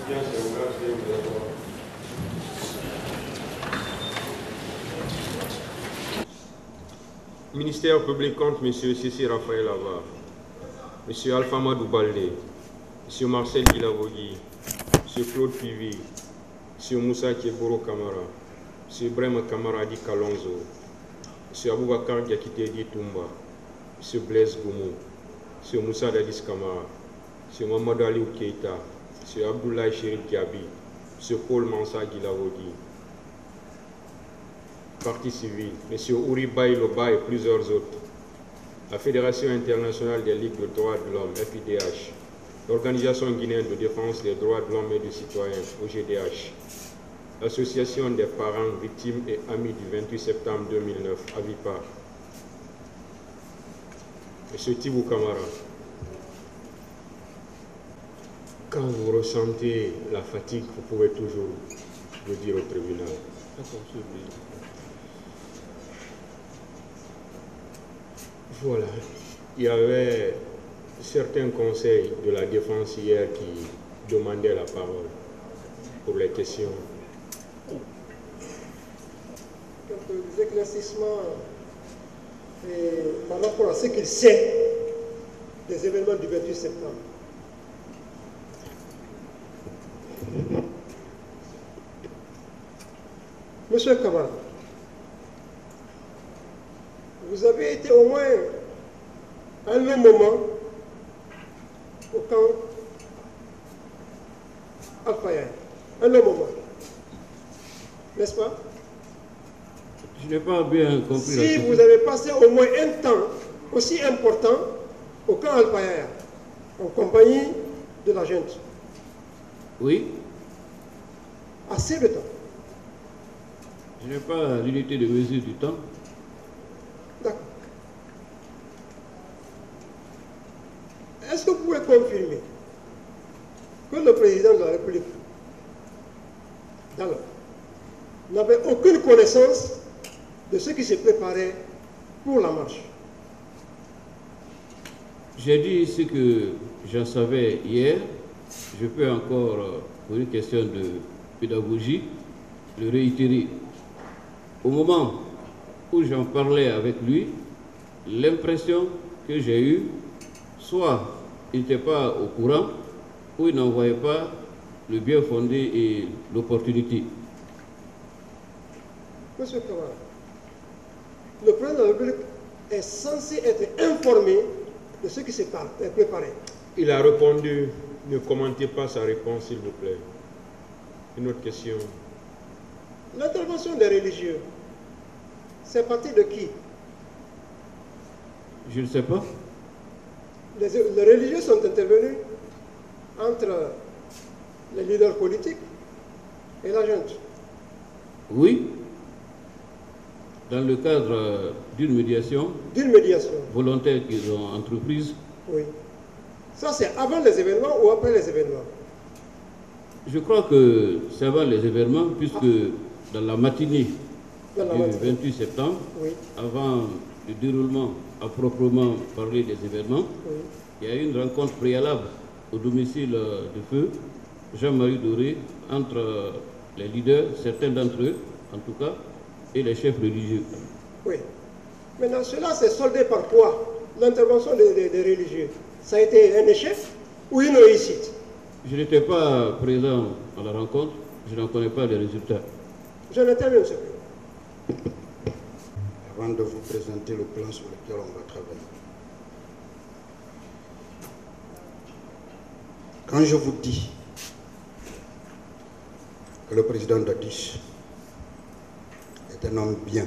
Bien, c'est ouvert, c'est ouvert. Ministère public contre M. Sissi Raphaël Avar, M. Alpha Madou Baldé, M. Marcel Guilavogui, M. Claude Pivi, M. Moussa Keboro Kamara, M. Ibrahim Kamara Di Kalonzo, M. Aboubakar Diakité Toumba, M. Blaise Goumou, M. Moussa Dadis Kamara, M. Mamadou Aliou Keita, M. Abdoulaye Chérif Diaby, M. Paul Mansa Guilavogui. Parti civil, M. Ouri Loba et plusieurs autres, la Fédération internationale des ligues de droits de l'homme, FIDH, l'Organisation guinéenne de défense des droits de l'homme et des citoyens, OGDH, l'Association des parents, victimes et amis du 28 septembre 2009, AVIPA, M. Tibou Kamara. Quand vous ressentez la fatigue, vous pouvez toujours le dire au tribunal. Voilà, il y avait certains conseils de la défense hier qui demandaient la parole pour les questions. Des éclaircissements par rapport à ce qu'il sait des événements du 28 septembre. Monsieur Kamara, vous avez été au moins un long moment au camp Al-Fayed. Un long moment. N'est-ce pas? Je n'ai pas bien compris. Si vous avez passé au moins un temps aussi important au camp Al-Fayed, en compagnie de la junte. Oui. Assez de temps. Je n'ai pas l'unité de mesure du temps. D'accord. Est-ce que vous pouvez confirmer que le président de la République n'avait aucune connaissance de ce qui se préparait pour la marche? J'ai dit ce que j'en savais hier. Je peux encore, pour une question de pédagogie, le réitérer. Au moment où j'en parlais avec lui, l'impression que j'ai eue, soit il n'était pas au courant, ou il n'en voyait pas le bien fondé et l'opportunité. Monsieur Kamara, le président de la République est censé être informé de ce qui s'est préparé. Il a répondu, ne commentez pas sa réponse s'il vous plaît. Une autre question. L'intervention des religieux, c'est parti de qui? Je ne sais pas. Les religieux sont intervenus entre les leaders politiques et la junte. Oui, dans le cadre d'une médiation volontaire qu'ils ont entreprise. Oui. Ça, c'est avant les événements ou après les événements? Je crois que c'est avant les événements, puisque dans la matinée du 28 septembre, oui, avant le déroulement à proprement parler des événements, oui, il y a eu une rencontre préalable au domicile de feu Jean-Marie Doré entre les leaders, certains d'entre eux en tout cas, et les chefs religieux. Oui. Maintenant, cela s'est soldé par quoi? L'intervention des religieux, ça a été un échec ou une réussite? Je n'étais pas présent à la rencontre, je n'en connais pas les résultats. Je n'interviens pas. Avant de vous présenter le plan sur lequel on va travailler. Quand je vous dis que le président Dadis est un homme bien,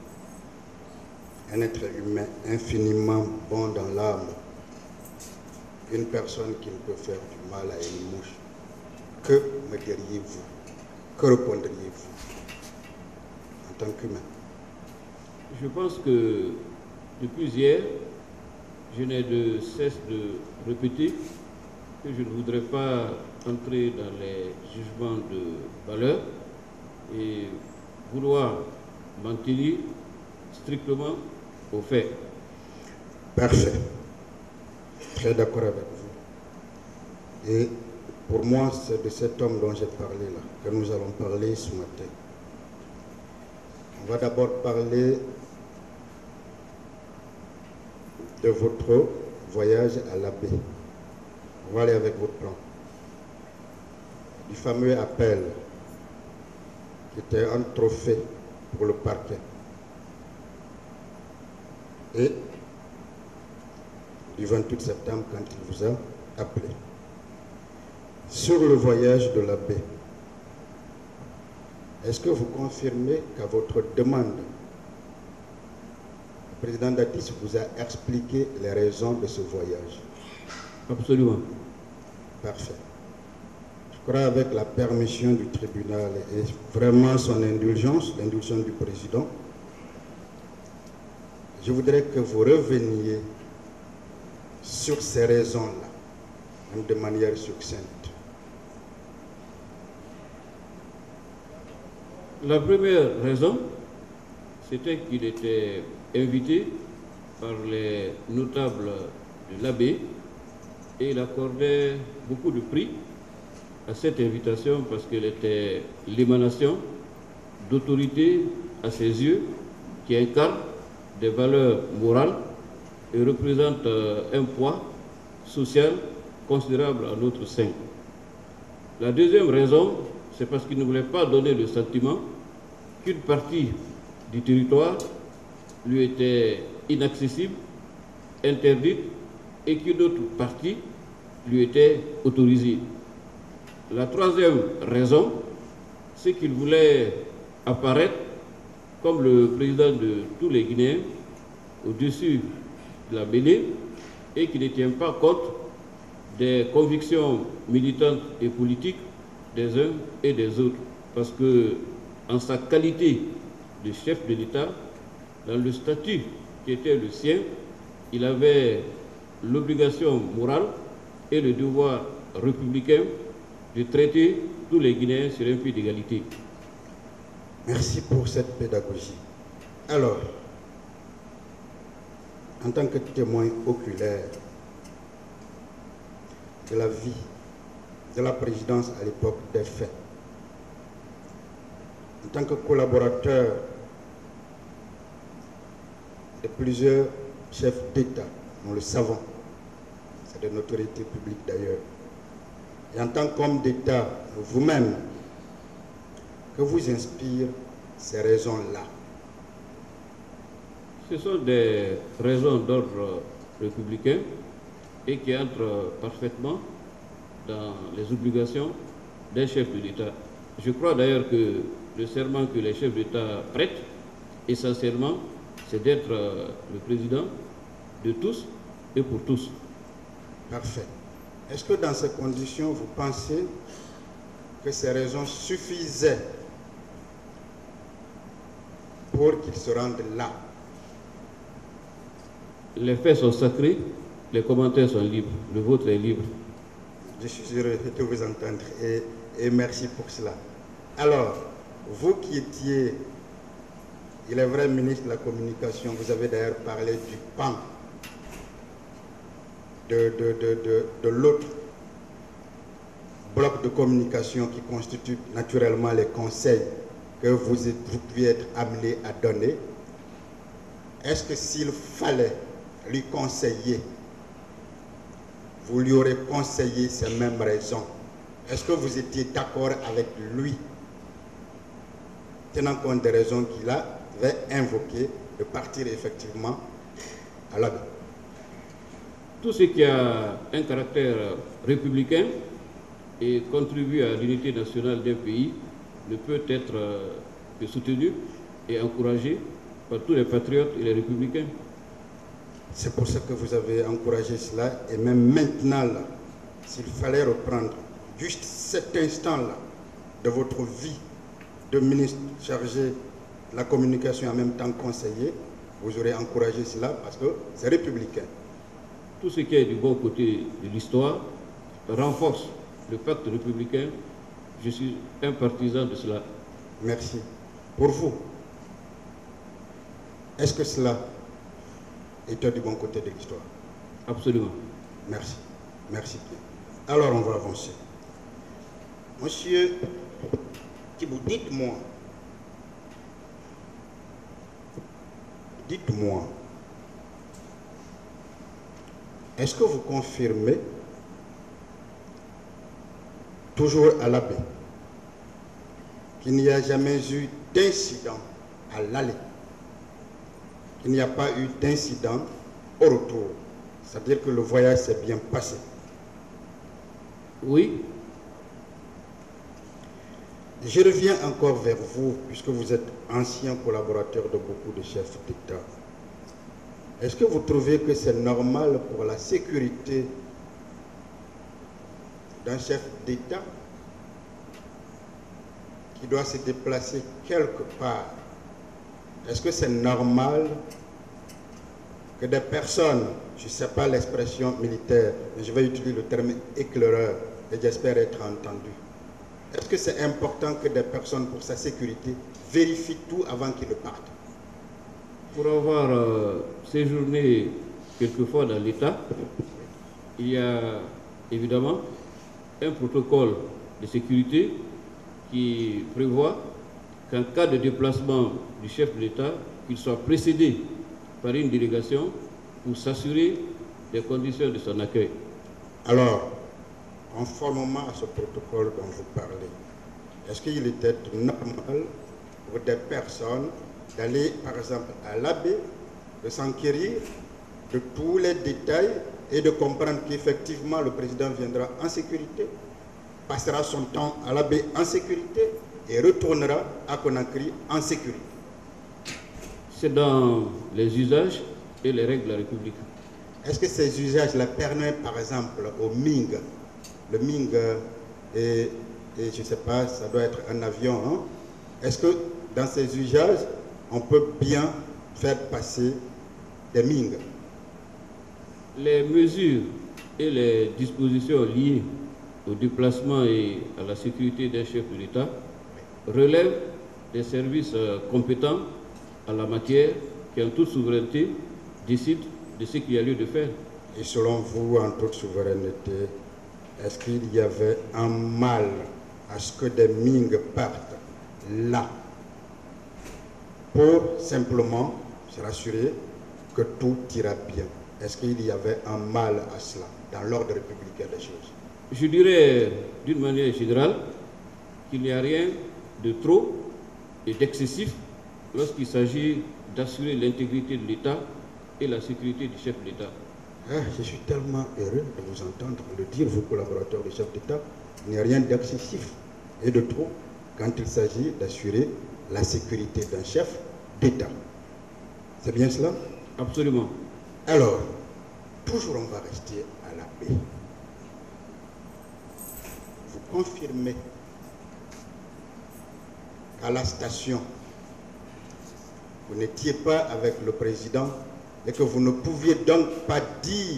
un être humain infiniment bon dans l'âme, une personne qui ne peut faire du mal à une mouche, que me diriez-vous? Que répondriez-vous en tant qu'humain? Je pense que depuis hier, je n'ai de cesse de répéter que je ne voudrais pas entrer dans les jugements de valeur et vouloir m'en tenir strictement aux faits. Parfait. Très d'accord avec vous. Et Pour moi, c'est de cet homme dont j'ai parlé là, que nous allons parler ce matin. On va d'abord parler de votre voyage à la baie. On va aller avec votre plan. Du fameux appel qui était un trophée pour le parquet. Et du 28 septembre quand il vous a appelé. Sur le voyage de la baie, est-ce que vous confirmez qu'à votre demande, le président Datis vous a expliqué les raisons de ce voyage? Absolument. Parfait. Je crois avec la permission du tribunal et vraiment son indulgence, l'indulgence du président, je voudrais que vous reveniez sur ces raisons-là, même de manière succincte. La première raison, c'était qu'il était invité par les notables de l'abbé et il accordait beaucoup de prix à cette invitation parce qu'elle était l'émanation d'autorités à ses yeux qui incarnent des valeurs morales et représentent un poids social considérable à notre sein. La deuxième raison, c'est parce qu'il ne voulait pas donner le sentiment qu'une partie du territoire lui était inaccessible, interdite, et qu'une autre partie lui était autorisée. La troisième raison, c'est qu'il voulait apparaître comme le président de tous les Guinéens au-dessus de la mêlée et qui ne tient pas compte des convictions militantes et politiques des uns et des autres. Parce que, en sa qualité de chef de l'État, dans le statut qui était le sien, il avait l'obligation morale et le devoir républicain de traiter tous les Guinéens sur un pied d'égalité. Merci pour cette pédagogie. Alors, en tant que témoin oculaire de la vie de la présidence à l'époque des faits, en tant que collaborateur de plusieurs chefs d'État, nous le savons, c'est de notoriété publique d'ailleurs, et en tant qu'homme d'État, vous-même, que vous inspirent ces raisons-là? Ce sont des raisons d'ordre républicain et qui entrent parfaitement dans les obligations d'un chef de l'État. Je crois d'ailleurs que le serment que les chefs d'État prêtent, essentiellement, c'est d'être le président de tous et pour tous. Parfait. Est-ce que dans ces conditions, vous pensez que ces raisons suffisaient pour qu'ils se rendent là? Les faits sont sacrés, les commentaires sont libres, le vôtre est libre. Je suis heureux de vous entendre et merci pour cela. Alors, vous qui étiez, il est vrai, ministre de la Communication, vous avez d'ailleurs parlé du pan de l'autre bloc de communication qui constitue naturellement les conseils que vous pouviez être amené à donner. Est-ce que s'il fallait lui conseiller, vous lui aurez conseillé ces mêmes raisons? Est-ce que vous étiez d'accord avec lui, tenant compte des raisons qu'il avait invoquées, de partir effectivement à la baie? Tout ce qui a un caractère républicain et contribue à l'unité nationale d'un pays ne peut être que soutenu et encouragé par tous les patriotes et les républicains. C'est pour ça que vous avez encouragé cela, et même maintenant, là, s'il fallait reprendre juste cet instant-là de votre vie de ministre chargé de la communication et en même temps conseiller, vous aurez encouragé cela parce que c'est républicain. Tout ce qui est du bon côté de l'histoire renforce le pacte républicain. Je suis un partisan de cela. Merci. Pour vous, est-ce que cela était du bon côté de l'histoire? Absolument. Merci. Merci bien. Alors on va avancer. Monsieur Thibault, dites-moi, est-ce que vous confirmez, toujours à la baie, qu'il n'y a jamais eu d'incident à l'aller, qu'il n'y a pas eu d'incident au retour, c'est-à-dire que le voyage s'est bien passé? Oui. Je reviens encore vers vous, puisque vous êtes ancien collaborateur de beaucoup de chefs d'État. Est-ce que vous trouvez que c'est normal pour la sécurité d'un chef d'État qui doit se déplacer quelque part? Est-ce que c'est normal que des personnes, je ne sais pas l'expression militaire, mais je vais utiliser le terme éclaireur, et j'espère être entendu. Est-ce que c'est important que des personnes, pour sa sécurité, vérifient tout avant qu'ils ne partent? Pour avoir séjourné quelquefois dans l'État, il y a évidemment un protocole de sécurité qui prévoit qu'en cas de déplacement du chef de l'État, qu'il soit précédé par une délégation pour s'assurer des conditions de son accueil. Alors, conformément à ce protocole dont vous parlez, est-ce qu'il était normal pour des personnes d'aller, par exemple, à l'abbé, de s'enquérir de tous les détails et de comprendre qu'effectivement le président viendra en sécurité, passera son temps à l'abbé en sécurité et retournera à Conakry en sécurité? C'est dans les usages et les règles de la République. Est-ce que ces usages-là permettent, par exemple, au Ming, le Ming, et je ne sais pas, ça doit être un avion, hein? Est-ce que dans ces usages, on peut bien faire passer des Ming? Les mesures et les dispositions liées au déplacement et à la sécurité d'un chef de l'État relèvent des services compétents en la matière qui, en toute souveraineté, décident de ce qu'il y a lieu de faire. Et selon vous, en toute souveraineté, est-ce qu'il y avait un mal à ce que des Ming partent là pour simplement se rassurer que tout ira bien? Est-ce qu'il y avait un mal à cela dans l'ordre républicain des choses? Je dirais d'une manière générale qu'il n'y a rien de trop et d'excessif lorsqu'il s'agit d'assurer l'intégrité de l'État et la sécurité du chef de l'État. Je suis tellement heureux de vous entendre le dire, vos collaborateurs du chef d'État. Il n'y a rien d'excessif et de trop quand il s'agit d'assurer la sécurité d'un chef d'État. C'est bien cela? Absolument. Alors, toujours on va rester à la paix. Vous confirmez qu'à la station, vous n'étiez pas avec le président et que vous ne pouviez donc pas dire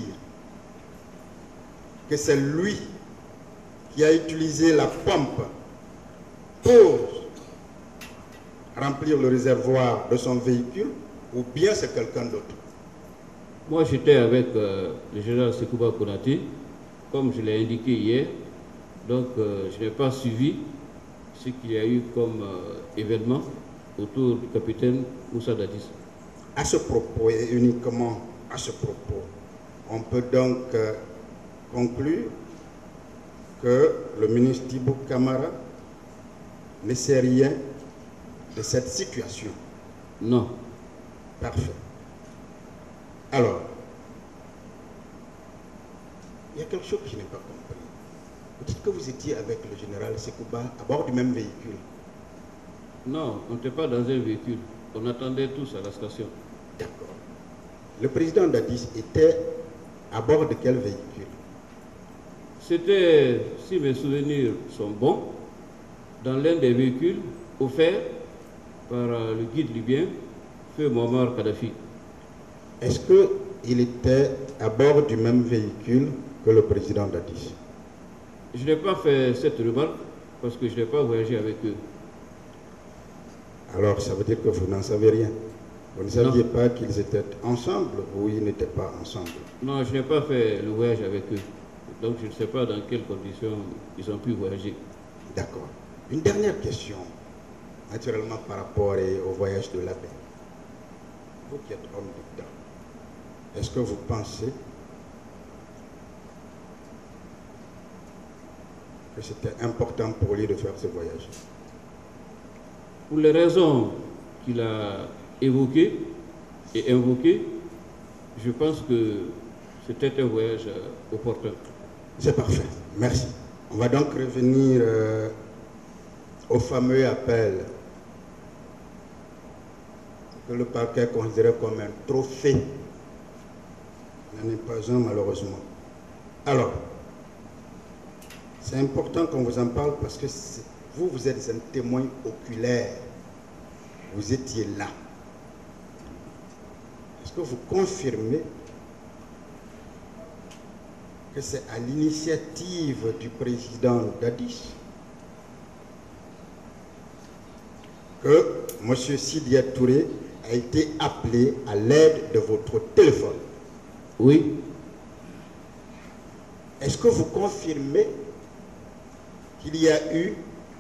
que c'est lui qui a utilisé la pompe pour remplir le réservoir de son véhicule, ou bien c'est quelqu'un d'autre? Moi, j'étais avec le général Sekouba Konaté, comme je l'ai indiqué hier, donc je n'ai pas suivi ce qu'il y a eu comme événement autour du capitaine Moussa Dadis. À ce propos, et uniquement à ce propos, on peut donc conclure que le ministre Thibault Camara ne sait rien de cette situation? Non. Parfait. Alors, il y a quelque chose que je n'ai pas compris. Vous dites que vous étiez avec le général Sekouba à bord du même véhicule? Non, on n'était pas dans un véhicule. On attendait tous à la station. D'accord. Le président Dadis était à bord de quel véhicule? C'était, si mes souvenirs sont bons, dans l'un des véhicules offerts par le guide libyen, Feu Muammar Kadhafi. Est-ce qu'il était à bord du même véhicule que le président Dadis? Je n'ai pas fait cette remarque parce que je n'ai pas voyagé avec eux. Alors, ça veut dire que vous n'en savez rien? Vous ne saviez pas qu'ils étaient ensemble ou ils n'étaient pas ensemble? Non, je n'ai pas fait le voyage avec eux. Donc, je ne sais pas dans quelles conditions ils ont pu voyager. D'accord. Une dernière question, naturellement par rapport au voyage de l'abbé. Vous qui êtes homme d'État, est-ce que vous pensez que c'était important pour lui de faire ce voyage? Pour les raisons qu'il a évoquées et invoquées, je pense que c'était un voyage opportun. C'est parfait, merci. On va donc revenir au fameux appel que le parquet considérait comme un trophée. Il n'en est pas un, malheureusement. Alors, c'est important qu'on vous en parle parce que vous, vous êtes un témoin oculaire. Vous étiez là. Est-ce que vous confirmez que c'est à l'initiative du président Dadis que M. Sidya Touré a été appelé à l'aide de votre téléphone? Oui. Est-ce que vous confirmez qu'il y a eu,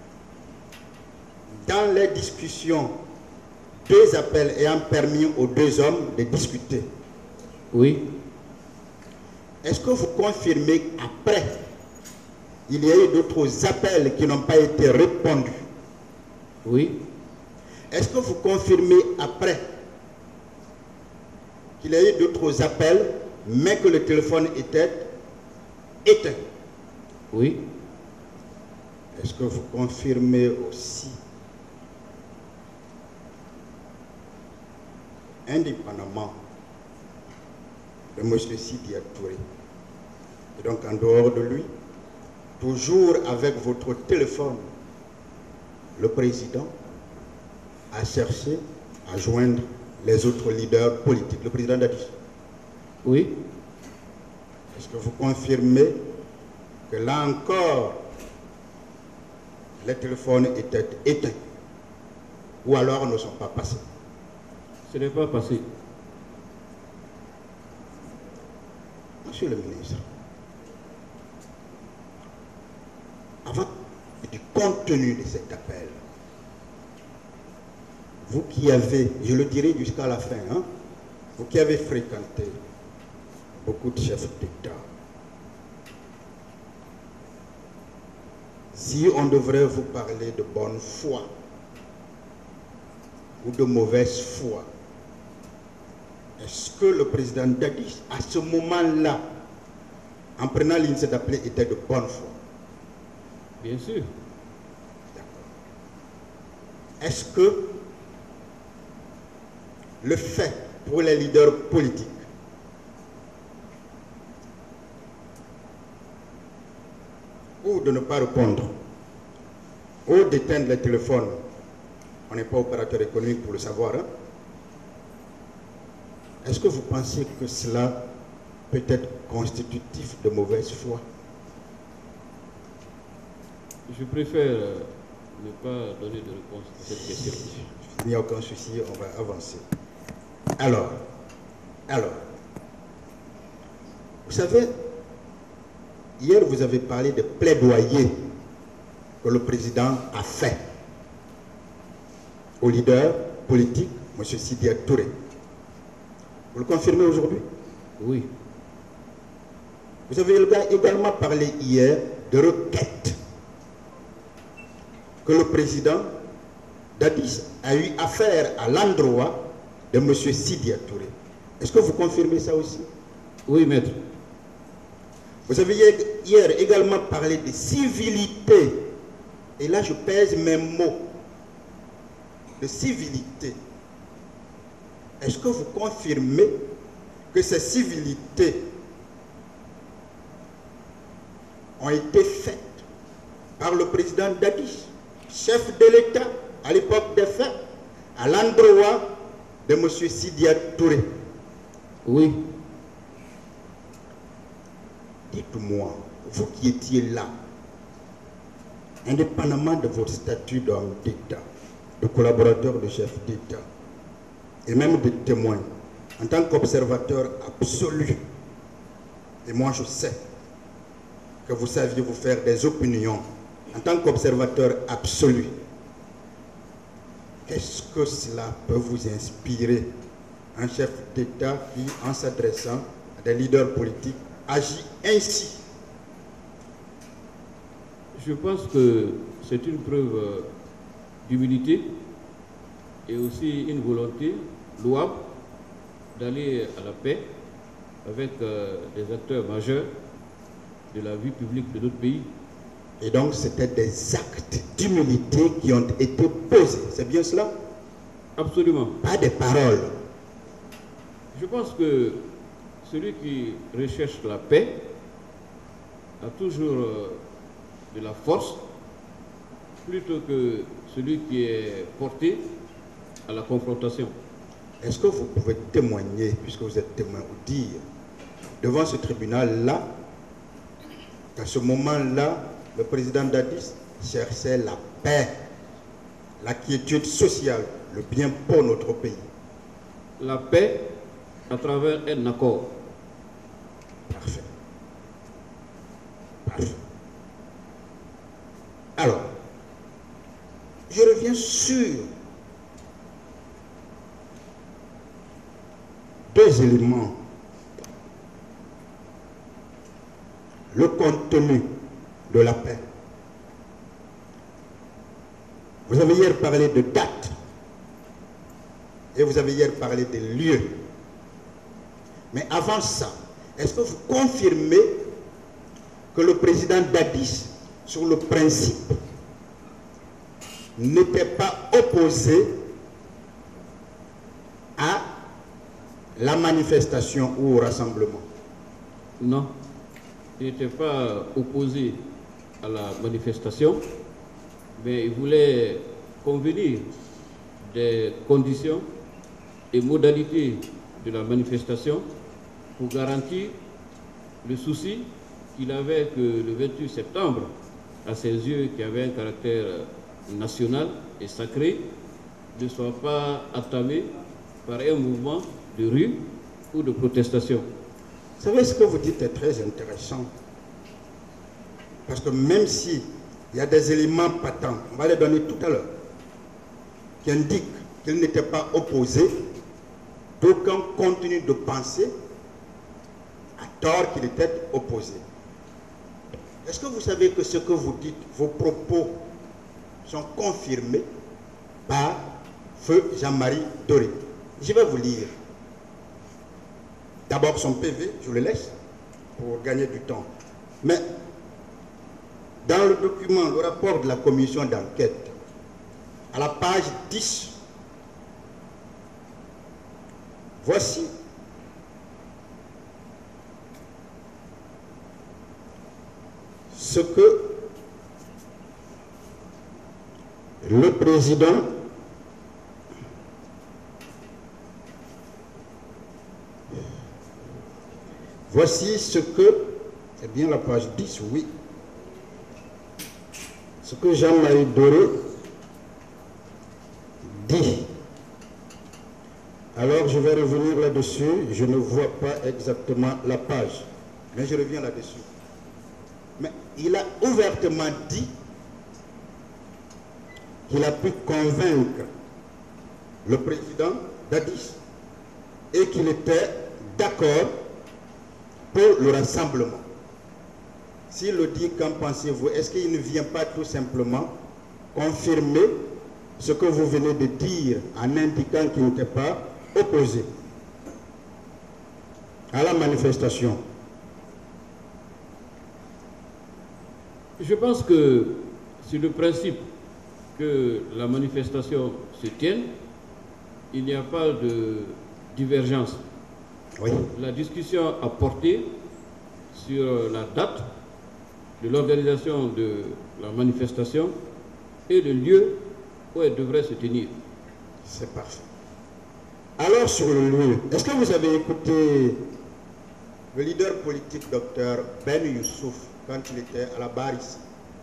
dans les discussions, 2 appels ayant permis aux 2 hommes de discuter? Oui. Est-ce que vous confirmez après, il y a eu d'autres appels qui n'ont pas été répondus? Oui. Est-ce que vous confirmez après qu'il y a eu d'autres appels, mais que le téléphone était éteint? Oui. Est-ce que vous confirmez aussi, indépendamment de M. Sidya Touré, et donc en dehors de lui, toujours avec votre téléphone, le président a cherché à joindre les autres leaders politiques, le président Dadis? Oui. Est-ce que vous confirmez que là encore, les téléphones étaient éteints ou alors ne sont pas passés? Ce n'est pas passé. Monsieur le ministre, avant du contenu de cet appel, vous qui avez, je le dirai jusqu'à la fin, hein, vous qui avez fréquenté beaucoup de chefs d'État, si on devrait vous parler de bonne foi ou de mauvaise foi, est-ce que le président Dadis, à ce moment-là, en prenant l'initiative d'appeler, était de bonne foi? Bien sûr. D'accord. Est-ce que le fait pour les leaders politiques ou de ne pas répondre ou d'éteindre les téléphones, on n'est pas opérateur économique pour le savoir, hein? Est-ce que vous pensez que cela peut être constitutif de mauvaise foi? Je préfère ne pas donner de réponse à cette question. Il n'y a aucun souci, on va avancer. Alors, vous savez, hier vous avez parlé de plaidoyer que le président a fait au leader politique, M. Sidya Touré. Vous le confirmez aujourd'hui? Oui. Vous avez également parlé hier de requêtes que le président Dadis a eu à faire à l'endroit de M. Sidya Touré. Est-ce que vous confirmez ça aussi? Oui, maître. Vous avez hier également parlé de civilité. Et là, je pèse mes mots. De civilité. Est-ce que vous confirmez que ces civilités ont été faites par le président Dadis, chef de l'État à l'époque des faits, à l'endroit de M. Sidya Touré? Oui. Dites-moi, vous qui étiez là, indépendamment de votre statut d'homme d'État, de collaborateur de chef d'État, et même de témoin, en tant qu'observateur absolu, et moi je sais que vous saviez vous faire des opinions en tant qu'observateur absolu, qu'est-ce que cela peut vous inspirer, un chef d'État qui, en s'adressant à des leaders politiques, agit ainsi? Je pense que c'est une preuve d'humilité et aussi une volonté louable d'aller à la paix avec des acteurs majeurs de la vie publique de notre pays. Et donc, c'était des actes d'humilité qui ont été posés. C'est bien cela? Absolument. Pas des paroles. Je pense que celui qui recherche la paix a toujours de la force plutôt que celui qui est porté à la confrontation. Est-ce que vous pouvez témoigner, puisque vous êtes témoin, ou dire devant ce tribunal-là qu'à ce moment-là, le président Dadis cherchait la paix, la quiétude sociale, le bien pour notre pays? La paix à travers un accord. Parfait. Parfait. Alors, je reviens sur deux éléments. Le contenu de la paix. Vous avez hier parlé de date et vous avez hier parlé des lieux. Mais avant ça, est-ce que vous confirmez que le président Dadis, sur le principe, n'était pas opposé à la manifestation ou au rassemblement? Non, il n'était pas opposé à la manifestation, mais il voulait convenir des conditions et modalités de la manifestation pour garantir le souci qu'il avait que le 28 septembre, à ses yeux, qui avait un caractère national et sacré, ne soit pas entamé par un mouvement de rue ou de protestation. Vous savez, ce que vous dites est très intéressant. Parce que même si il y a des éléments patents, on va les donner tout à l'heure, qui indiquent qu'il n'était pas opposé, d'aucuns continuent de penser à tort qu'il était opposé. Est-ce que vous savez que ce que vous dites, vos propos sont confirmés par Feu Jean-Marie Doré? Je vais vous lire. D'abord son PV, je le laisse pour gagner du temps. Mais dans le document, le rapport de la commission d'enquête, à la page 10, voici ce que le président voici ce que, c'est bien la page 10, oui, ce que Jean-Marie Doré dit. Alors je vais revenir là-dessus, je ne vois pas exactement la page, mais je reviens là-dessus. Mais il a ouvertement dit qu'il a pu convaincre le président Dadis et qu'il était d'accord pour le rassemblement. S'il le dit, qu'en pensez-vous? Est-ce qu'il ne vient pas tout simplement confirmer ce que vous venez de dire en indiquant qu'il n'était pas opposé à la manifestation? Je pense que sur le principe que la manifestation se tienne, il n'y a pas de divergence. Oui. La discussion a porté sur la date de l'organisation de la manifestation et le lieu où elle devrait se tenir. C'est parfait. Alors sur le lieu, est-ce que vous avez écouté le leader politique Dr Ben Youssouf quand il était à la barre ici?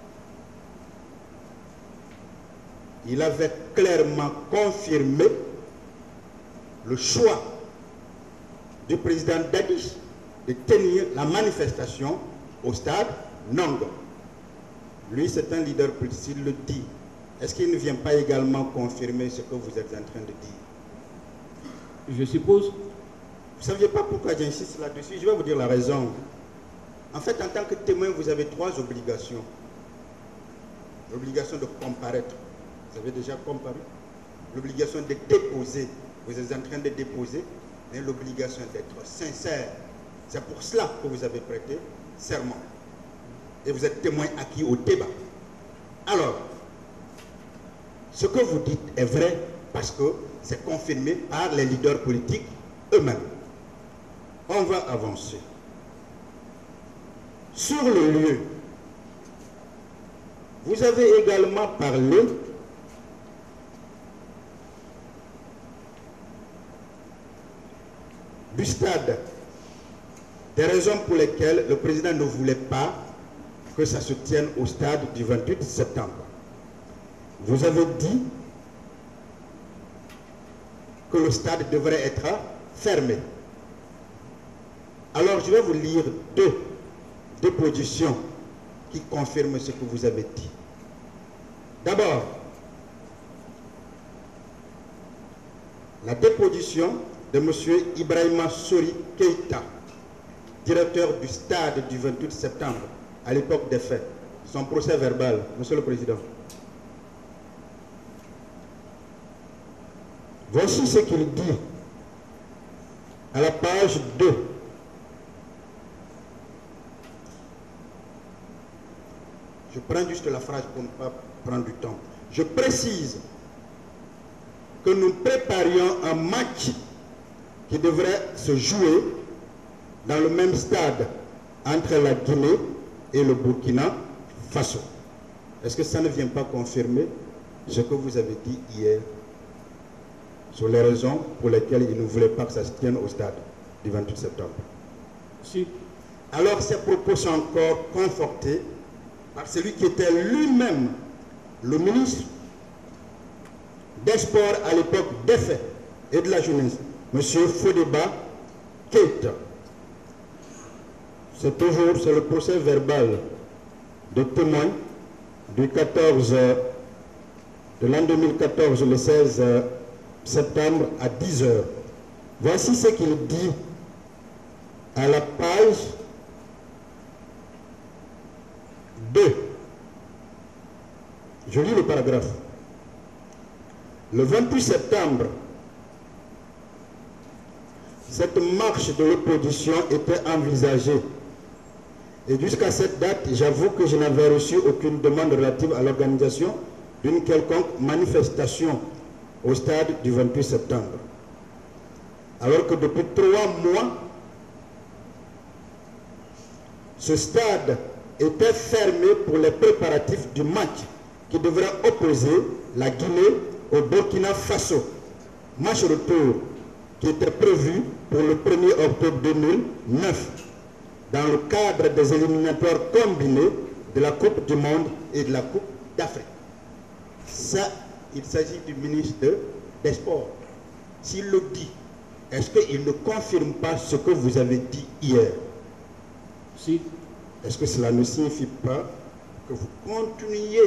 Il avait clairement confirmé le choix du président Dadis de tenir la manifestation au stade Nongo. Lui, c'est un leader politique, s'il le dit. Est-ce qu'il ne vient pas également confirmer ce que vous êtes en train de dire? Je suppose. Vous ne saviez pas pourquoi j'insiste là-dessus? Je vais vous dire la raison. En fait, en tant que témoin, vous avez 3 obligations. L'obligation de comparaître. Vous avez déjà comparu. L'obligation de déposer. Vous êtes en train de déposer. Et l'obligation d'être sincère. C'est pour cela que vous avez prêté serment. Et vous êtes témoin acquis au débat. Alors, ce que vous dites est vrai parce que c'est confirmé par les leaders politiques eux-mêmes. On va avancer. Sur le lieu, vous avez également parlé du stade, des raisons pour lesquelles le président ne voulait pas que ça se tienne au stade du 28 septembre. Vous avez dit que le stade devrait être fermé. Alors je vais vous lire deux dépositions qui confirment ce que vous avez dit. D'abord, la déposition de M. Ibrahima Sori Keïta, directeur du stade du 28 septembre, à l'époque des faits. Son procès verbal, Monsieur le Président. Voici ce qu'il dit à la page 2. Je prends juste la phrase pour ne pas prendre du temps. Je précise que nous préparions un match qui devrait se jouer dans le même stade entre la Guinée et le Burkina Faso. Est-ce que ça ne vient pas confirmer ce que vous avez dit hier sur les raisons pour lesquelles il ne voulait pas que ça se tienne au stade du 28 septembre? Si. Alors ces propos sont encore confortés par celui qui était lui-même le ministre des Sports à l'époque des faits et de la jeunesse, M. Fodeba Keïta. C'est toujours le procès verbal de témoin du 14 de l'an 2014, le 16 septembre à 10 h. Voici ce qu'il dit à la page 2. Je lis le paragraphe. Le 28 septembre, cette marche de l'opposition était envisagée. Et jusqu'à cette date, j'avoue que je n'avais reçu aucune demande relative à l'organisation d'une quelconque manifestation au stade du 28 septembre. Alors que depuis 3 mois, ce stade était fermé pour les préparatifs du match qui devrait opposer la Guinée au Burkina Faso. Match retour qui était prévu pour le 1er octobre 2009 dans le cadre des éliminatoires combinés de la Coupe du Monde et de la Coupe d'Afrique. Ça, il s'agit du ministre des Sports. S'il le dit, est-ce qu'il ne confirme pas ce que vous avez dit hier? Si. Est-ce que cela ne signifie pas que vous continuiez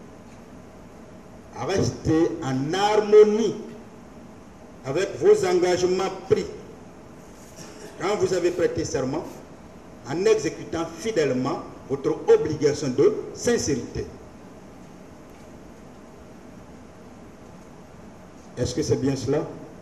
à rester en harmonie avec vos engagements pris quand vous avez prêté serment, en exécutant fidèlement votre obligation de sincérité? Est-ce que c'est bien cela?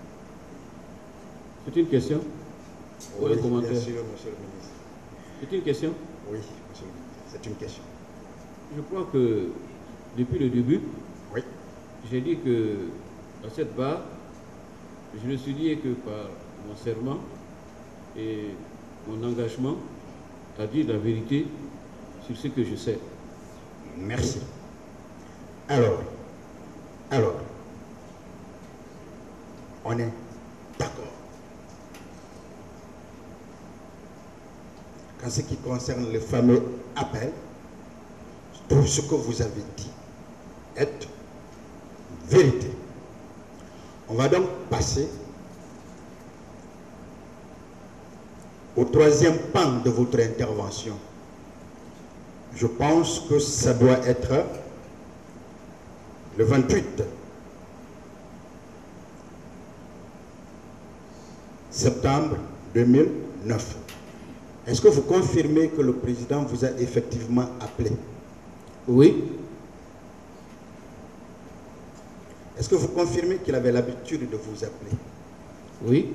C'est une question? Oui, un commentaire? bien sûr, monsieur le ministre. C'est une question? Oui, monsieur le ministre, c'est une question. Je crois que depuis le début, Oui. j'ai dit que à cette barre, je ne suis lié que par mon serment et mon engagement à dire la vérité sur ce que je sais. Merci. Alors, on est d'accord. En ce qui concerne le fameux appel, tout ce que vous avez dit est vérité. On va donc passer au 3e pan de votre intervention. Je pense que ça doit être le 28 septembre 2009. Est-ce que vous confirmez que le président vous a effectivement appelé? Oui. Est-ce que vous confirmez qu'il avait l'habitude de vous appeler? Oui.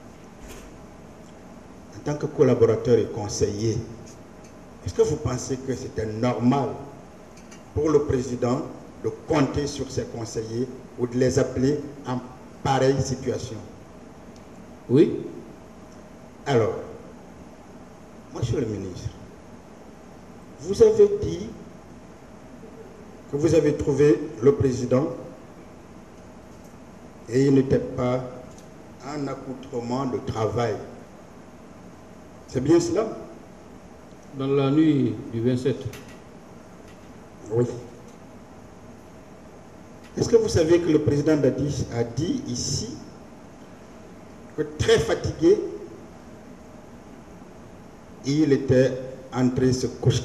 En tant que collaborateur et conseiller, est-ce que vous pensez que c'était normal pour le président de compter sur ses conseillers ou de les appeler en pareille situation? Oui. Alors, Monsieur le ministre, vous avez dit que vous avez trouvé le président et il n'était pas en accoutrement de travail. C'est bien cela? Dans la nuit du 27. Oui. Est-ce que vous savez que le président Dadis a dit ici que très fatigué, il était entré se coucher?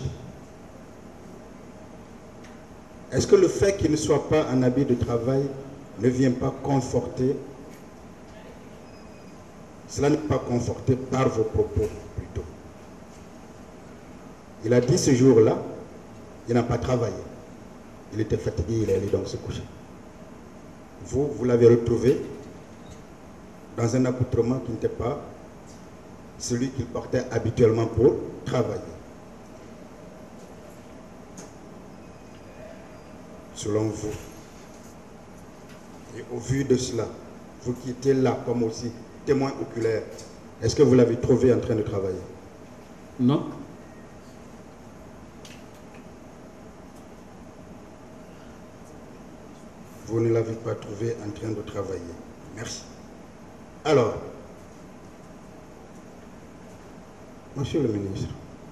Est-ce que le fait qu'il ne soit pas en habit de travail ne vient pas conforter? Cela n'est pas conforté par vos propos plutôt. Il a dit ce jour-là, il n'a pas travaillé. Il était fatigué, il est allé donc se coucher. Vous l'avez retrouvé dans un accoutrement qui n'était pas celui qu'il portait habituellement pour travailler. Selon vous, et au vu de cela, vous qui étiez là comme aussi témoin oculaire, est-ce que vous l'avez trouvé en train de travailler? Non. Vous ne l'avez pas trouvé en train de travailler. Merci. Alors, Monsieur le ministre,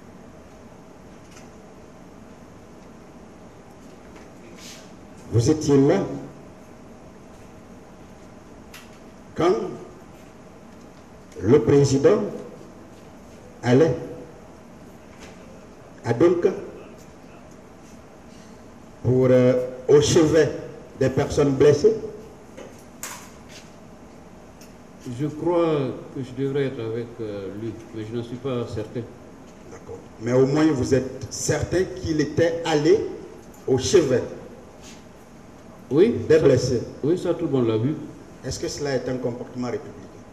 vous étiez là quand le président allait à Donka pour au chevet des personnes blessées? Je crois que je devrais être avec lui, mais je n'en suis pas certain. D'accord. Mais au moins vous êtes certain qu'il était allé au chevet Oui, des ça, blessés? oui, ça tout le monde l'a vu. Est-ce que cela est un comportement républicain?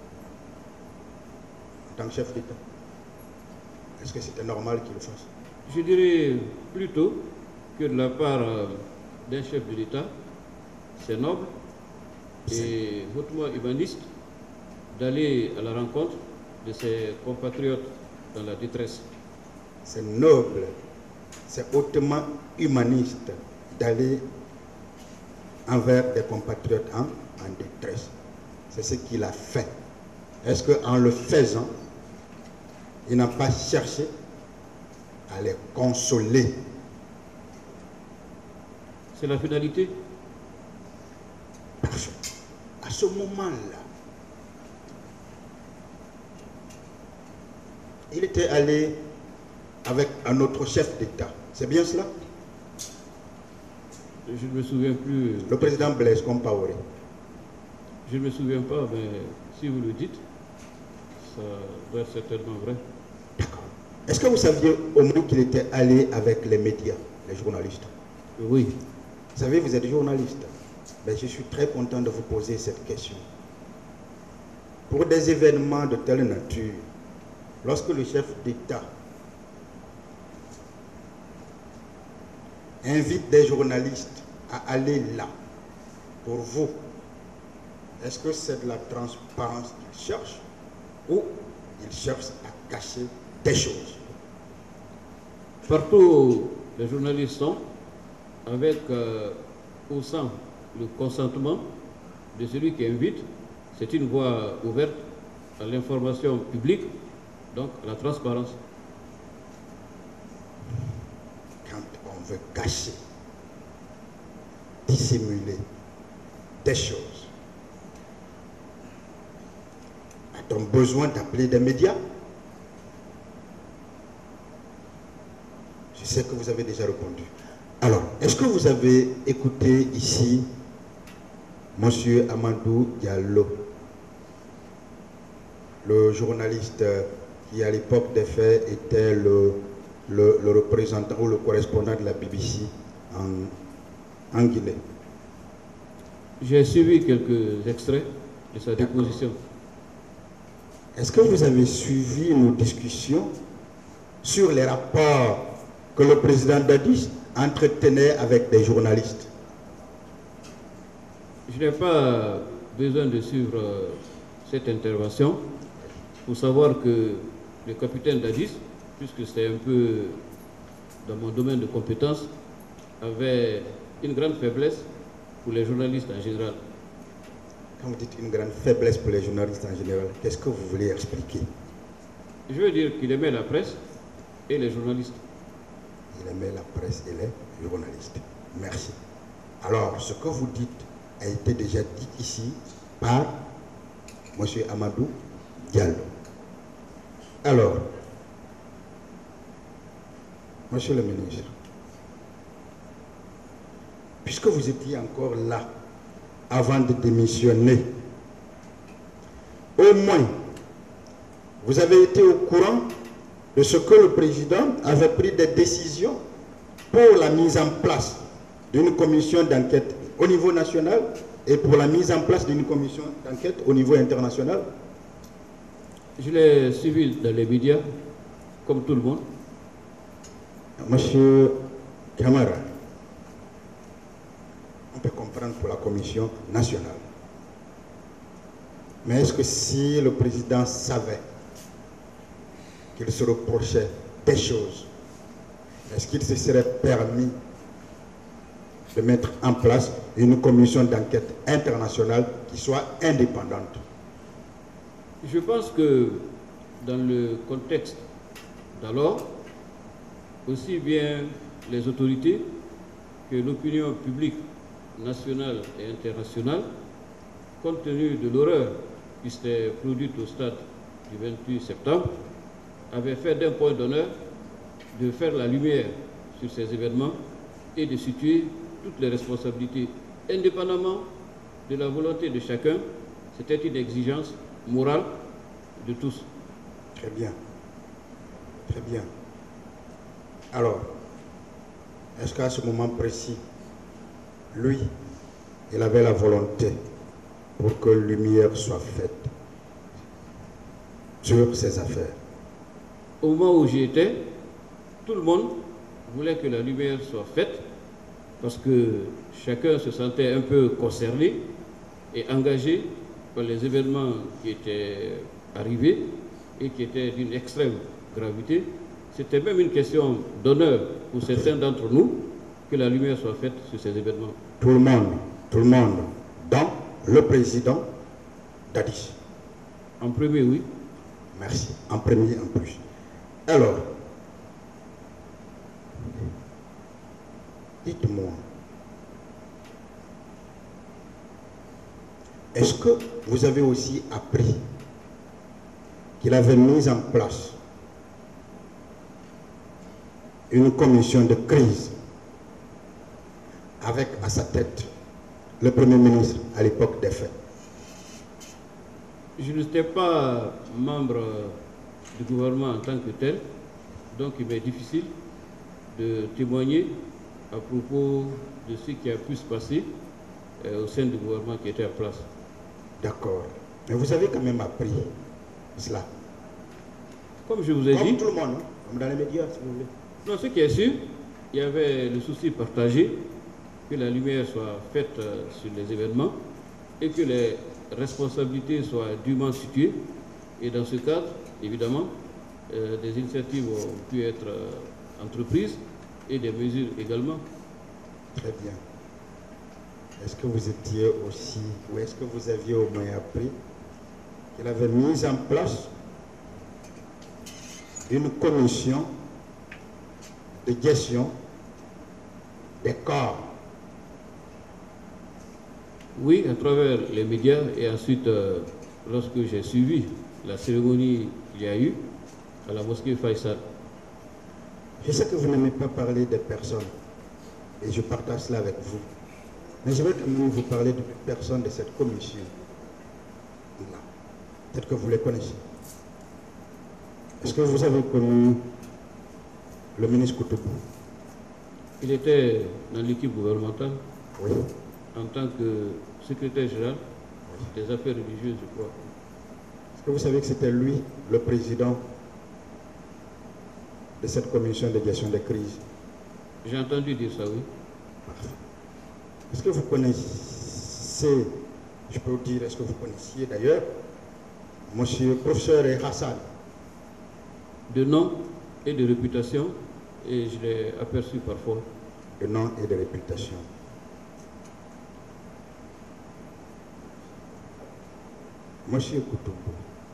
En tant que chef d'État, est-ce que c'était normal qu'il le fasse? Je dirais plutôt que de la part d'un chef de l'État, c'est noble et hautement humaniste d'aller à la rencontre de ses compatriotes dans la détresse. C'est noble, c'est hautement humaniste d'aller envers des compatriotes en détresse. C'est ce qu'il a fait. Est-ce qu'en le faisant, il n'a pas cherché à les consoler? C'est la finalité. Parfait. À ce moment-là, il était allé avec un autre chef d'État. C'est bien cela? Je ne me souviens plus. Le président Blaise Compaoré. Je ne me souviens pas, mais si vous le dites, ça doit être certainement vrai. D'accord. Est-ce que vous saviez au moins qu'il était allé avec les médias, les journalistes? Oui. Vous savez, vous êtes journaliste. Ben, je suis très content de vous poser cette question. Pour des événements de telle nature, lorsque le chef d'État invite des journalistes à aller là, pour vous, est-ce que c'est de la transparence qu'il cherche ou il cherche à cacher des choses? Partout où les journalistes sont, avec ou sans le consentement de celui qui invite, c'est une voie ouverte à l'information publique, donc à la transparence. Quand on veut cacher, dissimuler des choses, a-t-on besoin d'appeler des médias? C'est c'est que vous avez déjà répondu. Alors, est-ce que vous avez écouté ici M. Amadou Diallo, le journaliste qui à l'époque des faits était le représentant ou le correspondant de la BBC en Guinée? J'ai suivi quelques extraits de sa déposition. Est-ce que vous avez suivi nos discussions sur les rapports que le président Dadis entretenait avec des journalistes? Je n'ai pas besoin de suivre cette intervention pour savoir que le capitaine Dadis, puisque c'est un peu dans mon domaine de compétence, avait une grande faiblesse pour les journalistes en général. Quand vous dites une grande faiblesse pour les journalistes en général, qu'est-ce que vous voulez expliquer? Je veux dire qu'il aimait la presse et les journalistes. Il aimait la presse et les journalistes. Merci. Alors, ce que vous dites a été déjà dit ici par M. Amadou Diallo. Alors, Monsieur le ministre, puisque vous étiez encore là avant de démissionner, au moins, vous avez été au courant de ce que le président avait pris des décisions pour la mise en place d'une commission d'enquête au niveau national et pour la mise en place d'une commission d'enquête au niveau international? Je l'ai suivi dans les médias, comme tout le monde. Monsieur Camara, on peut comprendre pour la commission nationale. Mais est-ce que si le président savait qu'il se reprochait des choses, est-ce qu'il se serait permis de mettre en place une commission d'enquête internationale qui soit indépendante? Je pense que dans le contexte d'alors, aussi bien les autorités que l'opinion publique nationale et internationale, compte tenu de l'horreur qui s'était produite au stade du 28 septembre, avaient fait d'un point d'honneur de faire la lumière sur ces événements et de situer toutes les responsabilités, indépendamment de la volonté de chacun. C'était une exigence morale de tous. Très bien. Très bien. Alors, est-ce qu'à ce moment précis, lui, il avait la volonté pour que lumière soit faite sur ses affaires? Au moment où j'y étais, tout le monde voulait que la lumière soit faite parce que chacun se sentait un peu concerné et engagé par les événements qui étaient arrivés et qui étaient d'une extrême gravité. C'était même une question d'honneur pour certains d'entre nous que la lumière soit faite sur ces événements. Tout le monde, dont le président Dadis. En premier, oui. Merci. En premier, en plus. Alors, dites-moi, est-ce que vous avez aussi appris qu'il avait mis en place une commission de crise avec à sa tête le Premier ministre à l'époque des faits? Je n'étais pas membre du gouvernement en tant que tel, donc il m'est difficile de témoigner à propos de ce qui a pu se passer au sein du gouvernement qui était en place. D'accord. Mais vous avez quand même appris cela. Comme je vous ai dit... Comme tout le monde, comme dans les médias, si vous voulez. Non, ce qui est sûr, il y avait le souci partagé que la lumière soit faite sur les événements et que les responsabilités soient dûment situées. Et dans ce cadre, évidemment, des initiatives ont pu être entreprises et des mesures également. Très bien. Est-ce que vous étiez aussi, ou est-ce que vous aviez au moins appris qu'il avait mis en place une commission de gestion des corps? Oui, à travers les médias et ensuite, lorsque j'ai suivi la cérémonie qu'il y a eu à la mosquée Faisal. Je sais que vous n'aimez pas parler des personnes, et je partage cela avec vous. Mais je vais quand même vous parler de personnes de cette commission. Peut-être que vous les connaissez. Est-ce que vous avez connu le ministre Koutoubou? Il était dans l'équipe gouvernementale, Oui. en tant que secrétaire général des affaires religieuses, je crois. Est-ce que vous savez que c'était lui, le président de cette commission de gestion des crises? J'ai entendu dire ça, oui. Parfait. Est-ce que vous connaissez, je peux vous dire, est-ce que vous connaissiez d'ailleurs, monsieur professeur Hassan? De nom et de réputation, et je l'ai aperçu parfois. De nom et de réputation. Monsieur Koutoubou.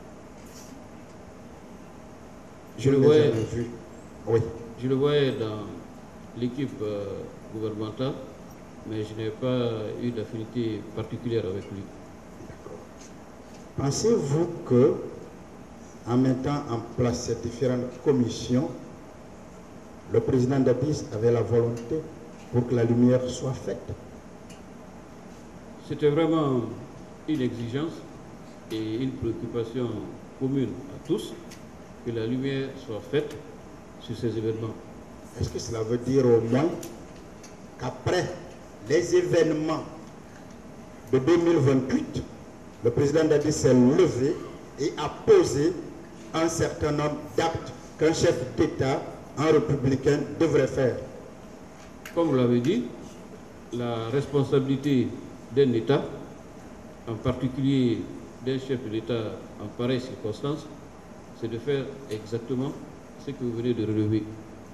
Je le l'ai voyais. jamais vu. Oui. Je le voyais dans l'équipe gouvernementale, mais je n'ai pas eu d'affinité particulière avec lui. Pensez-vous que, en mettant en place ces différentes commissions, le président Dadis avait la volonté pour que la lumière soit faite? C'était vraiment une exigence et une préoccupation commune à tous que la lumière soit faite sur ces événements. Est-ce que cela veut dire au moins qu'après les événements de 2028, le président Dadis s'est levé et a posé un certain nombre d'actes qu'un chef d'État, un républicain, devrait faire? Comme vous l'avez dit, la responsabilité d'un État, en particulier d'un chef de l'État en pareille circonstance, c'est de faire exactement ce que vous venez de relever.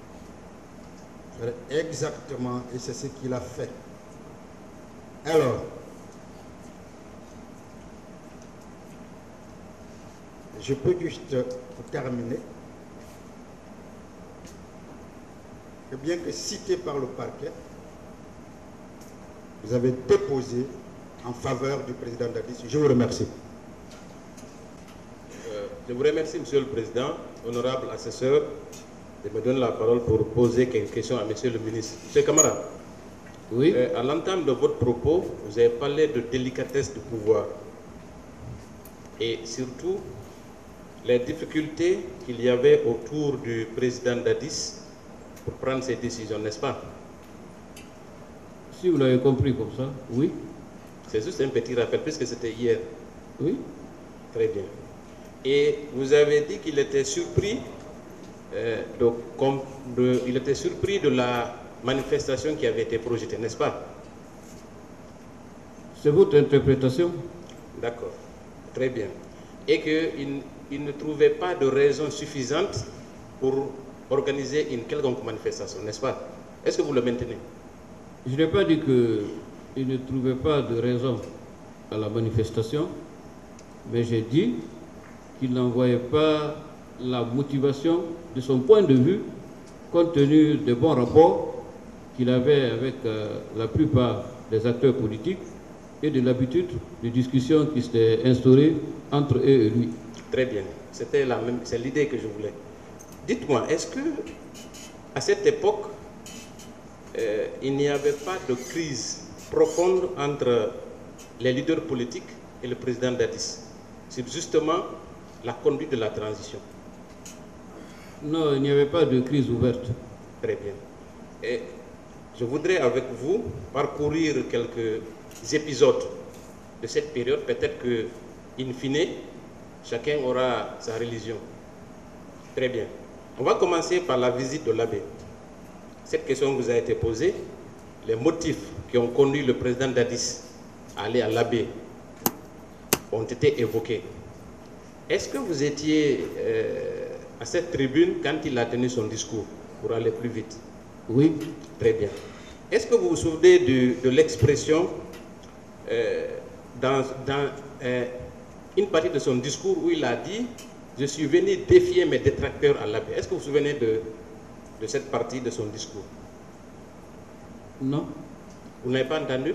Exactement, et c'est ce qu'il a fait. Alors, je peux juste, pour terminer, que bien que cité par le parquet, vous avez déposé en faveur du président Dadis. Je vous remercie. Je vous remercie, Monsieur le Président, honorable assesseur, de me donner la parole pour poser quelques questions à Monsieur le ministre. Monsieur Camara, Oui, à l'entame de votre propos, vous avez parlé de délicatesse du pouvoir et surtout les difficultés qu'il y avait autour du président Dadis pour prendre ses décisions, n'est-ce pas? si vous l'avez compris comme ça, oui, C'est juste un petit rappel, puisque c'était hier. oui. Très bien. Et vous avez dit qu'il était surpris, il était surpris de la manifestation qui avait été projetée, n'est-ce pas? C'est votre interprétation. D'accord. Très bien. Et qu'il ne trouvait pas de raison suffisante pour organiser une quelconque manifestation, n'est-ce pas? Est-ce que vous le maintenez? Je n'ai pas dit qu'il ne trouvait pas de raison à la manifestation, mais j'ai dit qu'il n'en voyait pas la motivation de son point de vue, compte tenu des bons rapports qu'il avait avec la plupart des acteurs politiques et de l'habitude de discussion qui s'était instaurée entre eux et lui. Très bien. C'est l'idée que je voulais. Dites-moi, est-ce que à cette époque, il n'y avait pas de crise profonde entre les leaders politiques et le président Dadis sur justement la conduite de la transition? Non, il n'y avait pas de crise ouverte. Très bien. Et je voudrais avec vous parcourir quelques épisodes de cette période. Peut-être que, in fine, chacun aura sa religion. Très bien. On va commencer par la visite de l'abbé. Cette question vous a été posée. Les motifs qui ont conduit le président Dadis à aller à l'abbé ont été évoqués. Est-ce que vous étiez à cette tribune quand il a tenu son discours, pour aller plus vite? Oui, Très bien. Est-ce que vous vous souvenez de l'expression dans une partie de son discours où il a dit « Je suis venu défier mes détracteurs à l'abbé ». Est-ce que vous vous souvenez de cette partie de son discours? non. Vous n'avez pas entendu?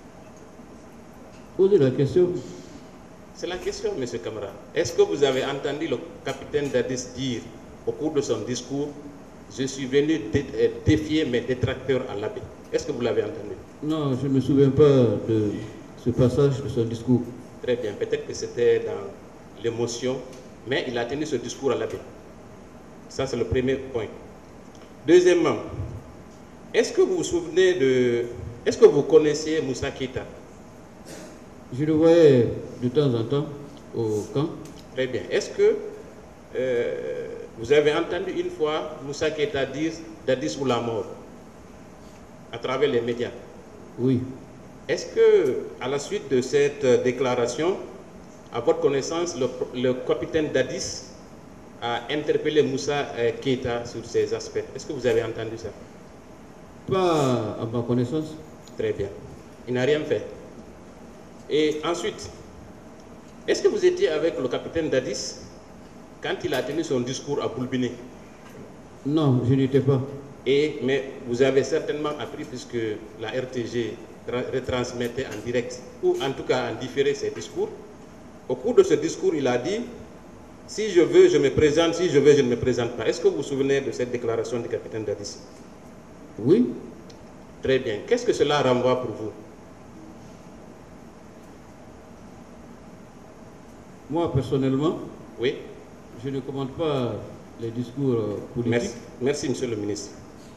Posez la question. C'est la question, M. Camara. Est-ce que vous avez entendu le capitaine Dadis dire au cours de son discours je suis venu défier mes détracteurs à l'abbé. Est-ce que vous l'avez entendu? Non, je ne me souviens pas de ce passage de son discours. Très bien, peut-être que c'était dans l'émotion, mais il a tenu ce discours à l'abbé. Ça, c'est le premier point. Deuxièmement, est-ce que vous vous souvenez de... Est-ce que vous connaissiez Moussa Keïta? Je le voyais de temps en temps au camp. Très bien. Est-ce que vous avez entendu une fois Moussa Keïta dire Dadis ou la mort à travers les médias? Oui. Est-ce que, à la suite de cette déclaration, à votre connaissance, le capitaine Dadis a interpellé Moussa Keïta sur ces aspects? Est-ce que vous avez entendu ça? Pas à ma connaissance. Très bien. Il n'a rien fait. Et ensuite, est-ce que vous étiez avec le capitaine Dadis quand il a tenu son discours à Boulbiné? Non, je n'étais pas. Mais vous avez certainement appris puisque la RTG retransmettait en direct, ou en tout cas en différé ses discours. Au cours de ce discours, il a dit « Si je veux, je me présente, si je veux, je ne me présente pas ». Est-ce que vous vous souvenez de cette déclaration du capitaine Dadis? Oui. Très bien. Qu'est-ce que cela renvoie pour vous? Moi, personnellement, Oui. je ne commande pas les discours politiques. Merci, monsieur le ministre.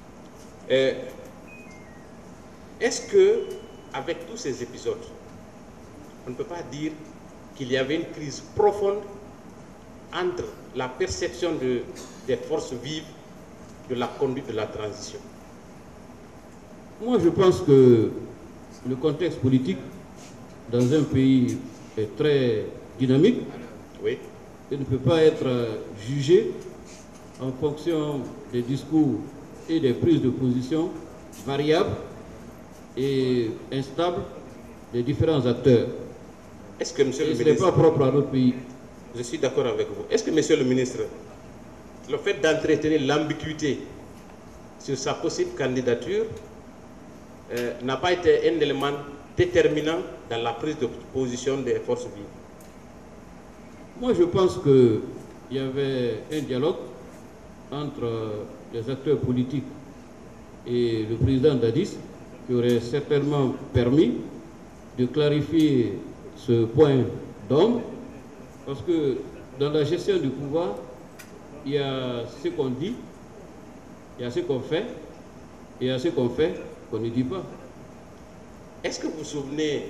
Est-ce que, avec tous ces épisodes, on ne peut pas dire qu'il y avait une crise profonde entre la perception des forces vives de la conduite de la transition? Moi, je pense que le contexte politique dans un pays est très dynamique. Oui. Il ne peut pas être jugé en fonction des discours et des prises de position variables et instables des différents acteurs. Est-ce que, monsieur le Ce n'est ministre... pas propre à notre pays. Je suis d'accord avec vous. Est-ce que, monsieur le ministre, le fait d'entretenir l'ambiguïté sur sa possible candidature n'a pas été un élément déterminant dans la prise de position des forces vives? Moi, je pense qu'il y avait un dialogue entre les acteurs politiques et le président Dadis qui aurait certainement permis de clarifier ce point d'ombre, parce que dans la gestion du pouvoir, il y a ce qu'on dit, il y a ce qu'on fait, et il y a ce qu'on fait qu'on ne dit pas. Est-ce que vous vous souvenez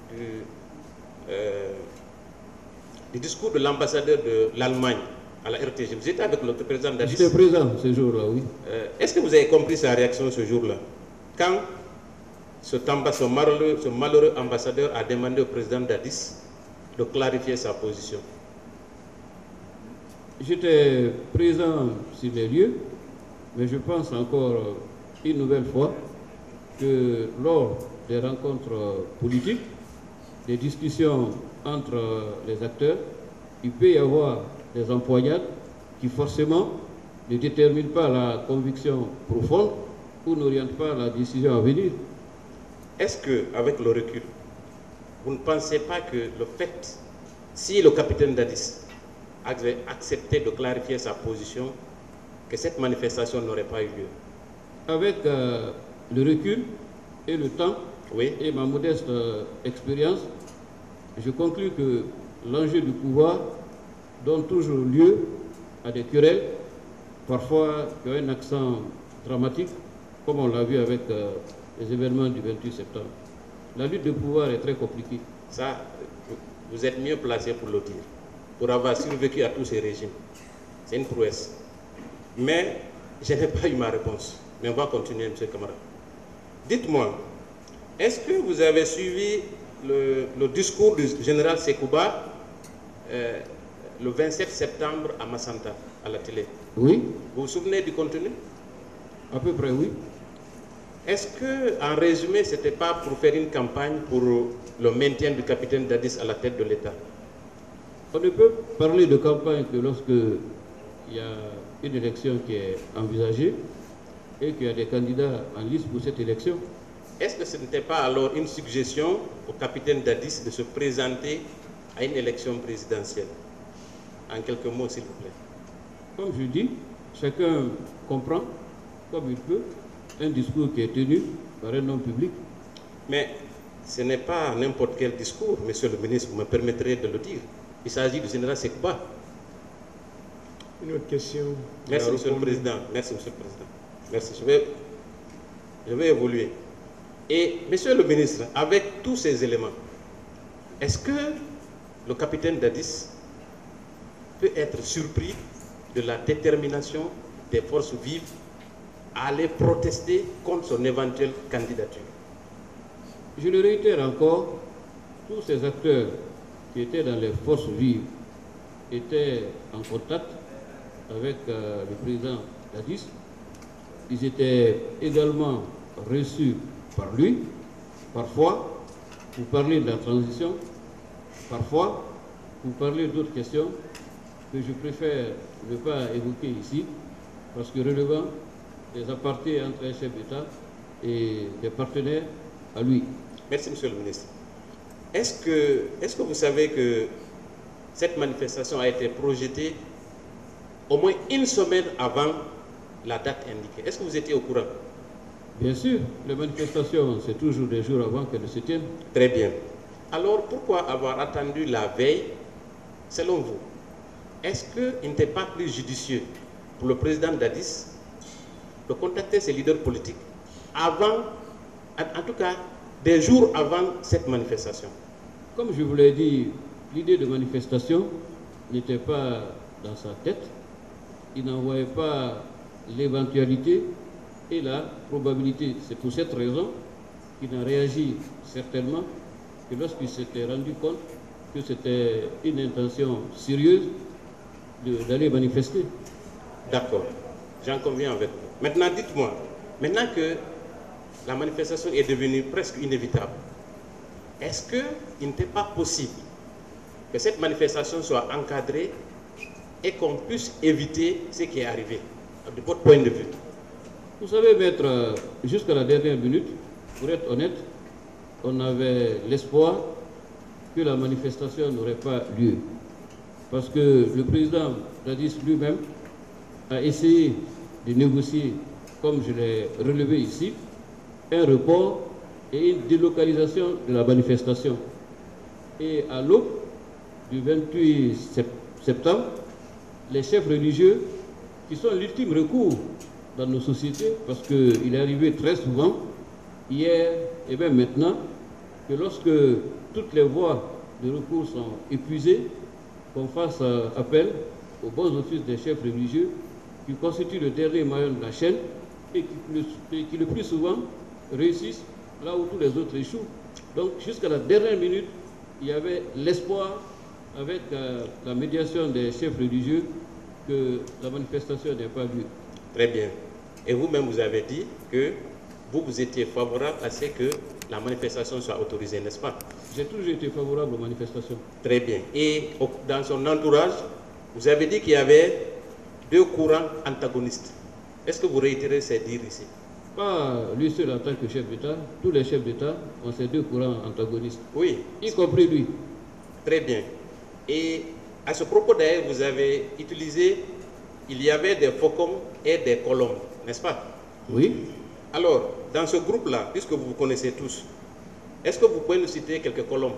du discours de l'ambassadeur de l'Allemagne à la RTG? Vous étiez avec le président Dadis? J'étais présent ce jour-là, oui. Est-ce que vous avez compris sa réaction ce jour-là, quand ce malheureux ambassadeur a demandé au président Dadis de clarifier sa position? J'étais présent sur les lieux, mais je pense encore une nouvelle fois que lors des rencontres politiques, des discussions entre les acteurs, il peut y avoir des empoignades qui forcément ne déterminent pas la conviction profonde ou n'orientent pas la décision à venir. Est-ce que, avec le recul, vous ne pensez pas que le fait, si le capitaine Dadis avait accepté de clarifier sa position, que cette manifestation n'aurait pas eu lieu? Avec le recul et le temps, Oui. et ma modeste expérience, je conclus que l'enjeu du pouvoir donne toujours lieu à des querelles, parfois qui ont un accent dramatique, comme on l'a vu avec les événements du 28 septembre. La lutte de pouvoir est très compliquée. Ça, vous êtes mieux placé pour le dire, pour avoir survécu à tous ces régimes. C'est une prouesse. Mais je n'ai pas eu ma réponse. Mais on va continuer, M. Camara. Dites-moi, est-ce que vous avez suivi le discours du général Sekouba le 27 septembre à Massanta, à la télé? Oui. Vous vous souvenez du contenu? À peu près, oui. Est-ce que, en résumé, ce n'était pas pour faire une campagne pour le maintien du capitaine Dadis à la tête de l'État? On ne peut parler de campagne que lorsque il y a une élection qui est envisagée et qu'il y a des candidats en liste pour cette élection. Est-ce que ce n'était pas alors une suggestion au capitaine Dadis de se présenter à une élection présidentielle? En quelques mots, s'il vous plaît. Comme je dis, chacun comprend, comme il peut, un discours qui est tenu par un homme public. Mais ce n'est pas n'importe quel discours, monsieur le ministre, vous me permettrez de le dire. Il s'agit du général Sekouba. Une autre question. Merci, monsieur le président. Merci, monsieur le président. Merci. Je vais évoluer. Et, monsieur le ministre, avec tous ces éléments, est-ce que le capitaine Dadis peut être surpris de la détermination des forces vives à aller protester contre son éventuelle candidature? Je le réitère encore, tous ces acteurs qui étaient dans les forces vives étaient en contact avec le président Dadis. Ils étaient également reçus par lui, parfois pour parler de la transition, parfois pour parler d'autres questions que je préfère ne pas évoquer ici, parce que relevant des apartés entre un chef d'État et des partenaires à lui. Merci, monsieur le ministre. Est-ce que vous savez que cette manifestation a été projetée au moins une semaine avant la date indiquée? Est-ce que vous étiez au courant? Bien sûr, les manifestations, c'est toujours des jours avant qu'elles se tiennent. Très bien. Alors, pourquoi avoir attendu la veille, selon vous? Est-ce qu'il n'était pas plus judicieux pour le président Dadis de contacter ses leaders politiques avant, en tout cas, des jours avant cette manifestation? Comme je vous l'ai dit, l'idée de manifestation n'était pas dans sa tête. Il n'en voyait pas l'éventualité et la probabilité. C'est pour cette raison qu'il n'a réagi certainement que lorsqu'il s'était rendu compte que c'était une intention sérieuse d'aller manifester. D'accord, j'en conviens avec vous. Maintenant, dites-moi, maintenant que la manifestation est devenue presque inévitable, est-ce qu'il n'était pas possible que cette manifestation soit encadrée et qu'on puisse éviter ce qui est arrivé, de votre point de vue? Vous savez, maître, jusqu'à la dernière minute, pour être honnête, on avait l'espoir que la manifestation n'aurait pas lieu. Parce que le président Dadis lui-même a essayé de négocier, comme je l'ai relevé ici, un report et une délocalisation de la manifestation. Et à l'aube du 28 septembre, les chefs religieux, qui sont l'ultime recours dans nos sociétés, parce qu'il est arrivé très souvent, hier et même maintenant, que lorsque toutes les voies de recours sont épuisées, qu'on fasse appel aux bons offices des chefs religieux qui constituent le dernier maillon de la chaîne et qui le plus souvent réussissent là où tous les autres échouent. Donc jusqu'à la dernière minute, il y avait l'espoir, avec la médiation des chefs religieux, que la manifestation n'ait pas lieu. Très bien. Et vous-même, vous avez dit que vous étiez favorable à ce que la manifestation soit autorisée, n'est-ce pas? J'ai toujours été favorable aux manifestations. Très bien. Et dans son entourage, vous avez dit qu'il y avait deux courants antagonistes. Est-ce que vous réitérez ces dires ici? Pas lui seul en tant que chef d'État. Tous les chefs d'État ont ces deux courants antagonistes. Oui. Y compris lui. Très bien. Et à ce propos d'ailleurs, vous avez utilisé, il y avait des faucons et des colombes, n'est-ce pas? Oui. Alors, dans ce groupe-là, puisque vous vous connaissez tous, est-ce que vous pouvez nous citer quelques colombes?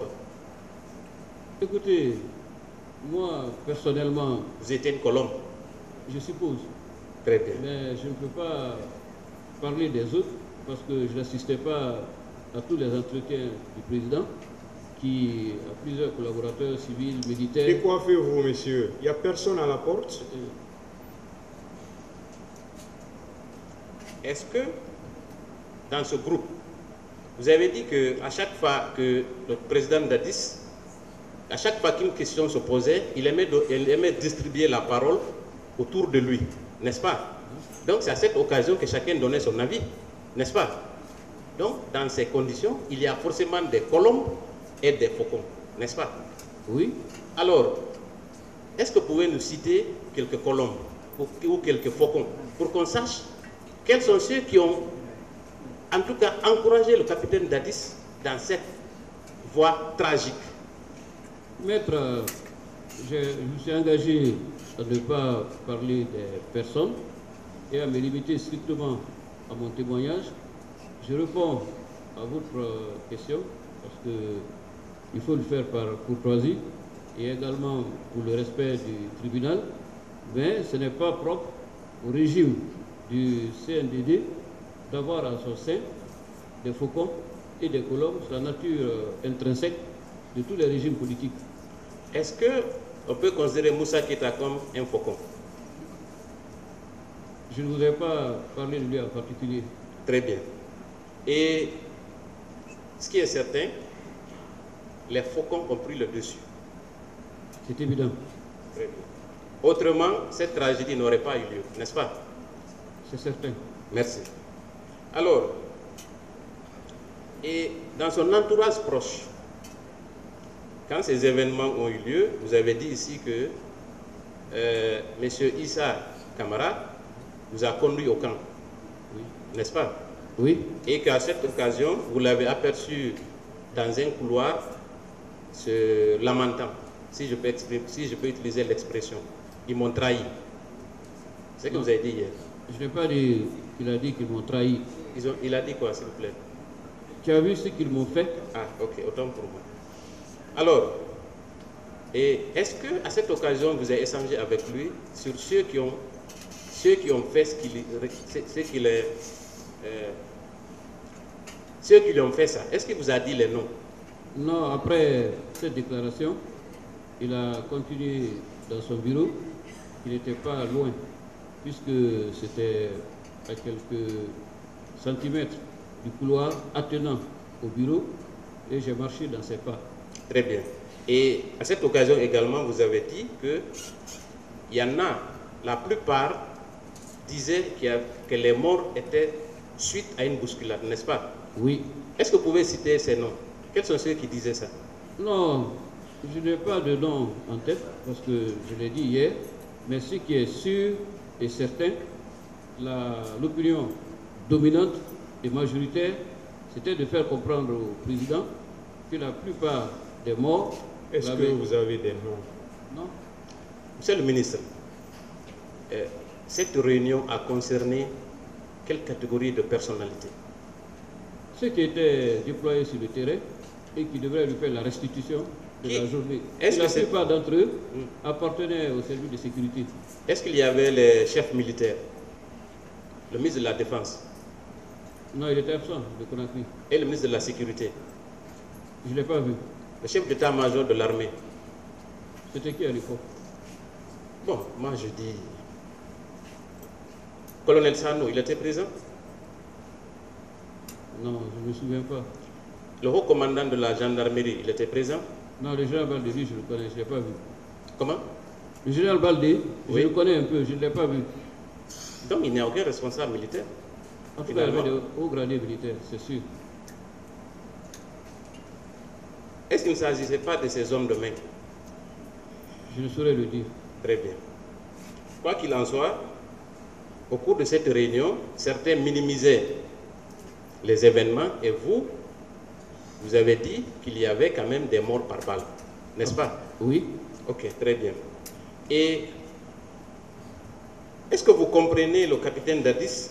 Écoutez, moi, personnellement... Vous étiez une colombe? Je suppose. Très bien. Mais je ne peux pas parler des autres, parce que je n'assistais pas à tous les entretiens du président, qui a plusieurs collaborateurs civils, militaires... Et quoi faites-vous, monsieur? Il n'y a personne à la porte? Est-ce que, dans ce groupe, vous avez dit qu'à chaque fois que le président Dadis, à chaque fois qu'une question se posait, il aimait distribuer la parole autour de lui, n'est-ce pas? Donc c'est à cette occasion que chacun donnait son avis, n'est-ce pas? Donc dans ces conditions, il y a forcément des colombes et des faucons, n'est-ce pas? Oui. Alors, est-ce que vous pouvez nous citer quelques colombes ou quelques faucons pour qu'on sache quels sont ceux qui ont en tout cas encouragé le capitaine Dadis dans cette voie tragique? Maître, je me suis engagé à ne pas parler des personnes et à me limiter strictement à mon témoignage. Je réponds à votre question parce qu'il faut le faire par courtoisie et également pour le respect du tribunal, mais ce n'est pas propre au régime du CNDD d'avoir à son sein des faucons et des colombes, c'est la nature intrinsèque de tous les régimes politiques. Est-ce qu'on peut considérer Moussa Keïta comme un faucon? Je ne voudrais pas parler de lui en particulier. Très bien. Et ce qui est certain, les faucons ont pris le dessus. C'est évident. Très bien. Autrement, cette tragédie n'aurait pas eu lieu, n'est-ce pas? C'est certain. Merci. Alors, et dans son entourage proche, quand ces événements ont eu lieu, vous avez dit ici que M. Issa Camara vous a conduit au camp, Oui. n'est-ce pas? Oui. Et qu'à cette occasion, vous l'avez aperçu dans un couloir se lamentant, si je peux utiliser l'expression. Ils m'ont trahi. C'est ce que vous avez dit hier. Je n'ai pas dit qu'il a dit qu'ils m'ont trahi. Il a dit quoi, s'il vous plaît? Tu as vu ce qu'ils m'ont fait? Ah, ok, autant pour moi. Alors, est-ce qu'à cette occasion, vous avez échangé avec lui sur ceux qui ont fait ceux qui lui ont fait ça? Est-ce qu'il vous a dit les noms? Non, après cette déclaration, il a continué dans son bureau. Il n'était pas loin, puisque c'était à quelques centimètres du couloir attenant au bureau, et j'ai marché dans ses pas. Très bien. Et à cette occasion également, vous avez dit que il y en a, la plupart disaient que les morts étaient suite à une bousculade, n'est-ce pas? Oui. Est-ce que vous pouvez citer ces noms? Quels sont ceux qui disaient ça? Non, je n'ai pas de nom en tête, parce que je l'ai dit hier, mais ce qui est sûr et certain, l'opinion dominante et majoritaire, c'était de faire comprendre au président que la plupart des morts... Est-ce que vous avez des noms? Non. Monsieur le ministre, cette réunion a concerné quelle catégorie de personnalité? Ceux qui étaient déployés sur le terrain et qui devraient lui faire la restitution de la journée. Est-ce La que c'est- plupart d'entre eux appartenaient au service de sécurité. Est-ce qu'il y avait les chefs militaires, le ministre de la Défense Non, il était absent de Conakry. et le ministre de la Sécurité, Je ne l'ai pas vu. le chef d'état-major de l'armée? C'était qui à l'époque? Bon, moi je dis... Colonel Sano, il était présent? Non, je ne me souviens pas. Le haut commandant de la gendarmerie, il était présent? Non, le général Baldé, lui, je le connais, je ne l'ai pas vu. Comment? Le général Baldé, Oui. je le connais un peu, je ne l'ai pas vu. Donc il n'y a aucun responsable militaire? En tout cas, il y avait Finalement. de hauts gradés militaires, c'est sûr. Est-ce qu'il ne s'agissait pas de ces hommes de main? Je ne saurais le dire. Très bien. Quoi qu'il en soit, au cours de cette réunion, certains minimisaient les événements et vous avez dit qu'il y avait quand même des morts par balle, n'est-ce pas? Oui. Ok, très bien. Et est-ce que vous comprenez le capitaine Dadis?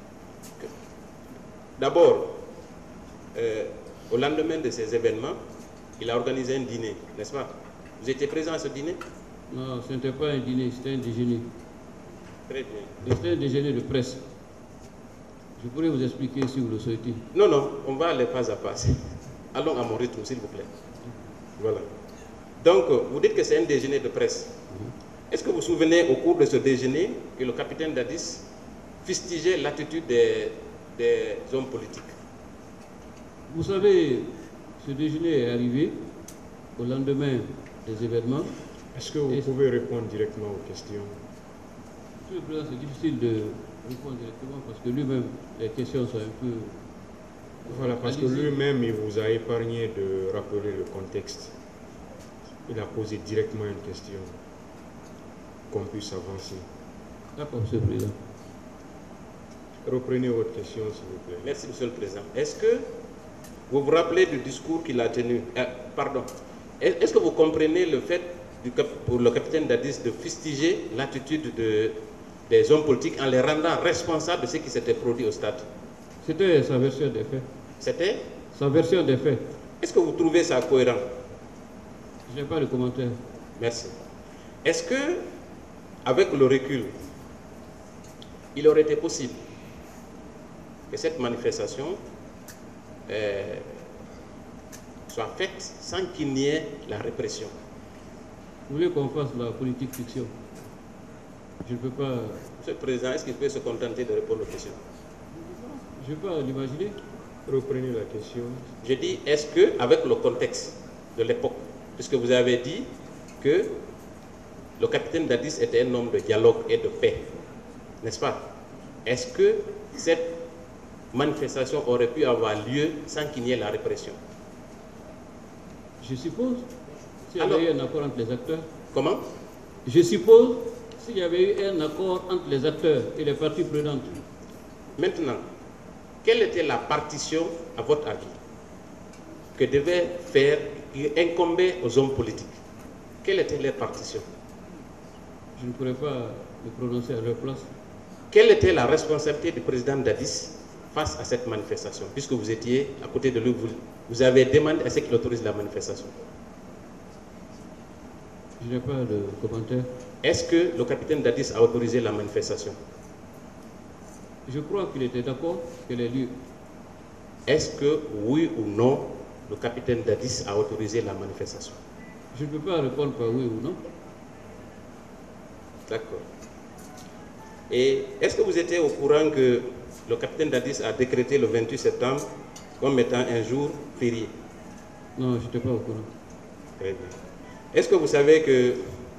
D'abord, au lendemain de ces événements, il a organisé un dîner, n'est-ce pas? Vous étiez présent à ce dîner? Non, ce n'était pas un dîner, c'était un déjeuner. Très bien. C'était un déjeuner de presse. Je pourrais vous expliquer si vous le souhaitez. Non, non, on va aller pas à pas. Allons à mon rythme, s'il vous plaît. Voilà. Donc, vous dites que c'est un déjeuner de presse. Est-ce que vous vous souvenez au cours de ce déjeuner que le capitaine Dadis fustigeait l'attitude des hommes politiques? Vous savez, ce déjeuner est arrivé au lendemain des événements. Est-ce que vous pouvez répondre directement aux questions? Monsieur le Président, c'est difficile de répondre directement parce que lui-même, les questions sont un peu... Voilà, parce que Allez-y. lui-même, il vous a épargné de rappeler le contexte. Il a posé directement une question, qu'on puisse avancer. D'accord, Monsieur le Président. Reprenez votre question, s'il vous plaît. Merci, Monsieur le Président. Est-ce que vous vous rappelez du discours qu'il a tenu? Pardon. Est-ce que vous comprenez le fait pour le capitaine Dadis de fustiger l'attitude des hommes politiques en les rendant responsables de ce qui s'était produit au stade. C'était sa version des faits. C'était Sa version des faits. Est-ce que vous trouvez ça cohérent? Je n'ai pas de commentaire. Merci. Est-ce que, avec le recul, il aurait été possible que cette manifestation soit faite sans qu'il n'y ait la répression? Vous voulez qu'on fasse la politique fiction? Je ne peux pas... Monsieur le Président, est-ce qu'il peut se contenter de répondre aux questions? Je ne peux pas l'imaginer. Reprenez la question. Je dis, est-ce que, avec le contexte de l'époque, puisque vous avez dit que le capitaine Dadis était un homme de dialogue et de paix, n'est-ce pas? Est-ce que cette manifestation aurait pu avoir lieu sans qu'il y ait la répression? Je suppose, s'il y avait eu un accord entre les acteurs. Comment? Je suppose, s'il y avait eu un accord entre les acteurs et les parties prenantes. Maintenant, quelle était la partition, à votre avis, que devait faire, qui incombait aux hommes politiques? Quelle était leur partition? Je ne pourrais pas me prononcer à leur place. Quelle était la responsabilité du président Dadis face à cette manifestation? Puisque vous étiez à côté de lui, vous avez demandé à ce qu'il autorise la manifestation. Je n'ai pas de commentaire. Est-ce que le capitaine Dadis a autorisé la manifestation? Je crois qu'il était d'accord qu'elle ait lieu. Est-ce que, oui ou non, le capitaine Dadis a autorisé la manifestation? Je ne peux pas répondre par oui ou non. D'accord. Et est-ce que vous étiez au courant que le capitaine Dadis a décrété le 28 septembre comme étant un jour férié? Non, je n'étais pas au courant. Très bien. Est-ce que vous savez que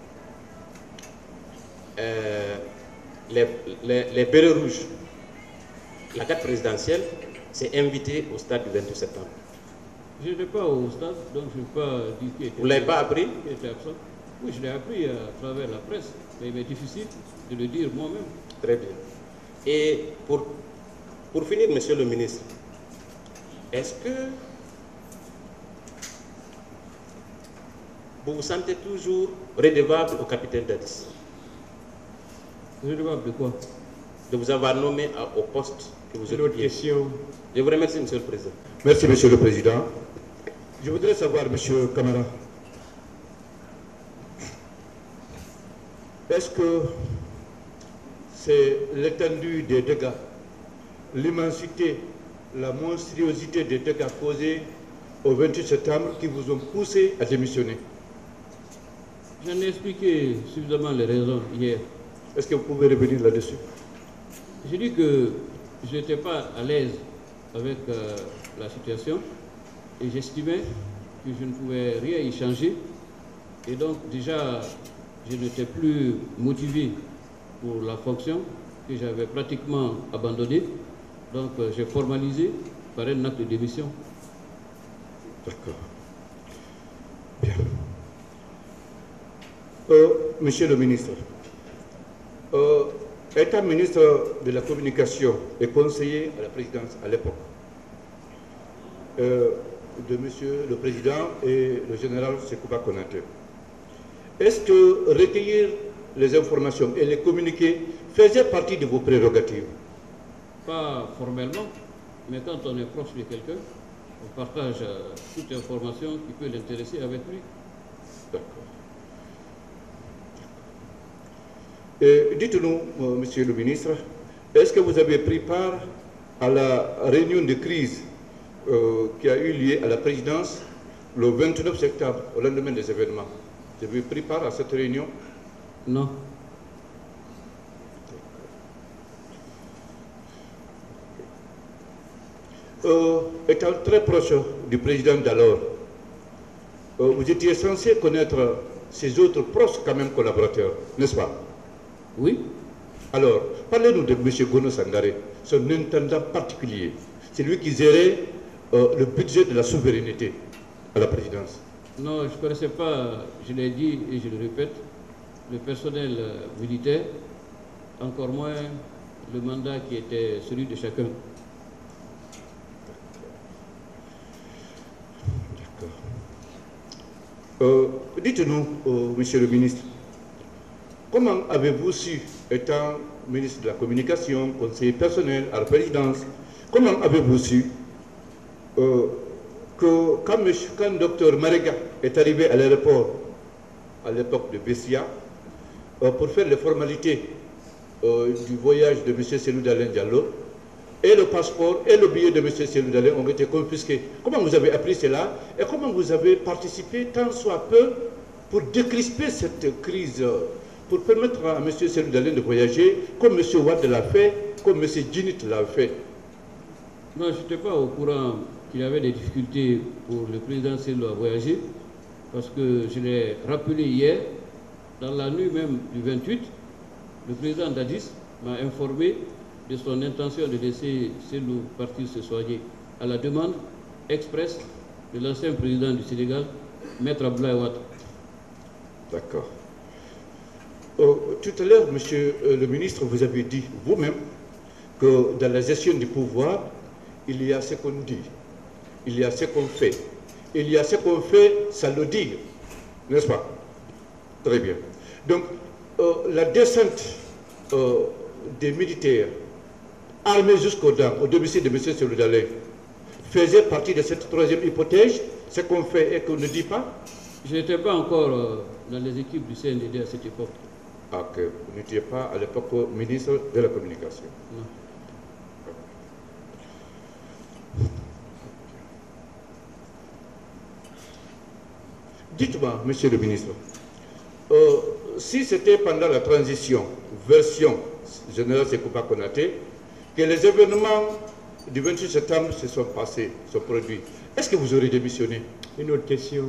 les bérets rouges, la garde présidentielle, s'est invitée au stade du 28 septembre? Je n'étais pas au stade, donc je ne peux pas dire qui était. Vous ne l'avez pas appris? Qui était absent. Oui, je l'ai appris à travers la presse, mais il m'est difficile de le dire moi-même. Très bien. Et pour finir, monsieur le ministre, est-ce que vous vous sentez toujours redevable au capitaine Dadis? Redevable de quoi? De vous avoir nommé au poste que vous L'autre occupiez. question. Je vous remercie, monsieur le président. Merci, Monsieur le Président. Je voudrais savoir, Monsieur Camara, est-ce que c'est l'étendue des dégâts, l'immensité, la monstruosité des dégâts causés au 28 septembre qui vous ont poussé à démissionner? J'en ai expliqué suffisamment les raisons hier. Est-ce que vous pouvez revenir là-dessus? J'ai dit que je n'étais pas à l'aise avec la situation et j'estimais que je ne pouvais rien y changer. Et donc déjà, je n'étais plus motivé pour la fonction que j'avais pratiquement abandonnée. Donc j'ai formalisé par un acte de démission. D'accord. Bien. Monsieur le ministre, étant ministre de la Communication et conseiller à la présidence à l'époque de Monsieur le Président et le général Sekouba Konaté, est-ce que recueillir les informations et les communiquer faisait partie de vos prérogatives? Pas formellement, mais quand on est proche de quelqu'un, on partage toute information qui peut l'intéresser avec lui. D'accord. Et dites-nous, Monsieur le ministre, est-ce que vous avez pris part à la réunion de crise qui a eu lieu à la présidence le 29 septembre, au lendemain des événements? Vous avez pris part à cette réunion? Non. Étant très proche du président d'alors, vous étiez censé connaître ses autres proches quand même collaborateurs, n'est-ce pas? Oui. Alors, parlez-nous de M. Gono Sangaré, son intendant particulier. C'est lui qui gérait le budget de la souveraineté à la présidence. Non, je ne connaissais pas, je l'ai dit et je le répète, le personnel militaire, encore moins le mandat qui était celui de chacun. D'accord. Dites-nous, monsieur le ministre, comment avez-vous su, étant ministre de la Communication, conseiller personnel à la présidence, comment avez-vous su que quand Dr Marega est arrivé à l'aéroport à l'époque de Bessia pour faire les formalités du voyage de M. Cellou Dalein Diallo, et le passeport et le billet de M. Cellou Dalein ont été confisqués? Comment vous avez appris cela et comment vous avez participé tant soit peu pour décrisper cette crise, pour permettre à M. Cellou Dalein de voyager comme M. Wade l'a fait, comme M. Djinit l'a fait? Non, je n'étais pas au courant qu'il y avait des difficultés pour le président Cellou à voyager, parce que je l'ai rappelé hier, dans la nuit même du 28, le président Dadis m'a informé de son intention de laisser Cellou partir se soigner à la demande expresse de l'ancien président du Sénégal, Maître Abdoulaye Wade. D'accord. Tout à l'heure, monsieur le ministre, vous avez dit vous-même que dans la gestion du pouvoir, il y a ce qu'on dit, il y a ce qu'on fait. Il y a ce qu'on fait, ça le dit, n'est-ce pas? Très bien. Donc, la descente des militaires armés jusqu'aux dents au domicile de M. Cellou Dalein faisait partie de cette troisième hypothèse, ce qu'on fait et qu'on ne dit pas? Je n'étais pas encore dans les équipes du CNDD à cette époque. Ah, que vous n'étiez pas à l'époque ministre de la Communication? Non. Dites-moi, monsieur le ministre, si c'était pendant la transition, version général Sekouba Konaté, que les événements du 28 septembre se sont passés, sont produits, est-ce que vous aurez démissionné? Une autre question.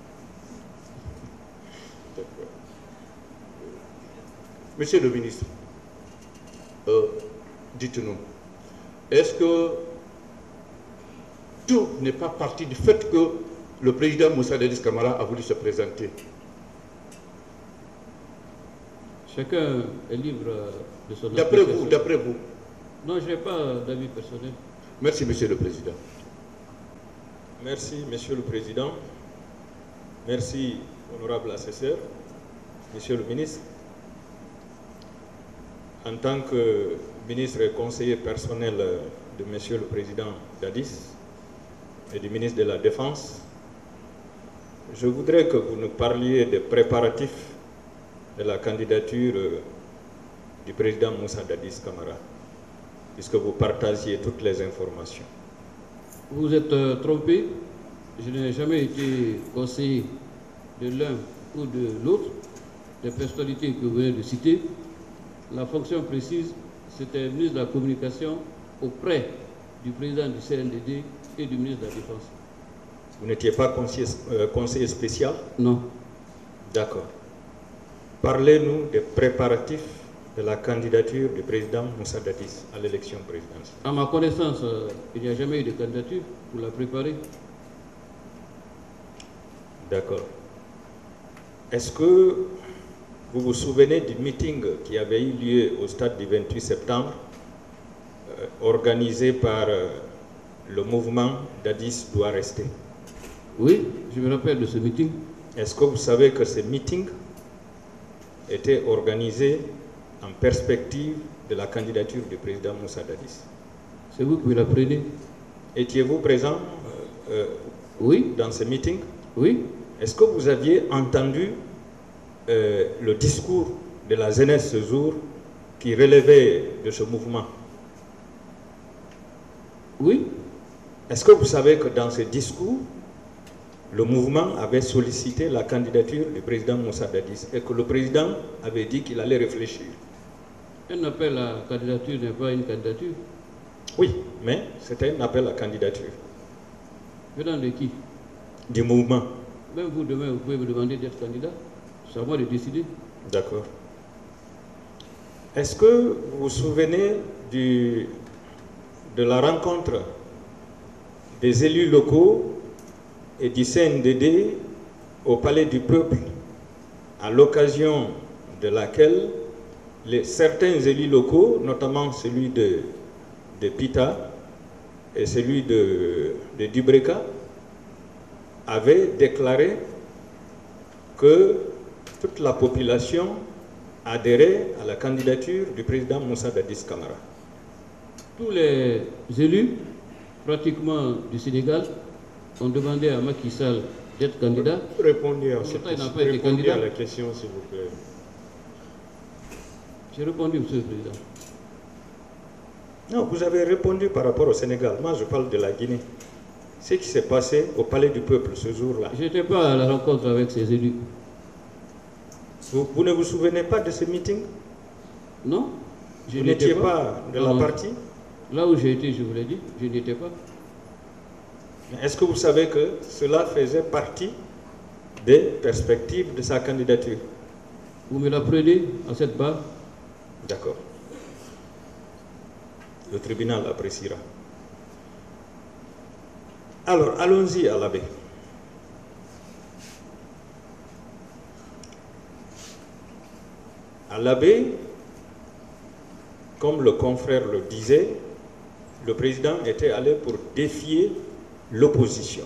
Monsieur le ministre, dites-nous, est-ce que tout n'est pas parti du fait que le président Moussa Dadis Camara a voulu se présenter? Chacun est libre de son avis. D'après vous. Non, je n'ai pas d'avis personnel. Merci, monsieur le président. Merci, monsieur le président. Merci, honorable assesseur. Monsieur le ministre, en tant que ministre et conseiller personnel de monsieur le président Dadis et du ministre de la Défense, je voudrais que vous nous parliez des préparatifs de la candidature du président Moussa Dadis Camara, puisque vous partagiez toutes les informations. Vous êtes trompé. Je n'ai jamais été conseiller de l'un ou de l'autre des personnalités que vous venez de citer. La fonction précise, c'était ministre de la Communication auprès du président du CNDD et du ministre de la Défense. Vous n'étiez pas conseiller spécial? Non. D'accord. Parlez-nous des préparatifs de la candidature du président Moussa Dadis à l'élection présidentielle. À ma connaissance, il n'y a jamais eu de candidature pour la préparer. D'accord. Est-ce que vous vous souvenez du meeting qui avait eu lieu au stade du 28 septembre, organisé par le mouvement Dadis doit rester? Oui, je me rappelle de ce meeting. Est-ce que vous savez que ce meeting était organisé en perspective de la candidature du président Moussa Dadis? C'est vous qui me l'apprenez? Étiez-vous présent oui. Dans ce meeting? Oui. Est-ce que vous aviez entendu le discours de la jeunesse ce jour qui relevait de ce mouvement? Oui. Est-ce que vous savez que dans ce discours, le mouvement avait sollicité la candidature du président Moussa Dadis et que le président avait dit qu'il allait réfléchir? Un appel à candidature n'est pas une candidature. Oui, mais c'était un appel à candidature. Venant de qui? Du mouvement. Même vous, demain, vous pouvez me demander d'être candidat. C'est à moi de décider. D'accord. Est-ce que vous vous souvenez de la rencontre des élus locaux et du CNDD au Palais du Peuple, à l'occasion de laquelle certains élus locaux, notamment celui de Pita et celui de Dubreka, avaient déclaré que toute la population adhérait à la candidature du président Moussa Dadis Camara. Tous les élus, pratiquement du Sénégal, ont demandé à Macky Sall d'être candidat. Répondez à, répondez à la question, s'il vous plaît. J'ai répondu, Monsieur le Président. Non, vous avez répondu par rapport au Sénégal. Moi, je parle de la Guinée. Ce qui s'est passé au Palais du Peuple ce jour-là. Je n'étais pas à la rencontre avec ces élus. Vous ne vous souvenez pas de ce meeting? Non. Vous n'étiez pas de la partie? Là où j'ai été, je vous l'ai dit, je n'y étais pas. Est-ce que vous savez que cela faisait partie des perspectives de sa candidature? Vous me l'apprenez à cette barre? D'accord. Le tribunal appréciera. Alors, allons-y à l'abbé. À l'abbé, comme le confrère le disait, le président était allé pour défier l'opposition.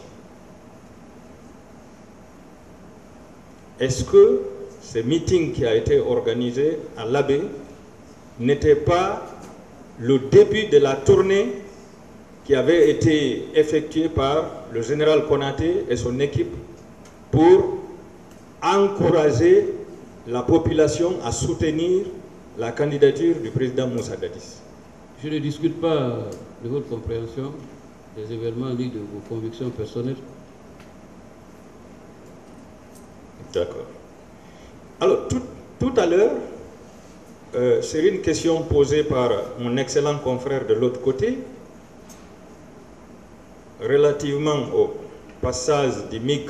Est-ce que ce meeting qui a été organisé à l'abbé n'était pas le début de la tournée qui avait été effectuée par le général Konaté et son équipe pour encourager la population à soutenir la candidature du président Moussa Dadis? Je ne discute pas de votre compréhension des événements ni de vos convictions personnelles. D'accord. Alors, tout à l'heure, c'est une question posée par mon excellent confrère de l'autre côté, relativement au passage des MiG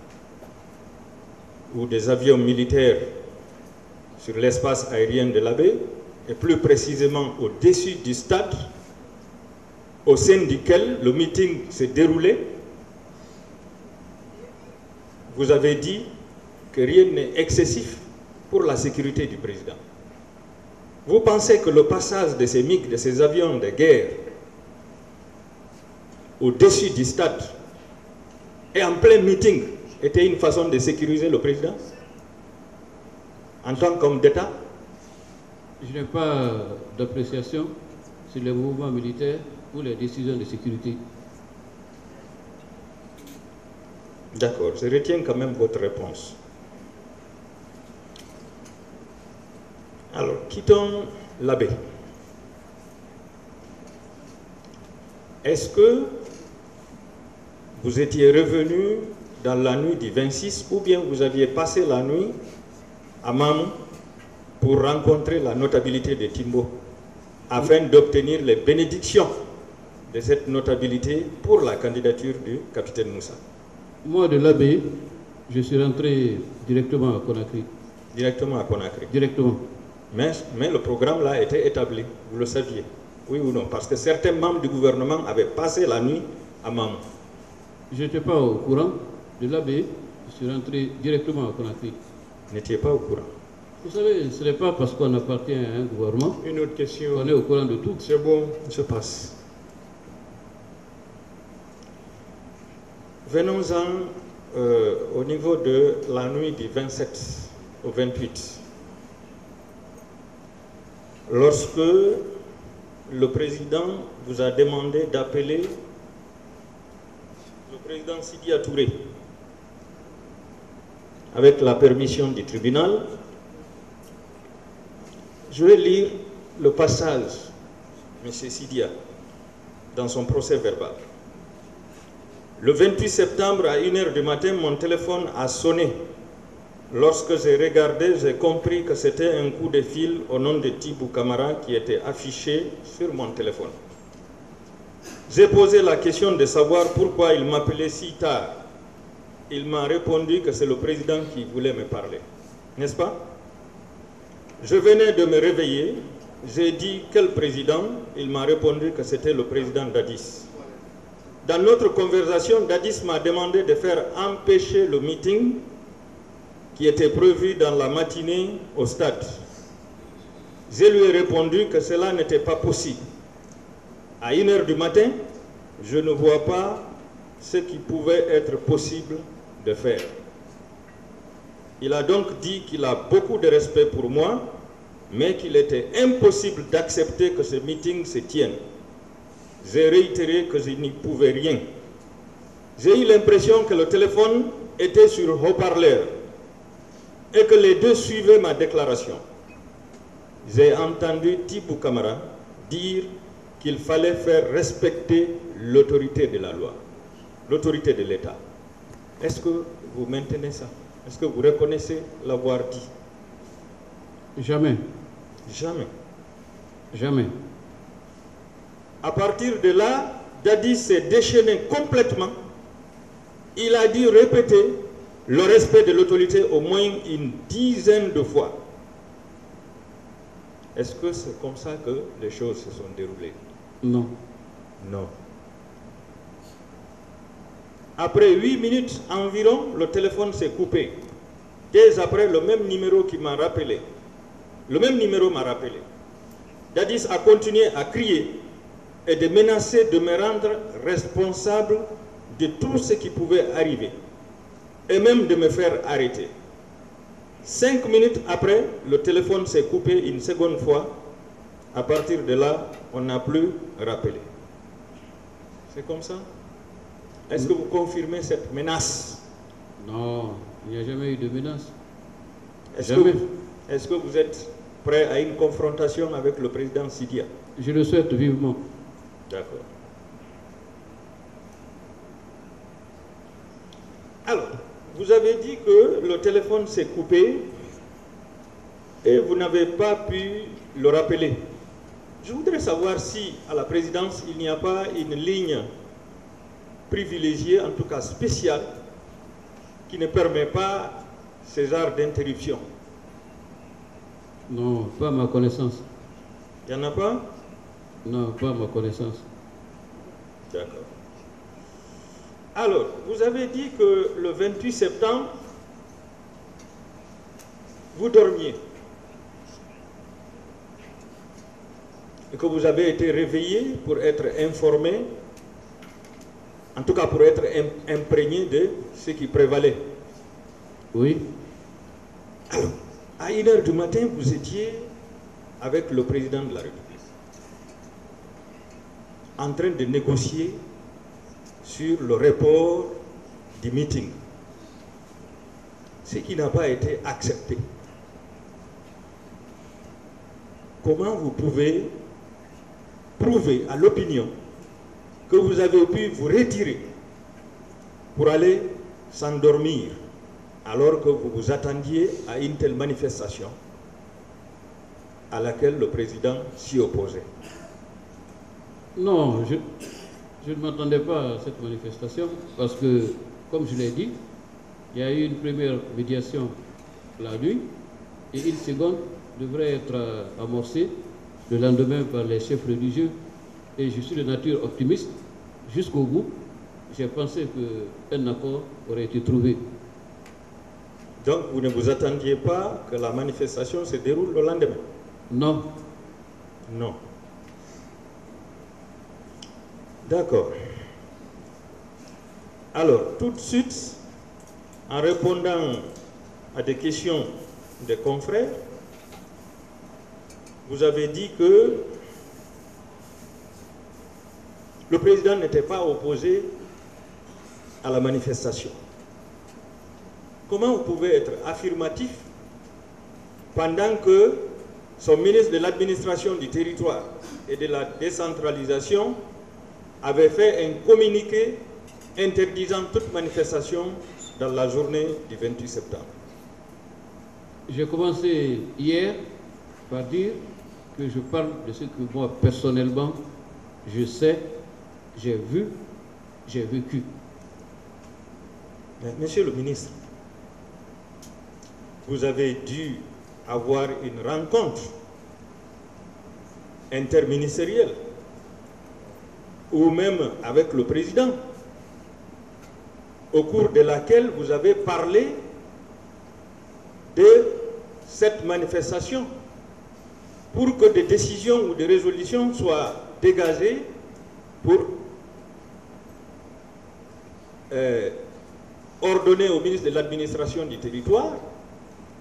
ou des avions militaires sur l'espace aérien de l'abbé, et plus précisément au-dessus du stade au sein duquel le meeting s'est déroulé. Vous avez dit que rien n'est excessif pour la sécurité du président. Vous pensez que le passage de ces MiG, de ces avions de guerre, au-dessus du stade et en plein meeting était une façon de sécuriser le président en tant qu'homme d'État? Je n'ai pas d'appréciation sur les mouvements militaires ou les décisions de sécurité. D'accord, je retiens quand même votre réponse. Alors, quittons l'abbé. Est-ce que vous étiez revenu dans la nuit du 26 ou bien vous aviez passé la nuit à Mamou pour rencontrer la notabilité de Timbo afin d'obtenir les bénédictions de cette notabilité pour la candidature du capitaine Moussa? Moi, de l'abbé, je suis rentré directement à Conakry. Directement à Conakry? Directement. Mais le programme là était établi, vous le saviez? Oui ou non? Parce que certains membres du gouvernement avaient passé la nuit à Mamou. Je n'étais pas au courant de l'abbé, je suis rentré directement à Conakry. Vous n'étiez pas au courant? Vous savez, ce n'est pas parce qu'on appartient à un gouvernement Une autre question. qu'on est au courant de tout. C'est bon, je passe. Venons-en au niveau de la nuit du 27 au 28. Lorsque le président vous a demandé d'appeler le président Sidia Touré avec la permission du tribunal, je vais lire le passage, M. Sidia, dans son procès verbal. Le 28 septembre à 1h du matin, mon téléphone a sonné. Lorsque j'ai regardé, j'ai compris que c'était un coup de fil au nom de Tibou Camara qui était affiché sur mon téléphone. J'ai posé la question de savoir pourquoi il m'appelait si tard. Il m'a répondu que c'est le président qui voulait me parler. N'est-ce pas? Je venais de me réveiller. J'ai dit quel président? Il m'a répondu que c'était le président Dadis. Dans notre conversation, Dadis m'a demandé de faire empêcher le meeting qui était prévu dans la matinée au stade. Je lui ai répondu que cela n'était pas possible. À 1h du matin, je ne vois pas ce qui pouvait être possible de faire. Il a donc dit qu'il a beaucoup de respect pour moi, mais qu'il était impossible d'accepter que ce meeting se tienne. J'ai réitéré que je n'y pouvais rien. J'ai eu l'impression que le téléphone était sur haut-parleur et que les deux suivaient ma déclaration. J'ai entendu Tibou Camara dire qu'il fallait faire respecter l'autorité de la loi, l'autorité de l'État. Est-ce que vous maintenez ça? Est-ce que vous reconnaissez l'avoir dit? Jamais. Jamais. Jamais. À partir de là, Dadis s'est déchaîné complètement. Il a dû répéter le respect de l'autorité au moins une dizaine de fois. Est-ce que c'est comme ça que les choses se sont déroulées? Non. Non. Après 8 minutes environ, le téléphone s'est coupé. Dès après, le même numéro qui m'a rappelé. Le même numéro m'a rappelé. Dadis a continué à crier et de menacer de me rendre responsable de tout ce qui pouvait arriver et même de me faire arrêter. 5 minutes après, le téléphone s'est coupé une seconde fois. À partir de là, on n'a plus rappelé. C'est comme ça? Est-ce que vous confirmez cette menace? Non, il n'y a jamais eu de menace. Est-ce que vous êtes prêt à une confrontation avec le président Sidia? Je le souhaite vivement. D'accord. Alors, vous avez dit que le téléphone s'est coupé et vous n'avez pas pu le rappeler. Je voudrais savoir si à la présidence, il n'y a pas une ligne privilégiée, en tout cas spéciale, qui ne permet pas ce genre d'interruption. Non, pas à ma connaissance. Il n'y en a pas? Non, pas à ma connaissance. D'accord. Alors, vous avez dit que le 28 septembre, vous dormiez et que vous avez été réveillé pour être informé, en tout cas pour être imprégné de ce qui prévalait. Oui. Alors, à 1 h du matin, vous étiez avec le président de la République en train de négocier sur le report du meeting, ce qui n'a pas été accepté. Comment vous pouvez prouver à l'opinion que vous avez pu vous retirer pour aller s'endormir alors que vous vous attendiez à une telle manifestation à laquelle le président s'y opposait? Non, je ne m'attendais pas à cette manifestation parce que, comme je l'ai dit, il y a eu une première médiation la nuit et une seconde devrait être amorcée le lendemain par les chefs religieux. Et je suis de nature optimiste. Jusqu'au bout, j'ai pensé qu'un accord aurait été trouvé. Donc, vous ne vous attendiez pas que la manifestation se déroule le lendemain? Non. Non. D'accord. Alors, tout de suite, en répondant à des questions des confrères, vous avez dit que le président n'était pas opposé à la manifestation. Comment vous pouvez être affirmatif pendant que son ministre de l'administration du territoire et de la décentralisation avait fait un communiqué interdisant toute manifestation dans la journée du 28 septembre? J'ai commencé hier par dire que je parle de ce que moi, personnellement, je sais, j'ai vu, j'ai vécu. Mais, monsieur le ministre, vous avez dû avoir une rencontre interministérielle ou même avec le président, au cours de laquelle vous avez parlé de cette manifestation pour que des décisions ou des résolutions soient dégagées pour ordonner au ministre de l'administration du territoire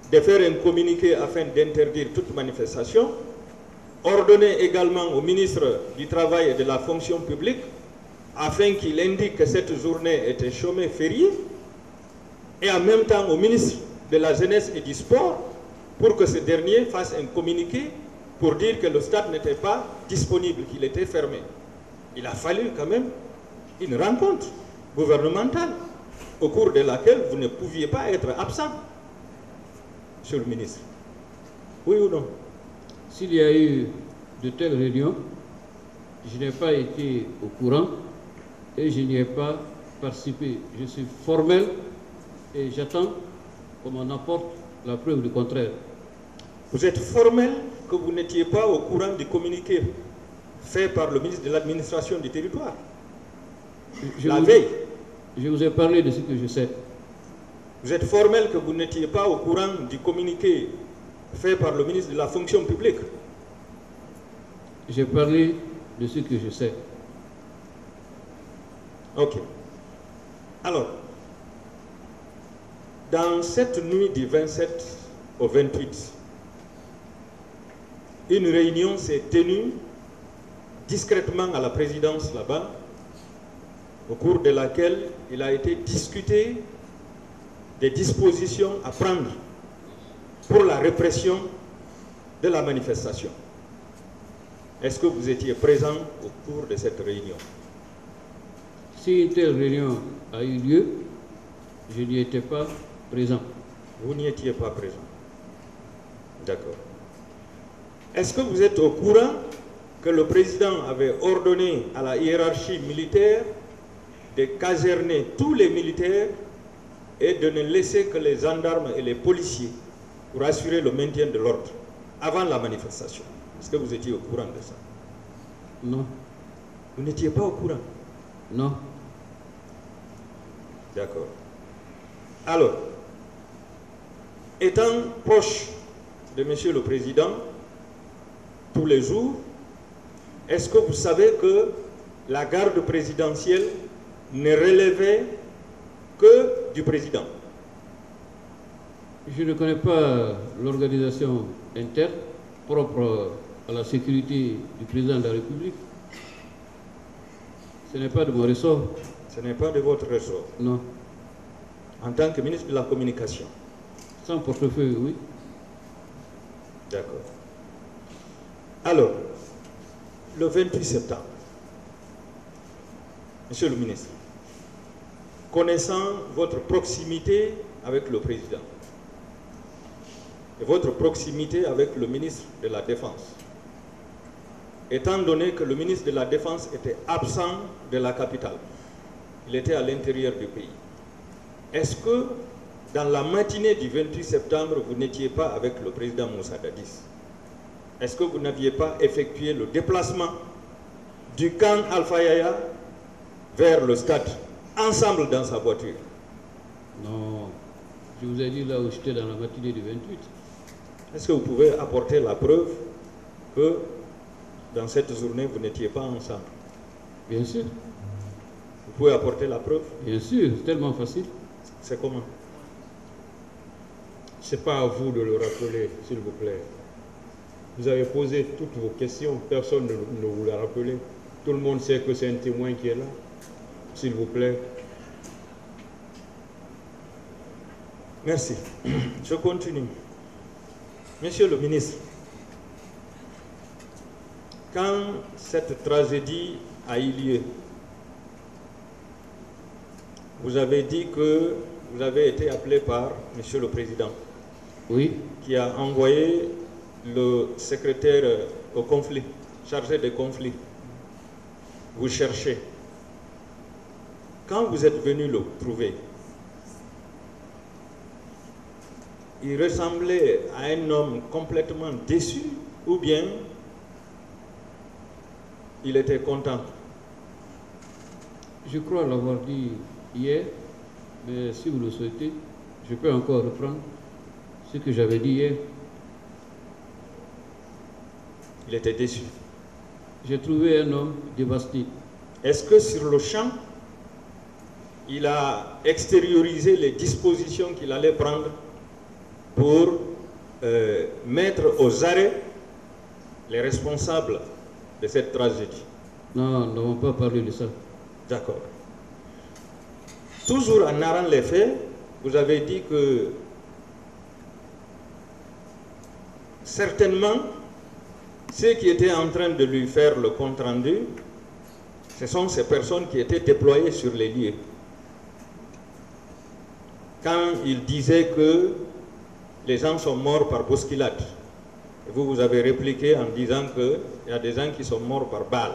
de faire un communiqué afin d'interdire toute manifestation, ordonner également au ministre du Travail et de la Fonction publique afin qu'il indique que cette journée était chômée fériée, et en même temps au ministre de la Jeunesse et du Sport pour que ce dernier fasse un communiqué pour dire que le stade n'était pas disponible, qu'il était fermé. Il a fallu quand même une rencontre gouvernementale au cours de laquelle vous ne pouviez pas être absent, Monsieur le ministre. Oui ou non? S'il y a eu de telles réunions, je n'ai pas été au courant et je n'y ai pas participé. Je suis formel et j'attends qu'on m'en apporte la preuve du contraire. Vous êtes formel que vous n'étiez pas au courant du communiqué fait par le ministre de l'administration du territoire la veille. Je vous ai parlé de ce que je sais. Vous êtes formel que vous n'étiez pas au courant du communiqué fait par le ministre de la Fonction publique. J'ai parlé de ce que je sais. Ok. Alors, dans cette nuit du 27 au 28, une réunion s'est tenue discrètement à la présidence là-bas, au cours de laquelle il a été discuté des dispositions à prendre pour la répression de la manifestation. Est-ce que vous étiez présent au cours de cette réunion? Si une telle réunion a eu lieu, je n'y étais pas présent. Vous n'y étiez pas présent. D'accord. Est-ce que vous êtes au courant que le président avait ordonné à la hiérarchie militaire de caserner tous les militaires et de ne laisser que les gendarmes et les policiers pour assurer le maintien de l'ordre avant la manifestation? Est-ce que vous étiez au courant de ça? Non. Vous n'étiez pas au courant? Non. D'accord. Alors, étant proche de Monsieur le Président tous les jours, est-ce que vous savez que la garde présidentielle ne relevait que du président? Je ne connais pas l'organisation interne propre à la sécurité du président de la République. Ce n'est pas de mon ressort. Ce n'est pas de votre ressort? Non. En tant que ministre de la Communication? Sans portefeuille, oui. D'accord. Alors, le 28 septembre, Monsieur le ministre, connaissant votre proximité avec le président et votre proximité avec le ministre de la Défense, étant donné que le ministre de la Défense était absent de la capitale, il était à l'intérieur du pays, est-ce que dans la matinée du 28 septembre, vous n'étiez pas avec le président Moussa Dadis? Est-ce que vous n'aviez pas effectué le déplacement du camp Alpha Yaya vers le stade, ensemble dans sa voiture? Non. Je vous ai dit là où j'étais dans la matinée du 28. Est-ce que vous pouvez apporter la preuve que dans cette journée, vous n'étiez pas ensemble? Bien sûr. Vous pouvez apporter la preuve? Bien sûr, c'est tellement facile. C'est comment? Ce n'est pas à vous de le rappeler, s'il vous plaît. Vous avez posé toutes vos questions, personne ne vous l'a rappelé. Tout le monde sait que c'est un témoin qui est là. S'il vous plaît. Merci. Je continue. Monsieur le ministre, quand cette tragédie a eu lieu, vous avez dit que vous avez été appelé par Monsieur le Président. Oui. Qui a envoyé le secrétaire au conflit, chargé des conflits. Vous cherchez. Quand vous êtes venu le trouver, il ressemblait à un homme complètement déçu ou bien il était content? Je crois l'avoir dit hier, mais si vous le souhaitez, je peux encore reprendre ce que j'avais dit hier. Il était déçu. J'ai trouvé un homme dévasté. Est-ce que sur le champ, il a extériorisé les dispositions qu'il allait prendre pour mettre aux arrêts les responsables de cette tragédie. Non, nous n'avons pas parlé de ça. D'accord. Toujours en narrant les faits, vous avez dit que certainement ceux qui étaient en train de lui faire le compte-rendu, ce sont ces personnes qui étaient déployées sur les lieux. Quand il disait que les gens sont morts par bousculade, vous avez répliqué en disant qu'il y a des gens qui sont morts par balle.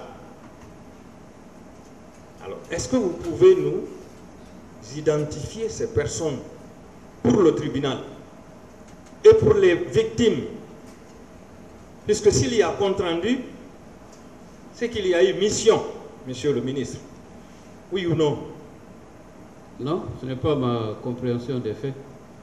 Alors, est-ce que vous pouvez nous identifier ces personnes pour le tribunal et pour les victimes? Puisque s'il y a compte rendu, c'est qu'il y a eu mission, monsieur le ministre. Oui ou non? Non, ce n'est pas ma compréhension des faits.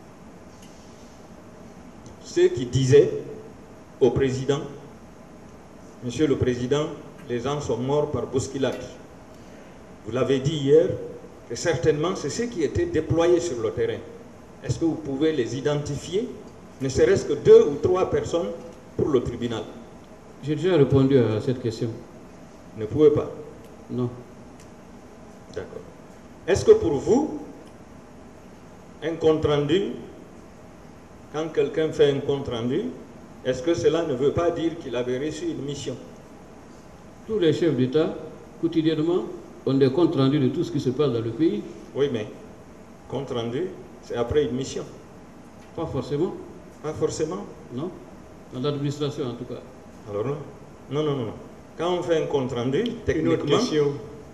Ceux qui disaient au président, monsieur le président, les gens sont morts par bousculade. Vous l'avez dit hier, que certainement c'est ceux qui étaient déployés sur le terrain. Est-ce que vous pouvez les identifier, ne serait-ce que 2 ou 3 personnes pour le tribunal? J'ai déjà répondu à cette question. Ne pouvez pas? Non. D'accord. Est-ce que pour vous, un compte-rendu, quand quelqu'un fait un compte-rendu, est-ce que cela ne veut pas dire qu'il avait reçu une mission? Tous les chefs d'État, quotidiennement, ont des comptes rendus de tout ce qui se passe dans le pays. Oui, mais compte-rendu, c'est après une mission. Pas forcément. Pas forcément? Non. Dans l'administration, en tout cas. Alors non. Non, non, non, non. Quand on fait un compte-rendu, techniquement... Une autre question.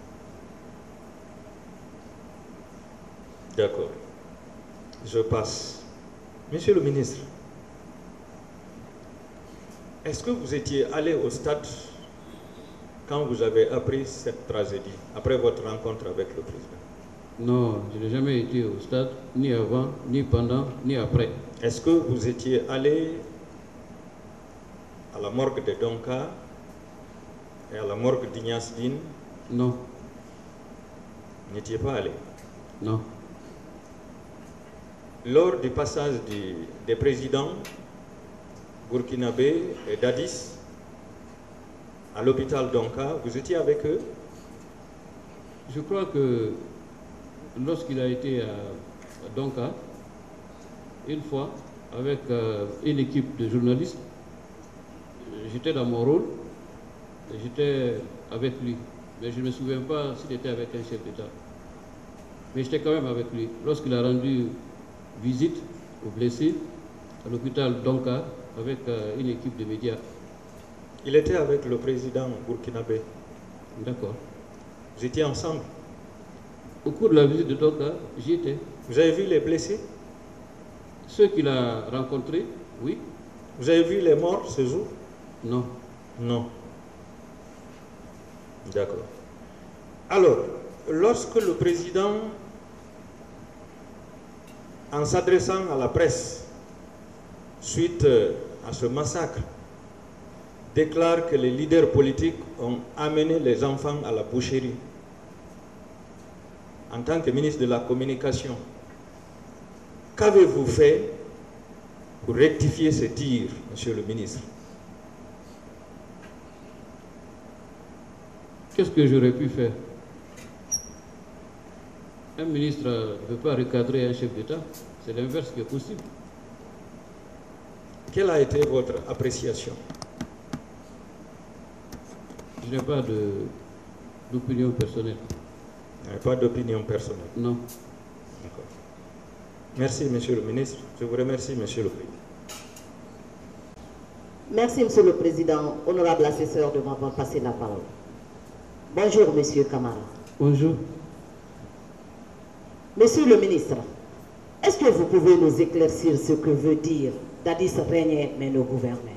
D'accord. Je passe. Monsieur le ministre, est-ce que vous étiez allé au stade quand vous avez appris cette tragédie, après votre rencontre avec le président? Non, je n'ai jamais été au stade, ni avant, ni pendant, ni après. Est-ce que vous étiez allé à la morgue de Donka et à la morgue d'Ignace Dine? Non. Vous n'étiez pas allé? Non. Lors du passage des présidents burkinabé et Dadis à l'hôpital Donka, vous étiez avec eux? Je crois que lorsqu'il a été à Donka, une fois, avec une équipe de journalistes, j'étais dans mon rôle, j'étais avec lui, mais je ne me souviens pas s'il était avec un chef d'État. Mais j'étais quand même avec lui. Lorsqu'il a rendu visite aux blessés à l'hôpital Donka avec une équipe de médias. Il était avec le président burkinabé. D'accord. Vous étiez ensemble? Au cours de la visite de Donka, j'y étais. Vous avez vu les blessés? Ceux qu'il a rencontrés, oui. Vous avez vu les morts ce jour? Non. Non. D'accord. Alors, lorsque le président, en s'adressant à la presse, suite à ce massacre, déclare que les leaders politiques ont amené les enfants à la boucherie, en tant que ministre de la Communication, qu'avez-vous fait pour rectifier ce tir, monsieur le ministre? Qu'est-ce que j'aurais pu faire? Un ministre ne peut pas recadrer un chef d'État. C'est l'inverse qui est possible. Quelle a été votre appréciation? Je n'ai pas d'opinion personnelle. Pas d'opinion personnelle? Non. D'accord. Merci, monsieur le ministre. Je vous remercie, monsieur le président. Merci, monsieur le président. Honorable assesseur, de m'avoir passé la parole. Bonjour, monsieur Camara. Bonjour. Monsieur le ministre, est-ce que vous pouvez nous éclaircir ce que veut dire Dadis régnait mais ne gouvernait?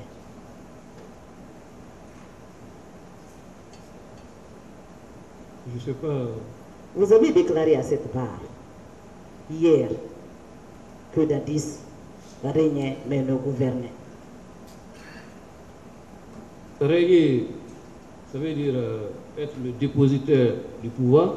Je ne sais pas. Vous avez déclaré à cette barre hier que Dadis régnait mais ne gouvernait. Régner, ça veut dire être le dépositaire du pouvoir.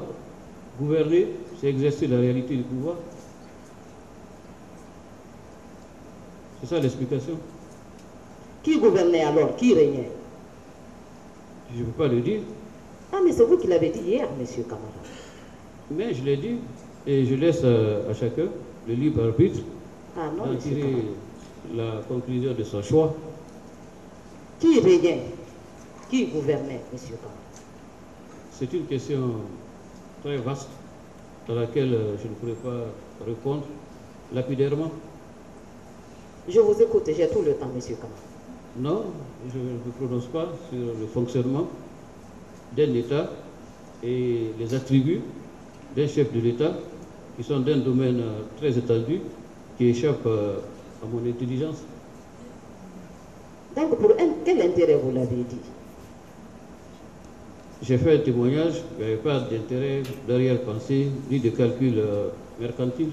Gouverner, c'est exercer la réalité du pouvoir. C'est ça l'explication. Qui gouvernait alors? Qui régnait? Je ne peux pas le dire, Ah, mais c'est vous qui l'avez dit hier, monsieur Camara. mais je l'ai dit et je laisse à chacun le libre arbitre Ah non, d'en monsieur tirer Camara. la conclusion de son choix. Qui régnait? Qui gouvernait, monsieur Camara? C'est une question très vaste à laquelle je ne pourrais pas répondre lapidairement. Je vous écoute, j'ai tout le temps, monsieur Camara. Non, je ne me prononce pas sur le fonctionnement d'un État et les attributs d'un chef de l'État qui sont d'un domaine très étendu qui échappe à mon intelligence. Donc, pour quel intérêt vous l'avez dit? J'ai fait un témoignage, il n'y avait pas d'intérêt, d'arrière-pensée, ni de calcul mercantile.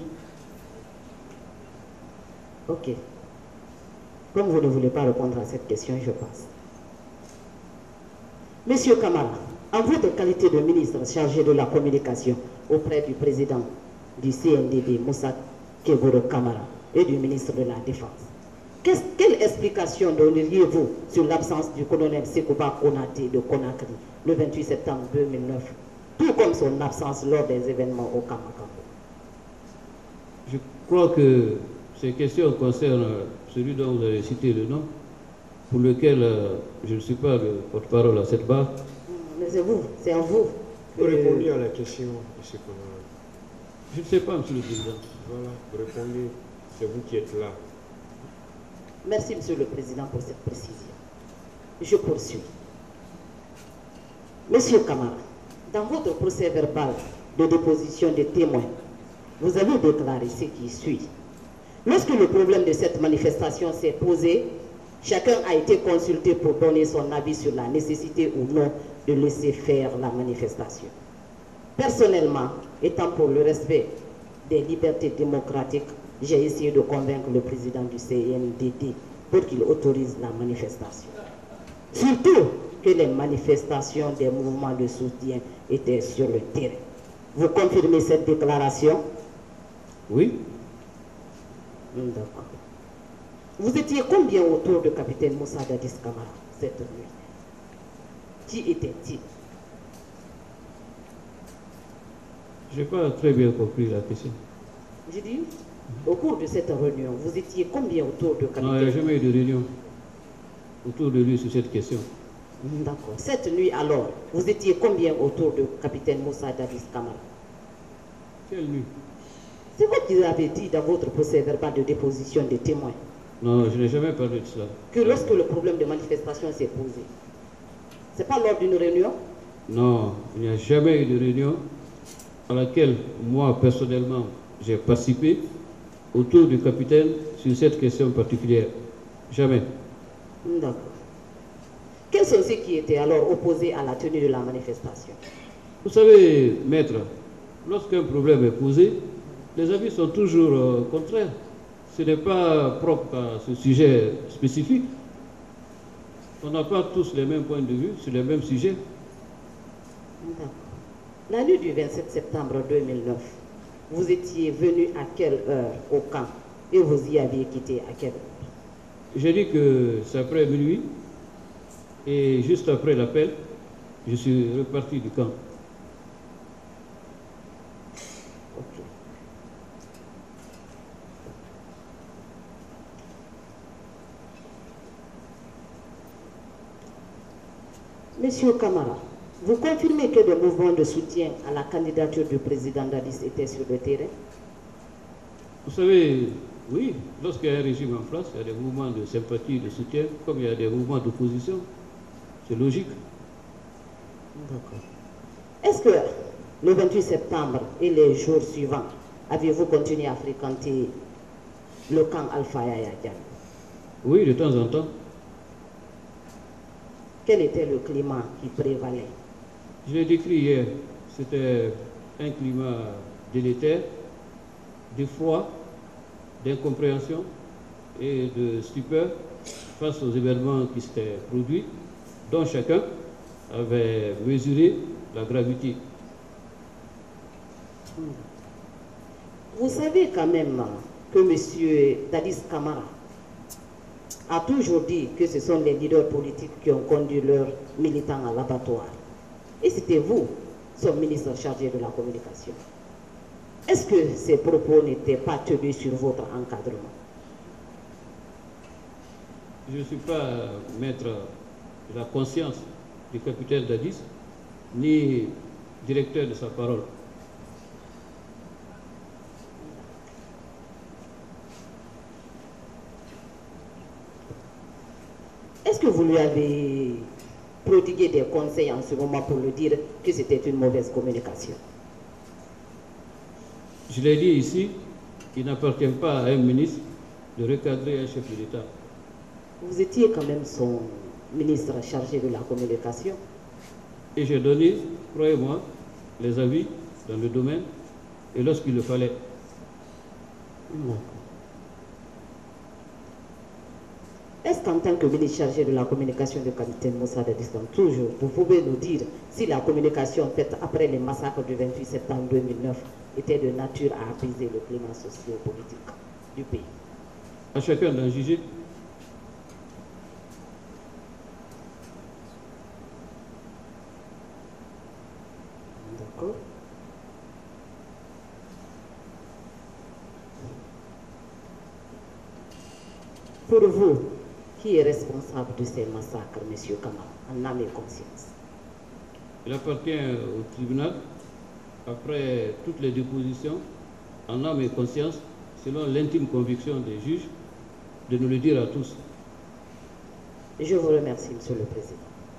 Ok. Comme vous ne voulez pas répondre à cette question, je passe. Monsieur Camara, en votre qualité de ministre chargé de la communication auprès du président du CNDD, Moussa Keboro Camara, et du ministre de la Défense, quelle explication donneriez-vous sur l'absence du colonel Sekouba Konaté de Conakry le 28 septembre 2009, tout comme son absence lors des événements au Kamakambo? Je crois que ces questions concernent celui dont vous avez cité le nom, pour lequel je ne suis pas le porte-parole à cette barre. Mais c'est vous, c'est à vous. Vous répondez à la question, M. Camara. Je ne sais pas, Monsieur le Président. Voilà, vous répondez, c'est vous qui êtes là. Merci, Monsieur le Président, pour cette précision. Je poursuis. Monsieur Camara, dans votre procès verbal de déposition des témoins, vous avez déclaré ce qui suit. Lorsque le problème de cette manifestation s'est posé, chacun a été consulté pour donner son avis sur la nécessité ou non de laisser faire la manifestation. Personnellement, étant pour le respect des libertés démocratiques, j'ai essayé de convaincre le président du CNDD pour qu'il autorise la manifestation. Surtout que les manifestations des mouvements de soutien étaient sur le terrain. Vous confirmez cette déclaration? Oui. D'accord. Vous étiez combien autour de capitaine Moussa Dadis Camara cette nuit? Qui était-il? Je n'ai pas très bien compris la question. J'ai dit, au cours de cette réunion, vous étiez combien autour de capitaine? Non, il n'y a jamais eu de réunion autour de lui sur cette question. D'accord. Cette nuit alors, vous étiez combien autour de capitaine Moussa Dadis Camara? Quelle nuit? C'est vous qui avez dit dans votre procès verbal de déposition des témoins Non, je n'ai jamais parlé de cela. que lorsque le problème de manifestation s'est posé, c'est pas lors d'une réunion? Non, il n'y a jamais eu de réunion à laquelle moi, personnellement, j'ai participé autour du capitaine sur cette question particulière. Jamais. D'accord. Quels sont ceux qui étaient alors opposés à la tenue de la manifestation? Vous savez, maître, lorsqu'un problème est posé, les avis sont toujours contraires. Ce n'est pas propre à ce sujet spécifique. On n'a pas tous les mêmes points de vue sur les mêmes sujets. D'accord. La nuit du 27 septembre 2009, vous étiez venu à quelle heure au camp et vous y aviez quitté à quelle heure? J'ai dit que c'est après minuit et juste après l'appel, je suis reparti du camp. Ok. Monsieur Camara, vous confirmez que des mouvements de soutien à la candidature du président Dadis étaient sur le terrain? Vous savez, oui, lorsqu'il y a un régime en place, il y a des mouvements de sympathie, de soutien, comme il y a des mouvements d'opposition. C'est logique. D'accord. Est-ce que le 28 septembre et les jours suivants, avez-vous continué à fréquenter le camp Alpha Yaya Diagne? Oui, de temps en temps. Quel était le climat qui prévalait? Je l'ai décrit hier. C'était un climat délétère, de froid, d'incompréhension et de stupeur face aux événements qui s'étaient produits, dont chacun avait mesuré la gravité. Vous savez quand même que M. Dadis Camara a toujours dit que ce sont les leaders politiques qui ont conduit leurs militants à l'abattoir. Et c'était vous, son ministre chargé de la communication. Est-ce que ces propos n'étaient pas tenus sur votre encadrement? Je ne suis pas maître de la conscience du capitaine Dadis, ni directeur de sa parole. Est-ce que vous lui avez prodigué des conseils en ce moment pour lui dire que c'était une mauvaise communication? Je l'ai dit ici, il n'appartient pas à un ministre de recadrer un chef de l'État. Vous étiez quand même son ministre chargé de la communication. Et j'ai donné, croyez-moi, les avis dans le domaine et lorsqu'il le fallait. Est-ce qu'en tant que ministre chargé de la communication du capitaine Moussa Dadis, toujours, vous pouvez nous dire si la communication faite après les massacres du 28 septembre 2009 était de nature à apaiser le climat socio-politique du pays? À chacun d'en juger. D'accord. Pour vous, qui est responsable de ces massacres, M. Kamara, en âme et conscience? Il appartient au tribunal, après toutes les dépositions, en âme et conscience, selon l'intime conviction des juges, de nous le dire à tous. Je vous remercie, Monsieur le Président.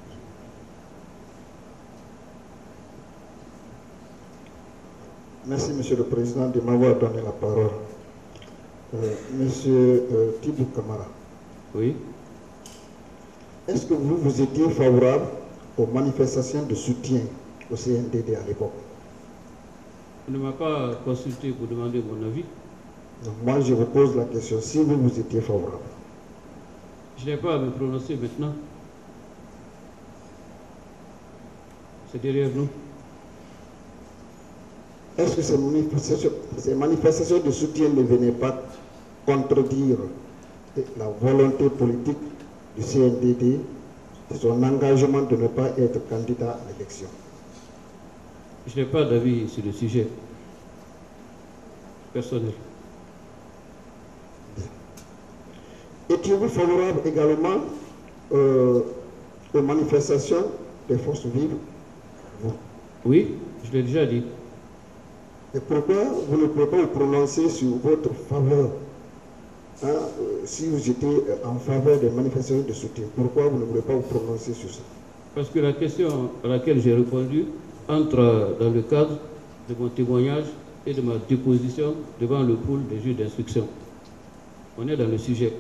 Merci, Monsieur le Président, de m'avoir donné la parole. Monsieur Tibou Kamara. Oui. Est-ce que vous étiez favorable aux manifestations de soutien au CNDD à l'époque? On ne m'a pas consulté pour demander mon avis. Donc, moi, je vous pose la question, si vous étiez favorable. Je n'ai pas à me prononcer maintenant. C'est derrière nous. Est-ce que ces manifestations de soutien ne venaient pas contredire la volonté politique du CNDD, son engagement de ne pas être candidat à l'élection? Je n'ai pas d'avis sur le sujet personnel. Étiez-vous favorable également aux manifestations des forces vives? Oui, je l'ai déjà dit. Et pourquoi vous ne pouvez pas vous prononcer sur votre faveur? Si vous étiez en faveur des manifestations de soutien, pourquoi vous ne voulez pas vous prononcer sur ça? Parce que la question à laquelle j'ai répondu entre dans le cadre de mon témoignage et de ma déposition devant le pool des juges d'instruction. On est dans le sujet.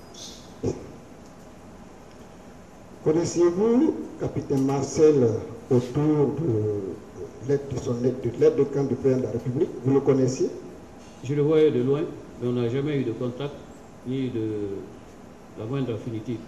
Connaissiez-vous, capitaine Marcel, autour de l'aide de camp du président de la République? Vous le connaissiez? Je le voyais de loin, mais on n'a jamais eu de contact ni de la moindre affinité.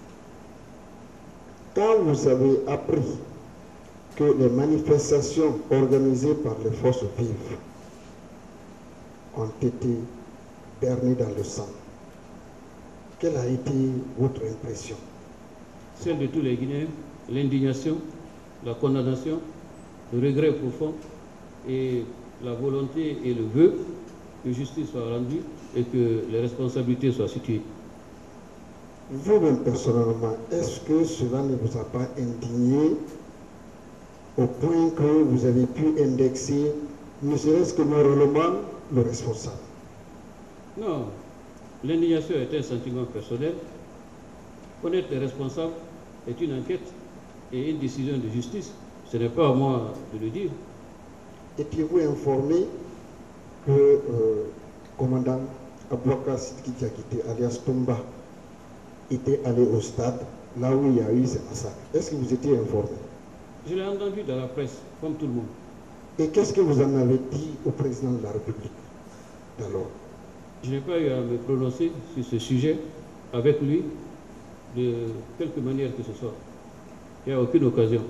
Quand vous avez appris que les manifestations organisées par les forces vives ont été bernées dans le sang, quelle a été votre impression? Celle de tous les Guinéens, l'indignation, la condamnation, le regret profond et la volonté et le vœu que justice soit rendue et que les responsabilités soient situées. Vous-même personnellement, est-ce que cela ne vous a pas indigné au point que vous avez pu indexer, ne serait-ce que moralement, le responsable? Non, l'indignation est un sentiment personnel. Connaître les responsables est une enquête et une décision de justice. Ce n'est pas à moi de le dire. Étiez-vous informé que le commandant Abouaka Sidiki Diakité, alias Tomba, était allé au stade, là où il y a eu ces massacres? Est-ce que vous étiez informé? Je l'ai entendu dans la presse, comme tout le monde. Et qu'est-ce que vous en avez dit au président de la République d'alors? Je n'ai pas eu à me prononcer sur ce sujet avec lui de quelque manière que ce soit. Il n'y a aucune occasion.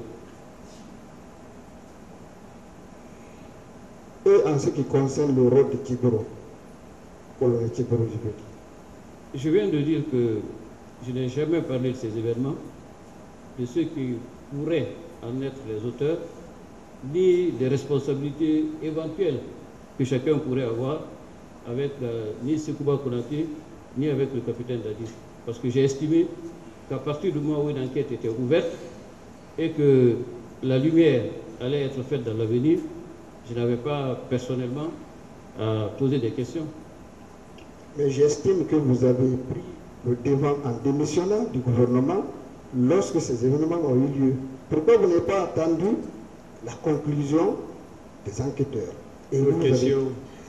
Et en ce qui concerne le rôle de Kibero, colonel Kibero, je veux dire. Je viens de dire que je n'ai jamais parlé de ces événements, de ceux qui pourraient en être les auteurs, ni des responsabilités éventuelles que chacun pourrait avoir avec ni Sekouba Konaté, ni avec le capitaine Dadis. Parce que j'ai estimé qu'à partir du moment où une enquête était ouverte et que la lumière allait être faite dans l'avenir, je n'avais pas personnellement à poser des questions. Mais j'estime que vous avez pris le devant en démissionnant du gouvernement lorsque ces événements ont eu lieu. Pourquoi vous n'avez pas attendu la conclusion des enquêteurs? Et vous question.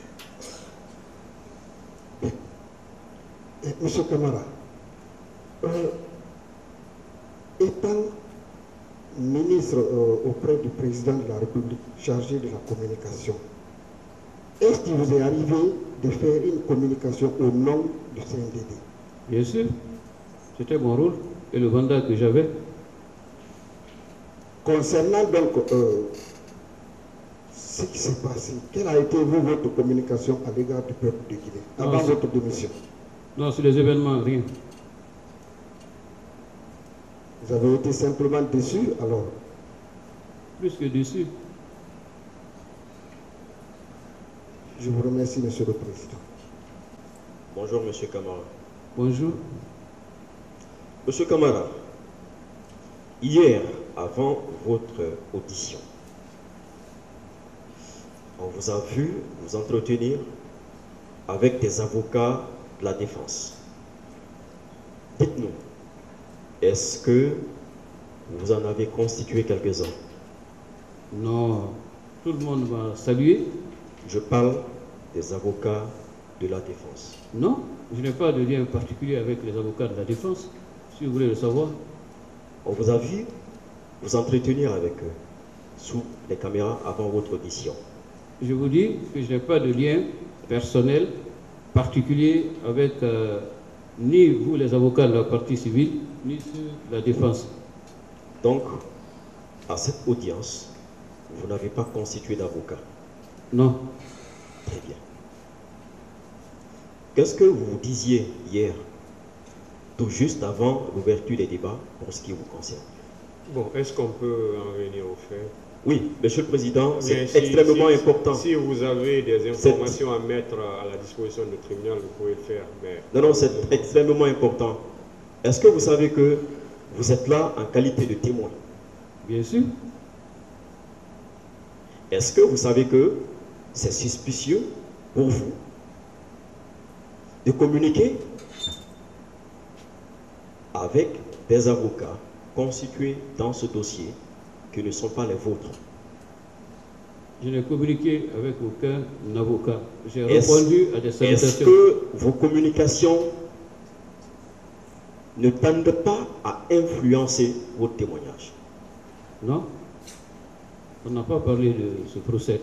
Monsieur Camara, étant ministre auprès du président de la République chargé de la communication, est-ce qu'il vous est arrivé de faire une communication au nom du CNDD? Bien sûr, c'était mon rôle et le mandat que j'avais. Concernant donc ce qui s'est passé, quelle a été votre communication à l'égard du peuple de Guinée avant votre démission? Non, sur les événements, rien. Vous avez été simplement déçu alors? Plus que déçu. Je vous remercie, Monsieur le Président. Bonjour, Monsieur Camara. Bonjour. Monsieur Camara, hier, avant votre audition, on vous a vu vous entretenir avec des avocats de la défense. Dites-nous, est-ce que vous en avez constitué quelques-uns? Non, tout le monde m'a salué. Je parle des avocats de la défense. Non, je n'ai pas de lien particulier avec les avocats de la défense, si vous voulez le savoir. On vous a vu vous entretenir avec eux sous les caméras avant votre audition. Je vous dis que je n'ai pas de lien personnel particulier avec ni vous les avocats de la partie civile, ni ceux de la défense. Donc, à cette audience, vous n'avez pas constitué d'avocat? Non. Très bien. Qu'est-ce que vous disiez hier, tout juste avant l'ouverture des débats, pour ce qui vous concerne? Bon, est-ce qu'on peut en venir au fait? Oui, Monsieur le Président, c'est Si extrêmement important. Si vous avez des informations à mettre à la disposition du tribunal, vous pouvez le faire. Mais... Non, c'est extrêmement important. Est-ce que vous savez que vous êtes là en qualité de témoin? Bien sûr. Est-ce que vous savez que c'est suspicieux pour vous de communiquer avec des avocats constitués dans ce dossier qui ne sont pas les vôtres? Je n'ai communiqué avec aucun avocat. J'ai répondu à des salutations. Est-ce que vos communications ne tendent pas à influencer votre témoignage? Non. On n'a pas parlé de ce procès.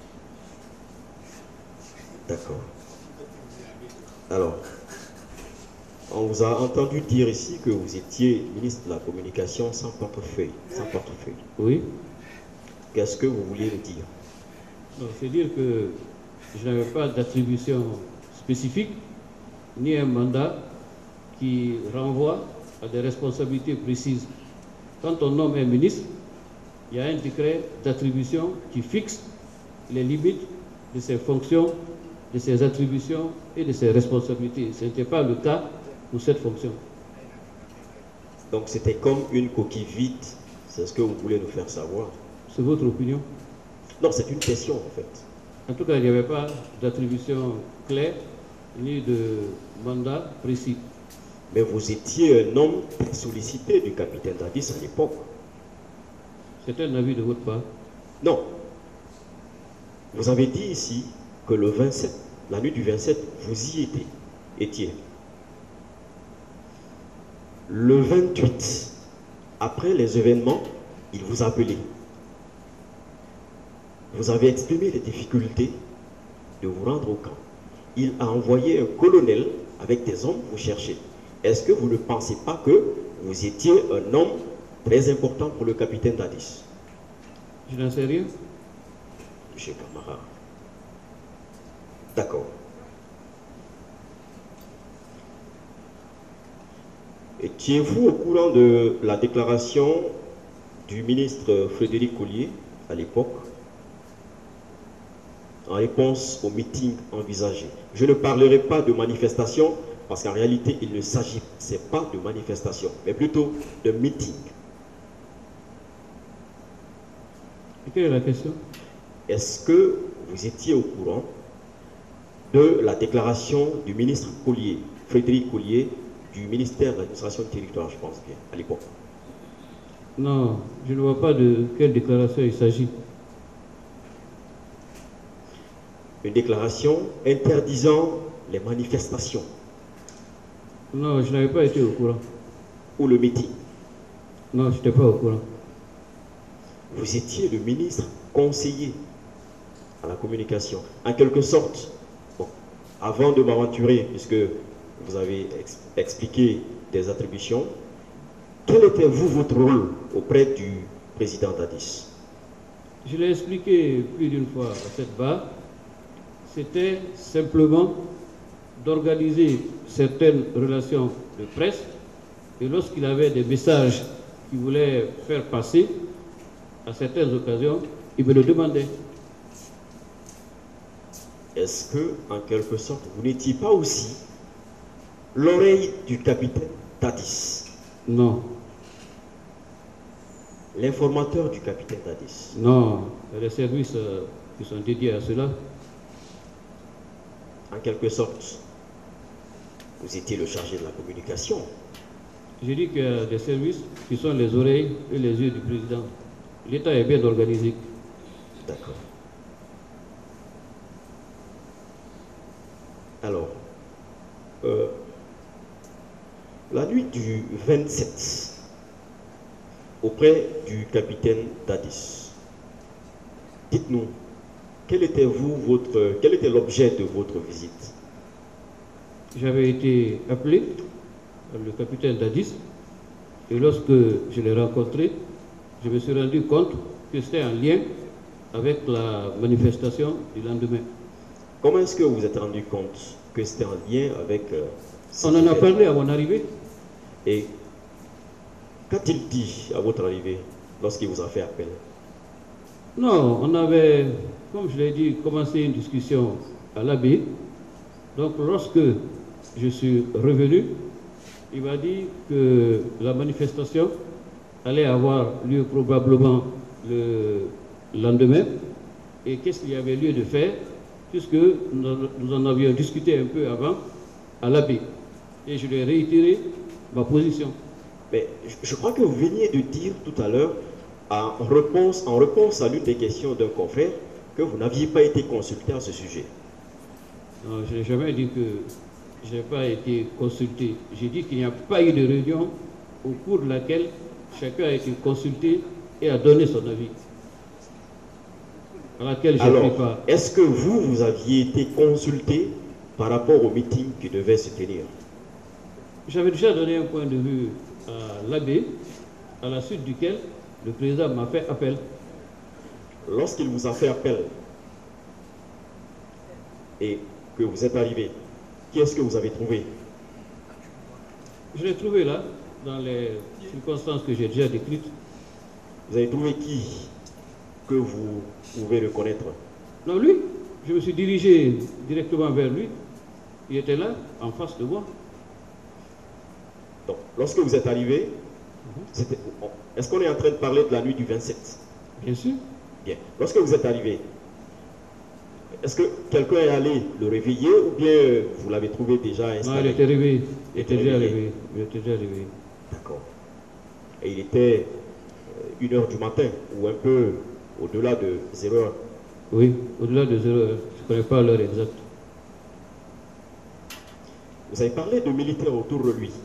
D'accord. Alors, on vous a entendu dire ici que vous étiez ministre de la Communication sans portefeuille. Oui. Qu'est-ce que vous vouliez nous dire? C'est dire que je n'avais pas d'attribution spécifique, ni un mandat qui renvoie à des responsabilités précises. Quand on nomme un ministre, il y a un décret d'attribution qui fixe les limites de ses fonctions, de ses attributions et de ses responsabilités. Ce n'était pas le cas pour cette fonction. Donc c'était comme une coquille vide, c'est ce que vous voulez nous faire savoir? C'est votre opinion? Non, c'est une question en fait. En tout cas, il n'y avait pas d'attribution claire ni de mandat précis. Mais vous étiez un homme très sollicité du capitaine Dadis à l'époque. C'est un avis de votre part? Non. Vous avez dit ici que le 27, la nuit du 27, vous y étiez. Le 28, après les événements, il vous a appelé. Vous avez exprimé les difficultés de vous rendre au camp. Il a envoyé un colonel avec des hommes vous chercher. Est-ce que vous ne pensez pas que vous étiez un homme très important pour le capitaine Dadis? Je n'en sais rien. Monsieur Camara. D'accord. Étiez-vous au courant de la déclaration du ministre Frédéric Collier, à l'époque, en réponse au meeting envisagé? Je ne parlerai pas de manifestation, parce qu'en réalité, il ne s'agit pas de manifestation, mais plutôt de meeting. Et quelle est la question? Est-ce que vous étiez au courant de la déclaration du ministre Collier, Frédéric Collier, du ministère de l'administration du territoire, je pense bien, à l'époque? Non, je ne vois pas de quelle déclaration il s'agit. Une déclaration interdisant les manifestations. Non, je n'avais pas été au courant. Ou le meeting? Non, je n'étais pas au courant. Vous étiez le ministre conseiller à la communication. En quelque sorte, bon, avant de m'aventurer, puisque vous avez expliqué des attributions, quel était votre rôle auprès du président Dadis? Je l'ai expliqué plus d'une fois à cette barre. C'était simplement d'organiser certaines relations de presse, et lorsqu'il avait des messages qu'il voulait faire passer à certaines occasions, il me le demandait. Est-ce que, en quelque sorte, vous n'étiez pas aussi l'oreille du capitaine Dadis? Non. L'informateur du capitaine Dadis? Non, il y a des services qui sont dédiés à cela. En quelque sorte, vous étiez le chargé de la communication. J'ai dit qu'il y a des services qui sont les oreilles et les yeux du président. L'État est bien organisé. D'accord. Alors, la nuit du 27, auprès du capitaine Dadis, dites-nous, quel était l'objet de votre visite? J'avais été appelé par le capitaine Dadis, et lorsque je l'ai rencontré, je me suis rendu compte que c'était en lien avec la manifestation du lendemain. Comment est-ce que vous vous êtes rendu compte que c'était en lien avec... On en a parlé à mon arrivée. Et qu'a-t-il dit à votre arrivée lorsqu'il vous a fait appel? Non, on avait, comme je l'ai dit, commencé une discussion à l'abbaye. Donc lorsque je suis revenu, il m'a dit que la manifestation allait avoir lieu probablement le lendemain. Et qu'est-ce qu'il y avait lieu de faire, puisque nous en avions discuté un peu avant à l'abbaye. Et je lui ai réitéré ma position. Mais je crois que vous veniez de dire tout à l'heure, en réponse à l'une des questions d'un confrère, que vous n'aviez pas été consulté à ce sujet. Non, je n'ai jamais dit que je n'ai pas été consulté. J'ai dit qu'il n'y a pas eu de réunion au cours de laquelle chacun a été consulté et a donné son avis. À laquelle je ne pris pas. Est-ce que vous aviez été consulté par rapport au meeting qui devait se tenir? J'avais déjà donné un point de vue à l'abbé, à la suite duquel le président m'a fait appel. Lorsqu'il vous a fait appel et que vous êtes arrivé, qui est-ce que vous avez trouvé? Je l'ai trouvé là, dans les circonstances que j'ai déjà décrites. Vous avez trouvé qui que vous pouvez reconnaître? Non, lui. Je me suis dirigé directement vers lui. Il était là, en face de moi. Donc, lorsque vous êtes arrivé, est-ce qu'on est en train de parler de la nuit du 27? Bien sûr. Bien. Lorsque vous êtes arrivé, est-ce que quelqu'un est allé le réveiller ou bien vous l'avez trouvé déjà installé? Non, il était réveillé. Il était déjà réveillé. Il était déjà réveillé. D'accord. Et il était 1h du matin ou un peu au-delà de 0h? Oui, au-delà de 0h. Je ne connais pas l'heure exacte. Vous avez parlé de militaires autour de lui.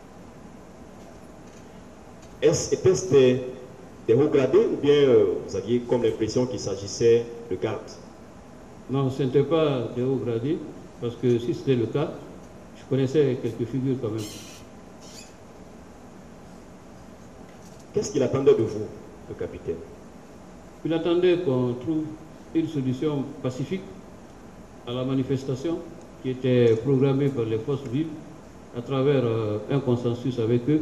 Était-ce des hauts gradés ou bien vous aviez comme l'impression qu'il s'agissait de gardes? Non, ce n'était pas des hauts gradés, parce que si c'était le cas, je connaissais quelques figures quand même. Qu'est-ce qu'il attendait de vous, le capitaine? Il attendait qu'on trouve une solution pacifique à la manifestation qui était programmée par les forces vives à travers un consensus avec eux.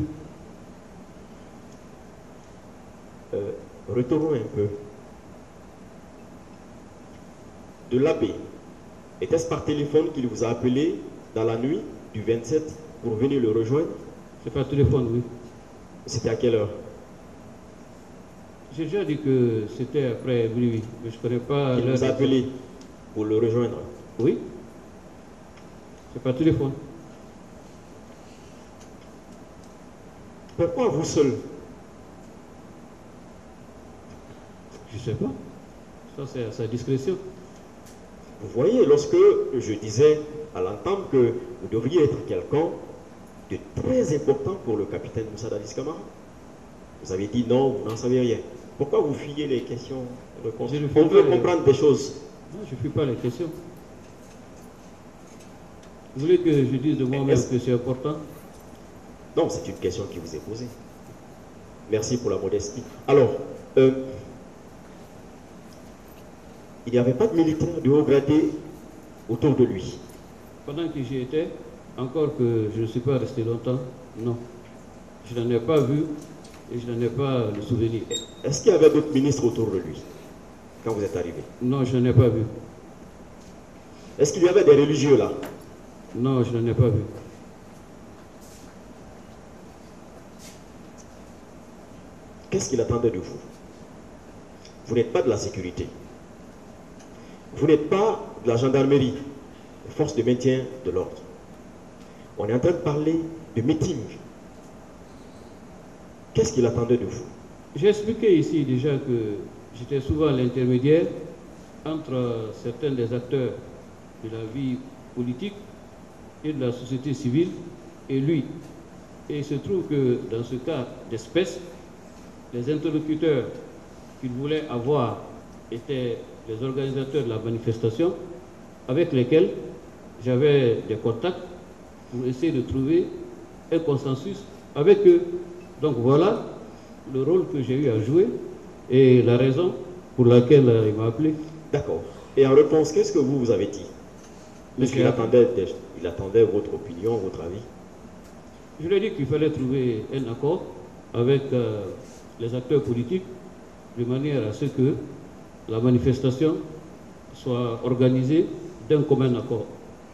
Retournons un peu. De l'abbé, était-ce par téléphone qu'il vous a appelé dans la nuit du 27 pour venir le rejoindre? C'est par téléphone, oui. C'était à quelle heure? J'ai déjà dit que c'était après minuit, mais je ne connais pas l'heure. Il vous a appelé pour le rejoindre? Oui. C'est par téléphone. Pourquoi vous seul? Je ne sais pas. Ça, c'est à sa discrétion. Vous voyez, lorsque je disais à l'entente que vous devriez être quelqu'un de très important pour le capitaine Moussa Dadis Camara, vous avez dit non, vous n'en savez rien. Pourquoi vous fuyez les questions? On veut comprendre des choses. Non, je ne fuis pas les questions. Vous voulez que je dise de moi-même que c'est important? Non, c'est une question qui vous est posée. Merci pour la modestie. Alors, il n'y avait pas de militaire de haut gradé autour de lui. Pendant que j'y étais, encore que je ne suis pas resté longtemps, non. Je n'en ai pas vu et je n'en ai pas le souvenir. Est-ce qu'il y avait d'autres ministres autour de lui quand vous êtes arrivé? Non, je n'en ai pas vu. Est-ce qu'il y avait des religieux là? Non, je n'en ai pas vu. Qu'est-ce qu'il attendait de vous? Vous n'êtes pas de la sécurité. Vous n'êtes pas de la gendarmerie, force de maintien de l'ordre. On est en train de parler de meeting. Qu'est-ce qu'il attendait de vous? J'ai expliqué ici déjà que j'étais souvent l'intermédiaire entre certains des acteurs de la vie politique et de la société civile et lui. Et il se trouve que dans ce cas d'espèce, les interlocuteurs qu'il voulait avoir étaient les organisateurs de la manifestation avec lesquels j'avais des contacts pour essayer de trouver un consensus avec eux. Donc voilà le rôle que j'ai eu à jouer et la raison pour laquelle il m'a appelé. D'accord. Et en réponse, qu'est-ce que vous avez dit? Est-ce qu'il attendait votre opinion, votre avis? Je lui ai dit qu'il fallait trouver un accord avec les acteurs politiques de manière à ce que la manifestation soit organisée d'un commun accord.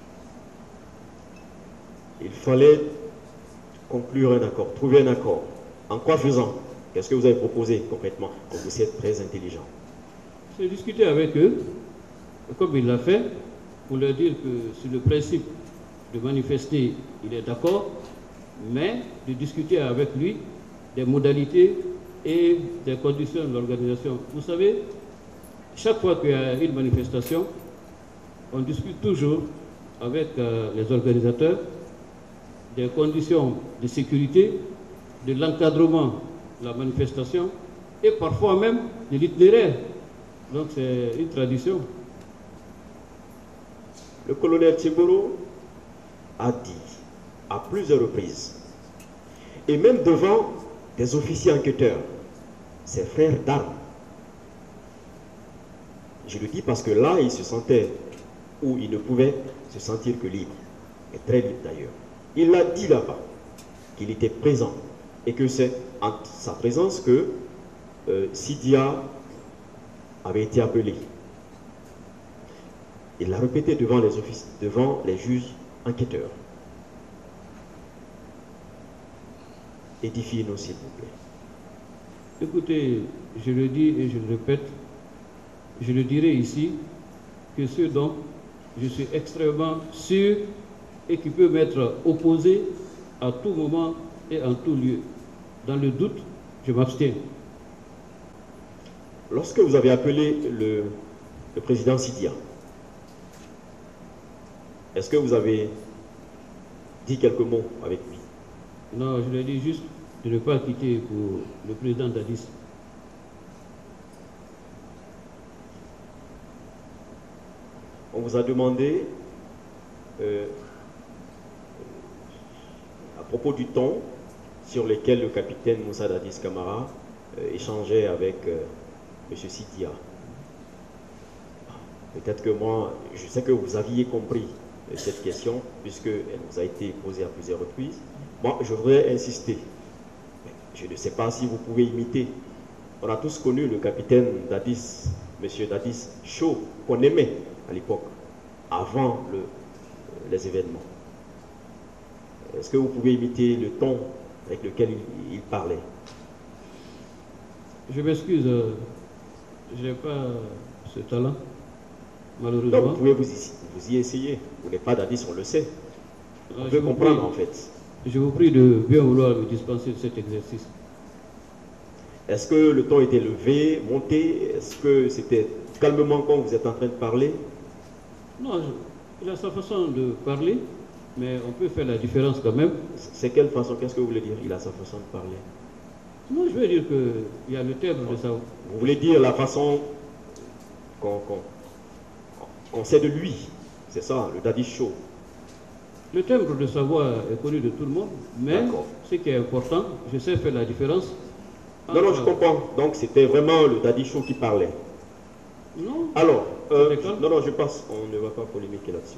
Il fallait conclure un accord, trouver un accord. En quoi faisant? Qu'est-ce que vous avez proposé concrètement? Comme vous êtes très intelligent. J'ai discuté avec eux, comme il l'a fait, pour leur dire que sur le principe de manifester, il est d'accord, mais de discuter avec lui des modalités et des conditions de l'organisation. Vous savez, chaque fois qu'il y a une manifestation, on discute toujours avec les organisateurs des conditions de sécurité, de l'encadrement de la manifestation et parfois même de l'itinéraire. Donc c'est une tradition. Le colonel Tchiboro a dit à plusieurs reprises, et même devant des officiers enquêteurs, ses frères d'armes. Je le dis parce que là, il se sentait, où il ne pouvait se sentir que libre, et très libre d'ailleurs. Il a dit là-bas qu'il était présent, et que c'est en sa présence que Sidia avait été appelé. Il l'a répété devant les officiers, devant les juges enquêteurs. Édifiez-nous, s'il vous plaît. Écoutez, je le dis et je le répète, je le dirai ici, que ce dont je suis extrêmement sûr et qui peut m'être opposé à tout moment et en tout lieu. Dans le doute, je m'abstiens. Lorsque vous avez appelé le président Sidia, est-ce que vous avez dit quelques mots avec lui? Non, je lui ai dit juste de ne pas quitter pour le président Dadis. On vous a demandé, à propos du ton sur lequel le capitaine Moussa Dadis Camara échangeait avec M. Sidia. Peut-être que moi, je sais que vous aviez compris cette question, puisqu'elle nous a été posée à plusieurs reprises. Moi, je voudrais insister. Je ne sais pas si vous pouvez imiter. On a tous connu le capitaine Dadis, M. Dadis Chaud, qu'on aimait à l'époque, avant les événements. Est-ce que vous pouvez imiter le ton avec lequel il parlait? Je m'excuse, je n'ai pas ce talent, malheureusement. Donc, vous pouvez vous y essayer. Vous n'êtes pas Dadis, on le sait. On peut comprendre, en fait. Je vous prie de bien vouloir me dispenser de cet exercice. Est-ce que le ton était levé, monté? Est-ce que c'était calmement quand vous êtes en train de parler? Non, il a sa façon de parler, mais on peut faire la différence quand même. C'est quelle façon? Qu'est-ce que vous voulez dire? Il a sa façon de parler. Non, je veux dire qu'il y a le timbre de sa voix. Vous voulez dire la façon qu'on sait de lui? C'est ça, le Dadis Chaud. Le timbre de sa voix est connu de tout le monde, mais ce qui est important, je sais faire la différence. Non, non, je comprends. Donc c'était vraiment le Dadis Chaud qui parlait. Non. Alors, non, je passe. On ne va pas polémiquer là-dessus.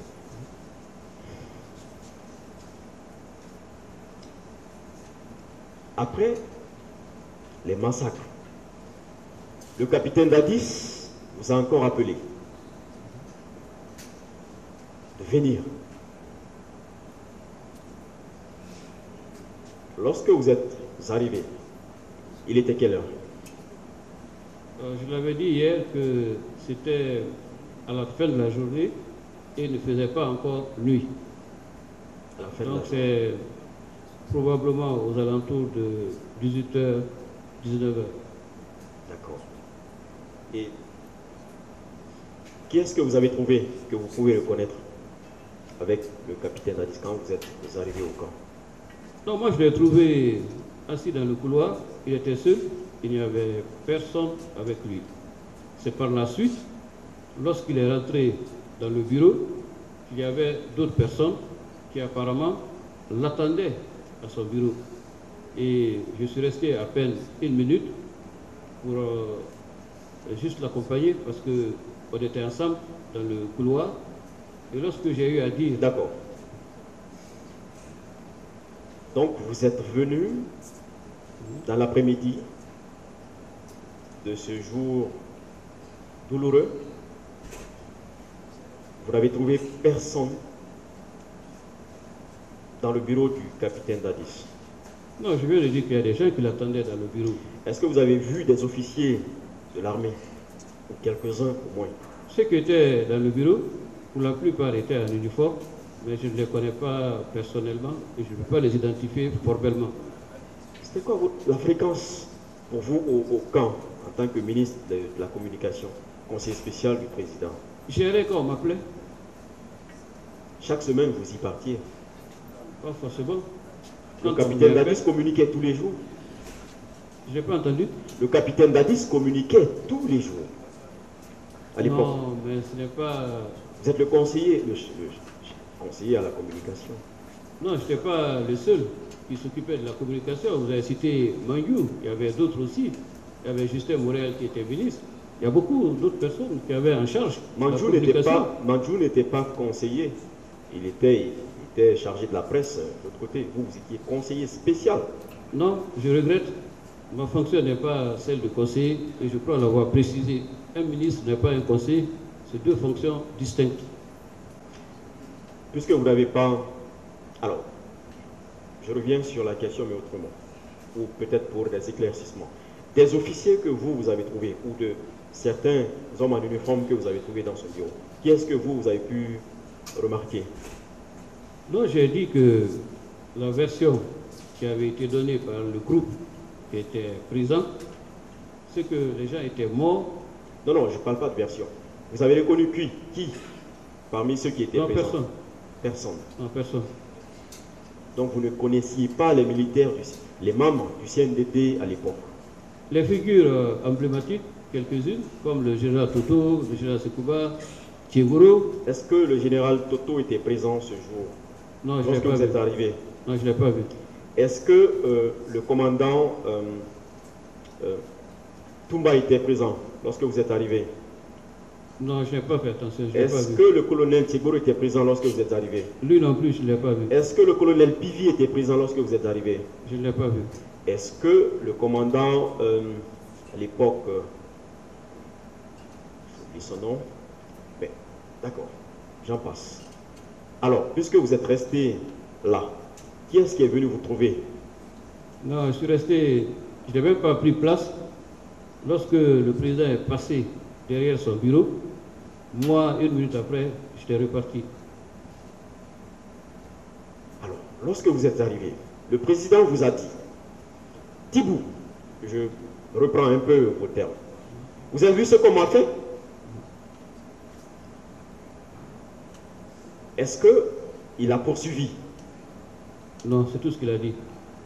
Après les massacres, le capitaine Dadis vous a encore appelé de venir. Lorsque vous êtes arrivé, il était quelle heure? Je l'avais dit hier que c'était à la fin de la journée et il ne faisait pas encore nuit. À la fin Donc de la journée. c'est probablement aux alentours de 18h, 19h. D'accord. Et qui est-ce que vous avez trouvé que vous pouvez reconnaître avec le capitaine Dadis quand vous arrivez au camp? Non, moi je l'ai trouvé assis dans le couloir, il était seul, il n'y avait personne avec lui. C'est par la suite, lorsqu'il est rentré dans le bureau, il y avait d'autres personnes qui apparemment l'attendaient à son bureau. Et je suis resté à peine 1 minute pour juste l'accompagner parce qu'on était ensemble dans le couloir. Et lorsque j'ai eu à dire... D'accord. Donc vous êtes venu dans l'après-midi de ce jour douloureux. Vous n'avez trouvé personne dans le bureau du capitaine Dadis. Non, je viens de dire qu'il y a des gens qui l'attendaient dans le bureau. Est-ce que vous avez vu des officiers de l'armée, ou quelques-uns au moins? Ceux qui étaient dans le bureau, pour la plupart étaient en uniforme, mais je ne les connais pas personnellement et je ne peux pas les identifier formellement. C'était quoi la fréquence pour vous au camp en tant que ministre de la Communication, conseiller spécial du président? J'irais quand on m'appelait. Chaque semaine, vous y partiez? Pas forcément. Le capitaine Dadis communiquait tous les jours? Je n'ai pas entendu. Le capitaine Dadis communiquait tous les jours à l'époque? Non, mais ce n'est pas... Vous êtes le conseiller, le conseiller à la communication? Non, je n'étais pas le seul qui s'occupait de la communication. Vous avez cité Mangiou, il y avait d'autres aussi. Il y avait Justin Morel qui était ministre. Il y a beaucoup d'autres personnes qui avaient en charge Mangiou n'était pas conseiller. Il était chargé de la presse de l'autre côté. Vous étiez conseiller spécial. Non, je regrette. Ma fonction n'est pas celle de conseiller et je crois l'avoir précisé. Un ministre n'est pas un conseiller. C'est deux fonctions distinctes. Puisque vous n'avez pas... Alors, je reviens sur la question, mais autrement. Ou peut-être pour des éclaircissements. Des officiers que vous avez trouvés, ou de certains hommes en uniforme que vous avez trouvés dans ce bureau, qui est-ce que vous avez pu remarquer? Non, j'ai dit que la version qui avait été donnée par le groupe qui était présent, c'est que les gens étaient morts. Non, non, je ne parle pas de version. Vous avez reconnu qui parmi ceux qui étaient présents? Personne. Personne. Non, personne. Donc vous ne connaissiez pas les militaires, les membres du CNDD à l'époque? Les figures emblématiques, quelques-unes, comme le général Toto, le général Sekouba, Thiegoro. Est-ce que le général Toto était présent ce jour? Non, je ne l'ai pas vu. Lorsque vous êtes arrivé? Non, je ne l'ai pas vu. Est-ce que le commandant Toumba était présent lorsque vous êtes arrivé? Non, je n'ai pas fait attention. Est-ce que le colonel Tchegoro était présent lorsque vous êtes arrivé? Lui non plus, je ne l'ai pas vu. Est-ce que le colonel Pivi était présent lorsque vous êtes arrivé? Je ne l'ai pas vu. Est-ce que le commandant, à l'époque, j'oublie son nom, mais d'accord, j'en passe. Alors, puisque vous êtes resté là, qui est-ce qui est venu vous trouver? Non, je suis resté, je n'ai même pas pris place. Lorsque le président est passé derrière son bureau, moi, 1 minute après, j'étais reparti. Alors, lorsque vous êtes arrivé, le président vous a dit, Tibou, je reprends un peu vos termes, vous avez vu ce qu'on m'a fait? Est-ce qu'il a poursuivi? Non, c'est tout ce qu'il a dit.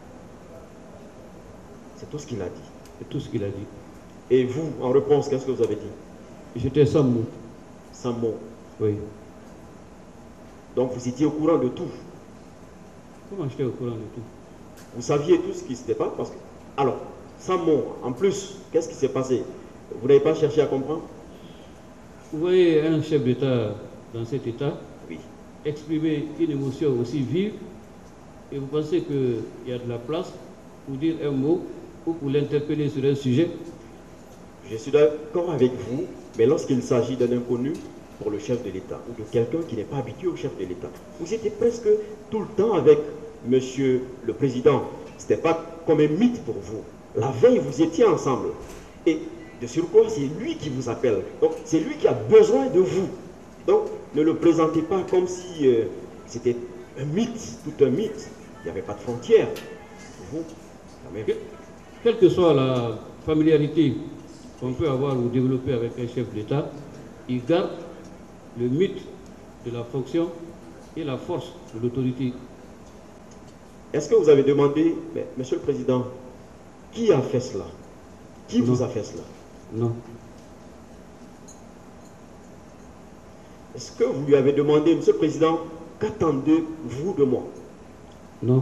C'est tout ce qu'il a dit. C'est tout ce qu'il a dit. Et vous, en réponse, qu'est-ce que vous avez dit? J'étais sans mots. Sans mots. Oui. Donc vous étiez au courant de tout? Comment j'étais au courant de tout? Vous saviez tout ce qui s'était passé? Parce que... Alors, sans mots, en plus, qu'est-ce qui s'est passé? Vous n'avez pas cherché à comprendre? Vous voyez un chef d'État dans cet état, oui, exprimer une émotion aussi vive, et vous pensez qu'il y a de la place pour dire un mot ou pour l'interpeller sur un sujet? Je suis d'accord avec vous, mais lorsqu'il s'agit d'un inconnu pour le chef de l'État ou de quelqu'un qui n'est pas habitué au chef de l'État, vous étiez presque tout le temps avec monsieur le président. Ce n'était pas comme un mythe pour vous. La veille, vous étiez ensemble. Et de surcroît, c'est lui qui vous appelle. Donc, c'est lui qui a besoin de vous. Donc, ne le présentez pas comme si c'était un mythe, tout un mythe. Il n'y avait pas de frontières. Vous, quand même. Quelle que soit la familiarité qu'on peut avoir ou développer avec un chef d'État, il garde le mythe de la fonction et la force de l'autorité. Est-ce que vous avez demandé, mais, monsieur le président, qui a fait cela? Qui vous a fait cela? Non. Est-ce que vous lui avez demandé, monsieur le président, qu'attendez-vous de moi? Non.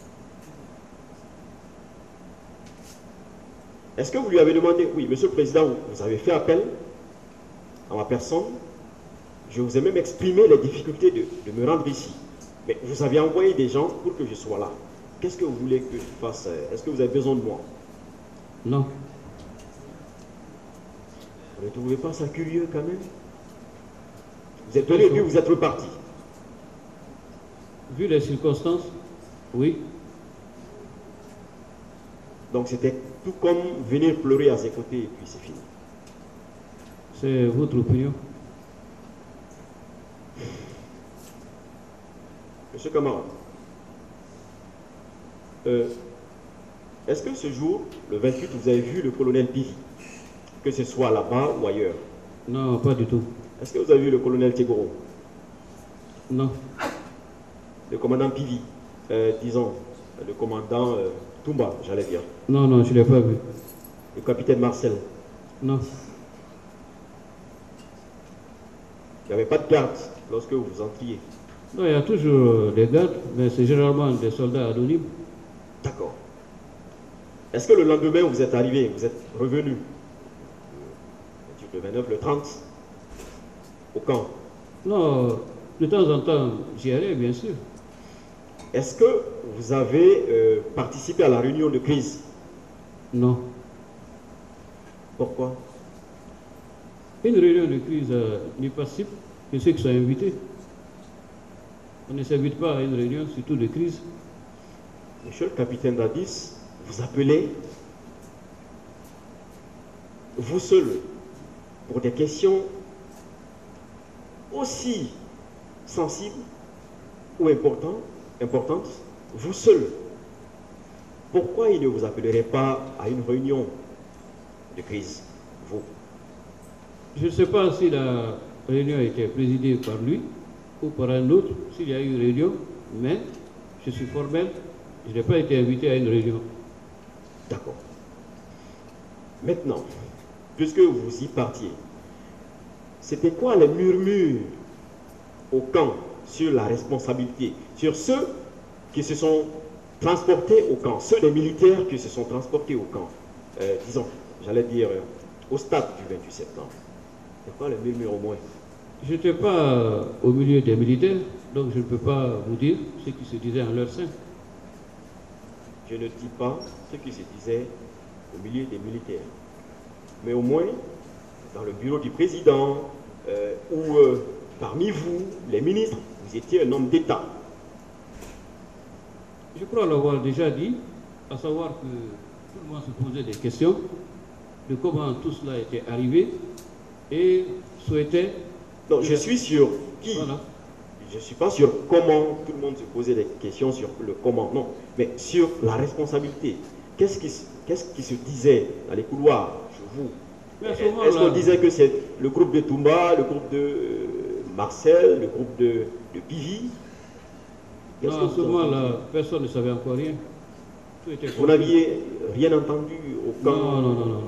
Est-ce que vous lui avez demandé, oui, monsieur le président, vous avez fait appel à ma personne, je vous ai même exprimé les difficultés de me rendre ici, mais vous avez envoyé des gens pour que je sois là. Qu'est-ce que vous voulez que je fasse? Est-ce que vous avez besoin de moi? Non. Vous ne trouvez pas ça curieux quand même? Vous êtes venu et puis vous êtes reparti. Vu les circonstances, oui. Donc c'était tout comme venir pleurer à ses côtés et puis c'est fini. C'est votre opinion. Monsieur Camara, est-ce que ce jour, le 28, vous avez vu le colonel Pivi, que ce soit là-bas ou ailleurs? Non, pas du tout. Est-ce que vous avez vu le colonel Tchegoro? Non. Le commandant Pivi, disons, le commandant Toumba, j'allais dire. Non, non, je ne l'ai pas vu. Le capitaine Marcel? Non. Il n'y avait pas de garde lorsque vous entriez? Non, il y a toujours des gardes, mais c'est généralement des soldats anonymes. D'accord. Est-ce que le lendemain où vous êtes arrivé, vous êtes revenu, le 29, le 30, au camp? Non, de temps en temps, j'y allais, bien sûr. Est-ce que vous avez participé à la réunion de crise? Non. Pourquoi? Une réunion de crise n'y participe que ceux qui sont invités. On ne s'invite pas à une réunion, surtout de crise. Monsieur le capitaine Dadis, vous appelez vous seul pour des questions aussi sensibles ou importantes, vous seul. Pourquoi il ne vous appellerait pas à une réunion de crise, vous? Je ne sais pas si la réunion a été présidée par lui ou par un autre, s'il y a eu une réunion, mais je suis formel, je n'ai pas été invité à une réunion. D'accord. Maintenant, puisque vous y partiez, c'était quoi les murmures au camp sur la responsabilité, sur ceux qui se sont transportés au camp, ceux des militaires qui se sont transportés au camp, disons, j'allais dire, au stade du 28 septembre. C'est quoi le murmure au moins? Je n'étais pas au milieu des militaires, donc je ne peux pas vous dire ce qui se disait en leur sein. Je ne dis pas ce qui se disait au milieu des militaires. Mais au moins, dans le bureau du président, ou parmi vous, les ministres, vous étiez un homme d'État. Je crois l'avoir déjà dit, à savoir que tout le monde se posait des questions de comment tout cela était arrivé et souhaitait... Non, je suis sûr qui. Voilà. Je ne suis pas sûr comment tout le monde se posait des questions sur le comment, non, mais sur la responsabilité. Qu'est-ce qui se disait dans les couloirs chez vous? Est-ce qu'on disait que c'est le groupe de Toumba, le groupe de Marcel, le groupe de Pivi? Non, à ce moment-là, personne ne savait encore rien. Tout était vous n'aviez rien entendu au camp? Non.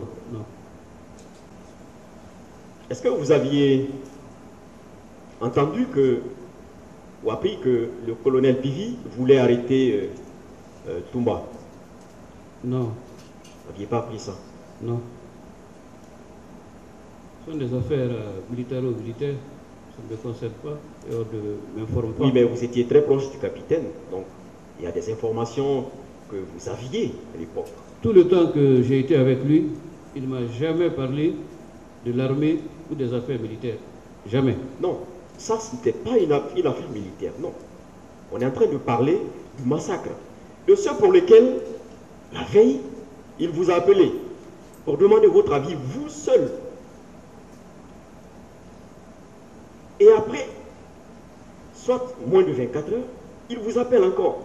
Est-ce que vous aviez entendu ou appris que le colonel Pivi voulait arrêter Toumba? Non. Vous n'aviez pas appris ça? Non. Ce sont des affaires militaro-militaires, ça ne me concerne pas et on ne m'informe pas. Oui, mais vous étiez très proche du capitaine, donc il y a des informations que vous aviez à l'époque. Tout le temps que j'ai été avec lui, il ne m'a jamais parlé de l'armée ou des affaires militaires. Jamais. Non, ça, ce n'était pas une affaire militaire, non. On est en train de parler du massacre, de ceux pour lesquels, la veille, il vous a appelé pour demander votre avis, vous seul. Et après, soit moins de 24 heures, il vous appelle encore.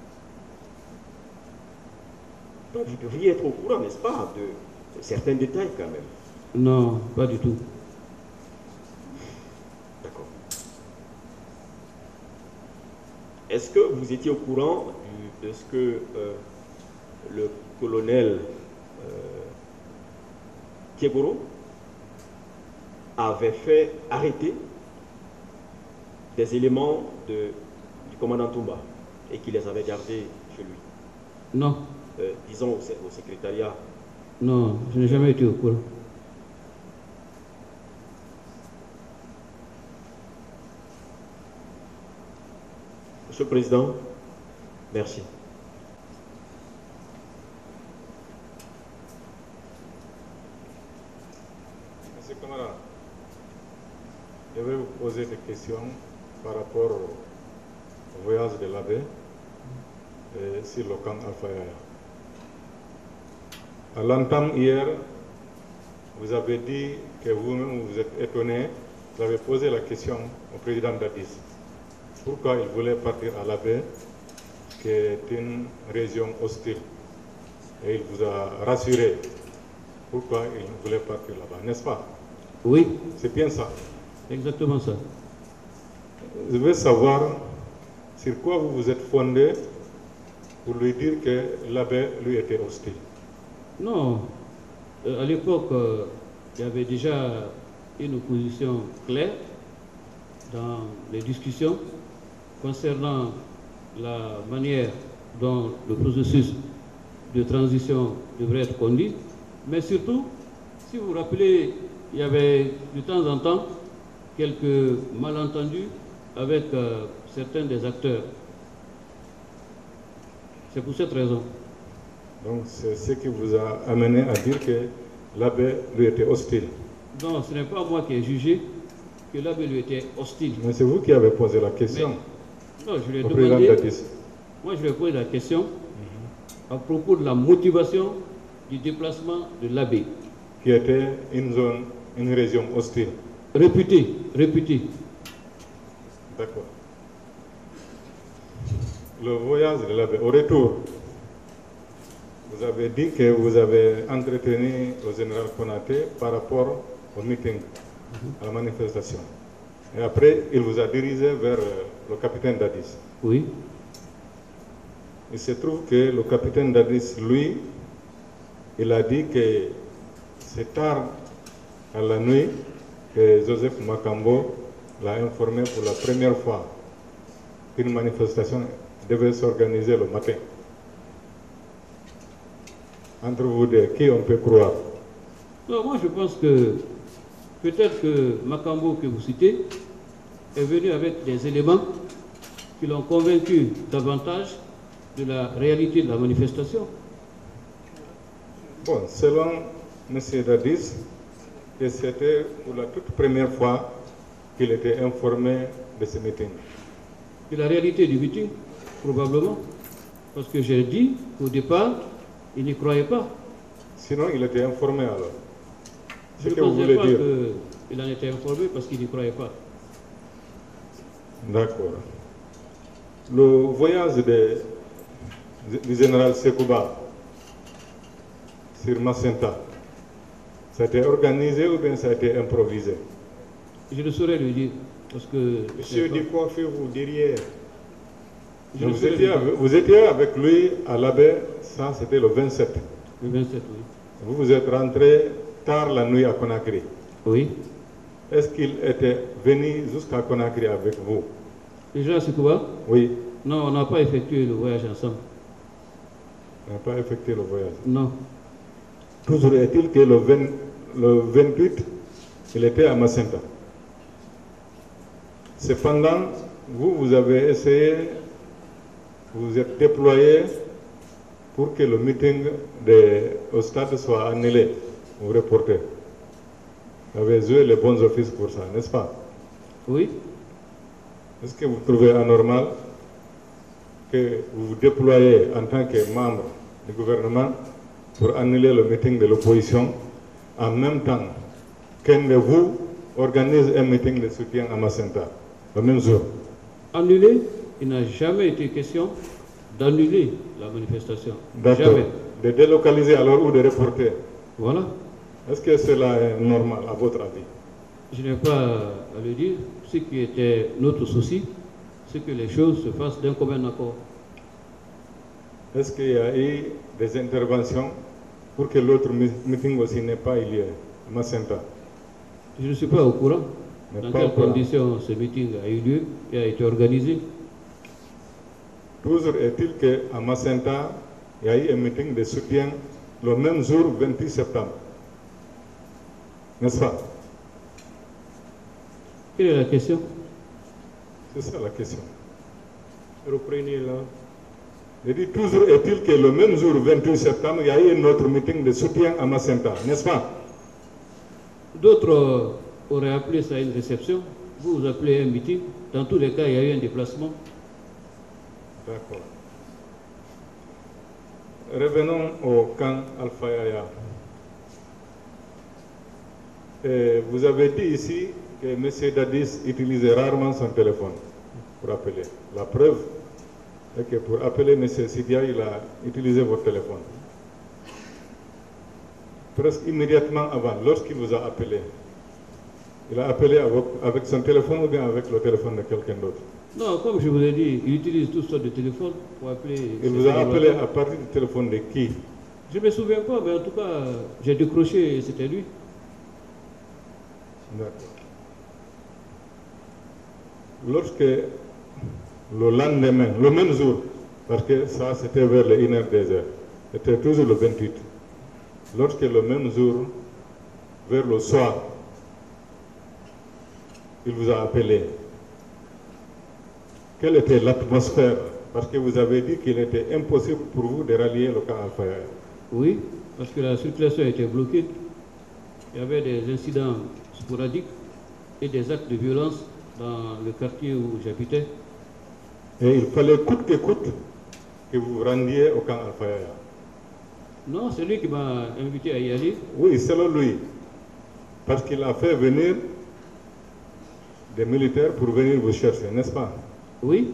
Donc vous devriez être au courant, n'est-ce pas, de certains détails quand même. Non, pas du tout. D'accord. Est-ce que vous étiez au courant de ce que le colonel Kiegoro avait fait arrêter des éléments du commandant Toumba et qu'il les avait gardés chez lui? Non. Disons au secrétariat. Non, je n'ai jamais été au courant. Monsieur le Président, merci. Monsieur Camara, je vais vous poser des questions par rapport au voyage de l'abbé sur le camp Alpha Yaya. À l'entame hier, vous avez dit que vous-même vous êtes étonné, vous avez posé la question au président Dadis. Pourquoi il voulait partir à l'abbé, qui est une région hostile? Et il vous a rassuré. Pourquoi il voulait partir là-bas, n'est-ce pas? Oui. C'est bien ça. Exactement ça. Je veux savoir sur quoi vous vous êtes fondé pour lui dire que l'abbé lui était hostile. Non. À l'époque, il y avait déjà une position claire dans les discussions concernant la manière dont le processus de transition devrait être conduit. Mais surtout, si vous vous rappelez, il y avait de temps en temps quelques malentendus avec certains des acteurs. C'est pour cette raison. Donc c'est ce qui vous a amené à dire que l'abbé lui était hostile. Non, ce n'est pas moi qui ai jugé que l'abbé lui était hostile. Mais c'est vous qui avez posé la question. Mais, non, je lui ai demandé. Moi, je lui ai posé la question à propos de la motivation du déplacement de l'abbé. Qui était une région hostile. Réputée. D'accord. Le voyage de l'abbé, au retour, vous avez dit que vous avez entretenu au général Konaté par rapport au meeting, à la manifestation. Et après, il vous a dirigé vers le capitaine Dadis. Oui. Il se trouve que le capitaine Dadis, lui, il a dit que c'est tard à la nuit que Joseph Makambo l'a informé pour la première fois qu'une manifestation devait s'organiser le matin. Entre vous deux, qui on peut croire? Non, moi je pense que Peut-être que Makambo, que vous citez, est venu avec des éléments qui l'ont convaincu davantage de la réalité de la manifestation. Bon, selon M. Dadis, c'était pour la toute première fois qu'il était informé de ce meeting. Et la réalité du meeting, probablement, parce que j'ai dit qu'au départ, il n'y croyait pas. Sinon, il était informé alors. Je ne pensais pas qu'il en était informé parce qu'il n'y croyait pas. D'accord. Le voyage du général Sekouba sur Macenta, ça a été organisé ou bien ça a été improvisé? Je ne saurais le dire. Parce que Monsieur Dikofi-vous derrière. Vous étiez avec lui à la baie, ça c'était le 27. Le 27, oui. Vous êtes rentré tard la nuit à Conakry. Oui. Est-ce qu'il était venu jusqu'à Conakry avec vous? Déjà à Sekouba? Oui. Non, on n'a pas effectué le voyage ensemble. On n'a pas effectué le voyage? Non. Toujours est-il que le 28, il était à Macenta. Cependant, vous avez essayé, vous êtes déployé pour que le meeting au stade soit annulé ou reporté. Vous avez joué les bons offices pour ça, n'est-ce pas? Oui. Est-ce que vous trouvez anormal que vous vous déployez en tant que membre du gouvernement pour annuler le meeting de l'opposition en même temps qu'un de vous organise un meeting de soutien à Macenta, le même jour? Annuler? Il n'a jamais été question d'annuler la manifestation. D'accord. Jamais. De délocaliser alors ou de reporter? Voilà. Est-ce que cela est normal à votre avis? Je n'ai pas à le dire. Ce qui était notre souci, c'est que les choses se fassent d'un commun accord. Est-ce qu'il y a eu des interventions pour que l'autre meeting aussi n'ait pas eu lieu à Macenta? Je ne suis pas au courant dans quelles conditions ce meeting a eu lieu et a été organisé. Toujours est-il qu'à Macenta, il y a eu un meeting de soutien le même jour, 28 septembre. N'est-ce pas? Quelle est la question? C'est ça la question. Reprenez-la. Je dis toujours est-il que le même jour, 28 septembre, il y a eu un autre meeting de soutien à Macenta, n'est-ce pas? D'autres auraient appelé ça une réception. Vous appelez un meeting. Dans tous les cas, il y a eu un déplacement. D'accord. Revenons au camp Alpha Yaya. Vous avez dit ici que M. Dadis utilisait rarement son téléphone pour appeler. La preuve est que pour appeler M. Sidia, il a utilisé votre téléphone. Presque immédiatement avant, lorsqu'il vous a appelé, il a appelé avec son téléphone ou bien avec le téléphone de quelqu'un d'autre? Non, comme je vous ai dit, il utilise toutes sortes de téléphones pour appeler. Il vous a appelé à partir du téléphone de qui? Je ne me souviens pas, mais en tout cas, j'ai décroché et c'était lui. D'accord. Lorsque le lendemain, le même jour, parce que ça c'était vers les 1h des heures, c'était toujours le 28. Lorsque le même jour, vers le soir, il vous a appelé, quelle était l'atmosphère? Parce que vous avez dit qu'il était impossible pour vous de rallier le camp Alpha Yaya. Oui, parce que la circulation était bloquée. Il y avait des incidents sporadiques et des actes de violence dans le quartier où j'habitais. Et il fallait coûte que coûte que vous vous rendiez au camp Alpha Yaya. Non, c'est lui qui m'a invité à y aller. Oui, selon lui. Parce qu'il a fait venir des militaires pour venir vous chercher, n'est-ce pas? Oui.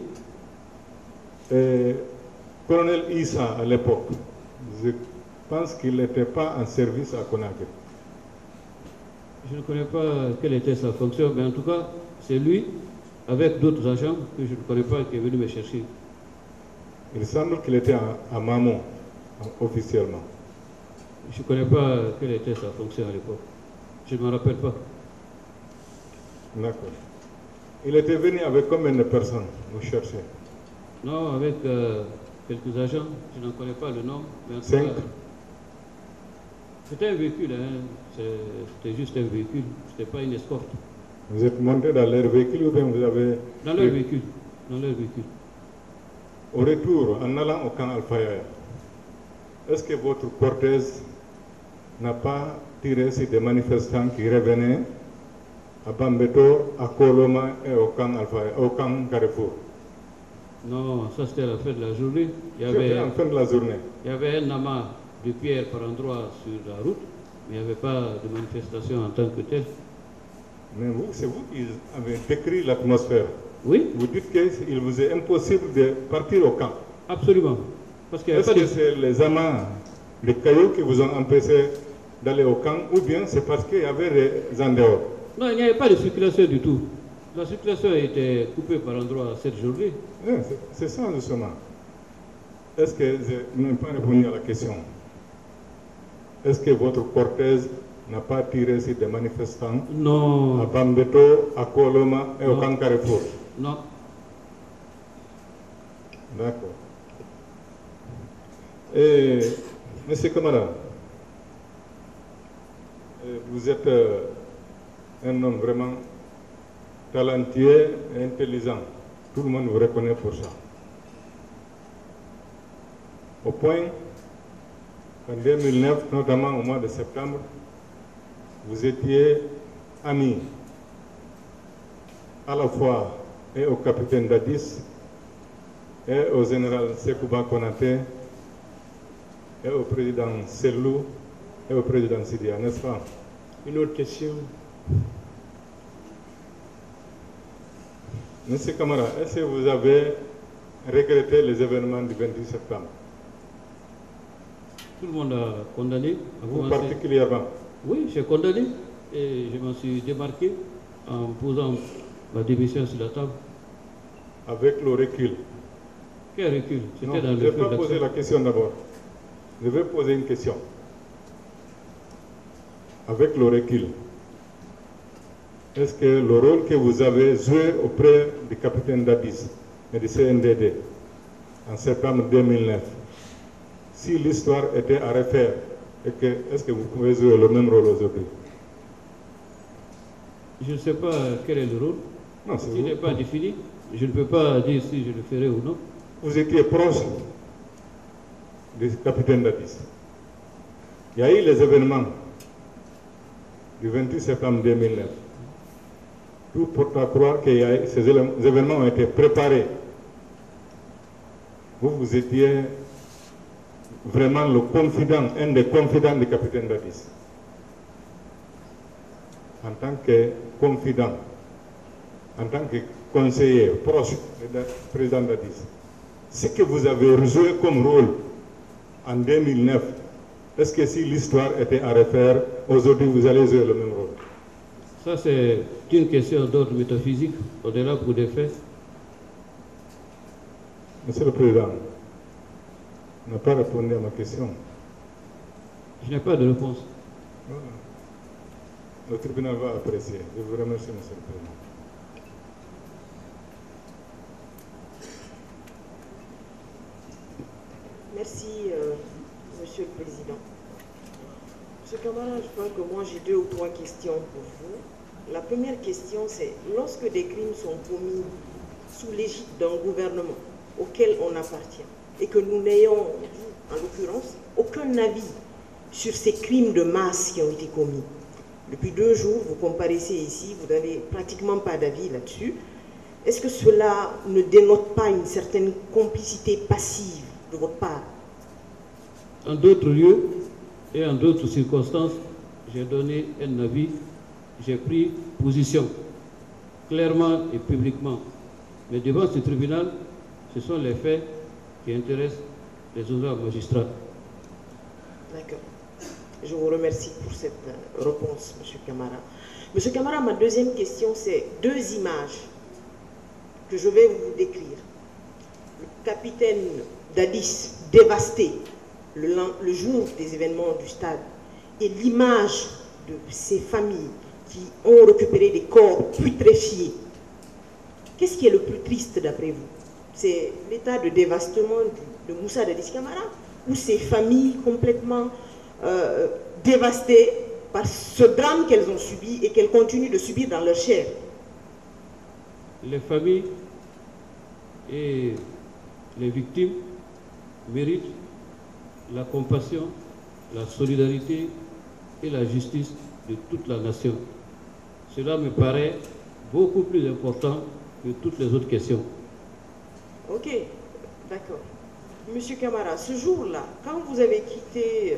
Et colonel Issa, à l'époque, je pense qu'il n'était pas en service à Conakry. Je ne connais pas quelle était sa fonction, mais en tout cas, c'est lui, avec d'autres agents que je ne connais pas, qui est venu me chercher. Il semble qu'il était à Mamon, officiellement. Je ne connais pas quelle était sa fonction à l'époque. Je ne me rappelle pas. D'accord. Il était venu avec combien de personnes vous chercher? Non, avec quelques agents. Je n'en connais pas le nom. Mais en tout 5. cas, C'était un véhicule, hein. C'était juste un véhicule, c'était pas une escorte. Vous êtes monté dans leur véhicule ou bien vous avez... Dans leur véhicule, dans leur véhicule. Au retour, en allant au camp Alpha Yaya, est-ce que votre cortège n'a pas tiré sur des manifestants qui revenaient à Bambeto, à Koloma et au camp Carrefour? Non, ça c'était à la fin de la journée. C'était à la fin de la journée. Il y avait un amas de pierres par endroit sur la route, mais il n'y avait pas de manifestation en tant que telle. Mais vous, c'est vous qui avez décrit l'atmosphère. Oui. Vous dites qu'il vous est impossible de partir au camp. Absolument. Est-ce que c'est les amas, les cailloux qui vous ont empêché d'aller au camp, ou bien c'est parce qu'il y avait des en dehors? Non, il n'y avait pas de circulation du tout. La circulation a été coupée par endroit cette journée. Oui, c'est ça justement. Est-ce que je n'ai pas répondu à la question? Est-ce que votre cortège n'a pas tiré sur des manifestants? Non. À Bambeto, à Koloma et au camp Carrefour? Non. D'accord. Et, Monsieur Kamara, vous êtes un homme vraiment talentueux et intelligent. Tout le monde vous reconnaît pour ça. Au point qu'en 2009, notamment au mois de septembre, vous étiez amis à la fois et au capitaine Dadis et au général Sekouba Konaté et au président Sellou et au président Sidia, n'est-ce pas? Une autre question. Monsieur Kamara, est-ce que vous avez regretté les événements du 28 septembre? Tout le monde a condamné. Vous particulièrement? Oui, j'ai condamné et je m'en suis démarqué en posant ma démission sur la table. Avec le recul? Quel recul? Non, je ne vais pas poser la question d'abord. Je vais poser une question. Avec le recul, est-ce que le rôle que vous avez joué auprès du capitaine Dadis et du CNDD en septembre 2009, si l'histoire était à refaire, est-ce que vous pouvez jouer le même rôle aujourd'hui? Je ne sais pas quel est le rôle. Non, il n'est pas défini. Je ne peux pas dire si je le ferai ou non. Vous étiez proche du capitaine Dadis. Il y a eu les événements du 28 septembre 2009. Tout porte à croire que ces événements ont été préparés. Vous étiez vraiment le confident, un des confidents du capitaine Dadis. En tant que confident, en tant que conseiller proche du président Dadis, ce que vous avez joué comme rôle en 2009, est-ce que si l'histoire était à refaire, aujourd'hui vous allez jouer le même rôle? Ça, c'est une question d'ordre métaphysique, au-delà pour des faits. Monsieur le Président, n'a pas répondu à ma question. Je n'ai pas de réponse. Voilà. Le tribunal va apprécier. Je vous remercie, Monsieur le Président. Merci, Monsieur le Président. Monsieur Kamara, je crois que moi j'ai 2 ou 3 questions pour vous. La première question, c'est lorsque des crimes sont commis sous l'égide d'un gouvernement auquel on appartient et que nous n'ayons, en l'occurrence, aucun avis sur ces crimes de masse qui ont été commis. Depuis 2 jours, vous comparaissez ici, vous n'avez pratiquement pas d'avis là-dessus. Est-ce que cela ne dénote pas une certaine complicité passive de votre part? En d'autres lieux et en d'autres circonstances, j'ai donné un avis, j'ai pris position, clairement et publiquement. Mais devant ce tribunal, ce sont les faits qui intéressent les honorables magistrats. D'accord. Je vous remercie pour cette réponse, M. Kamara. M. Kamara, ma deuxième question, c'est 2 images que je vais vous décrire. Le capitaine Dadis dévasté le jour des événements du stade et l'image de ces familles qui ont récupéré des corps putréfiés. Qu'est-ce qui est le plus triste d'après vous? C'est l'état de dévastement de Moussa Dadis Camara ou ces familles complètement dévastées par ce drame qu'elles ont subi et qu'elles continuent de subir dans leur chair. Les familles et les victimes méritent la compassion, la solidarité et la justice de toute la nation. Cela me paraît beaucoup plus important que toutes les autres questions. Ok, d'accord. Monsieur Camara, ce jour-là, quand vous avez quitté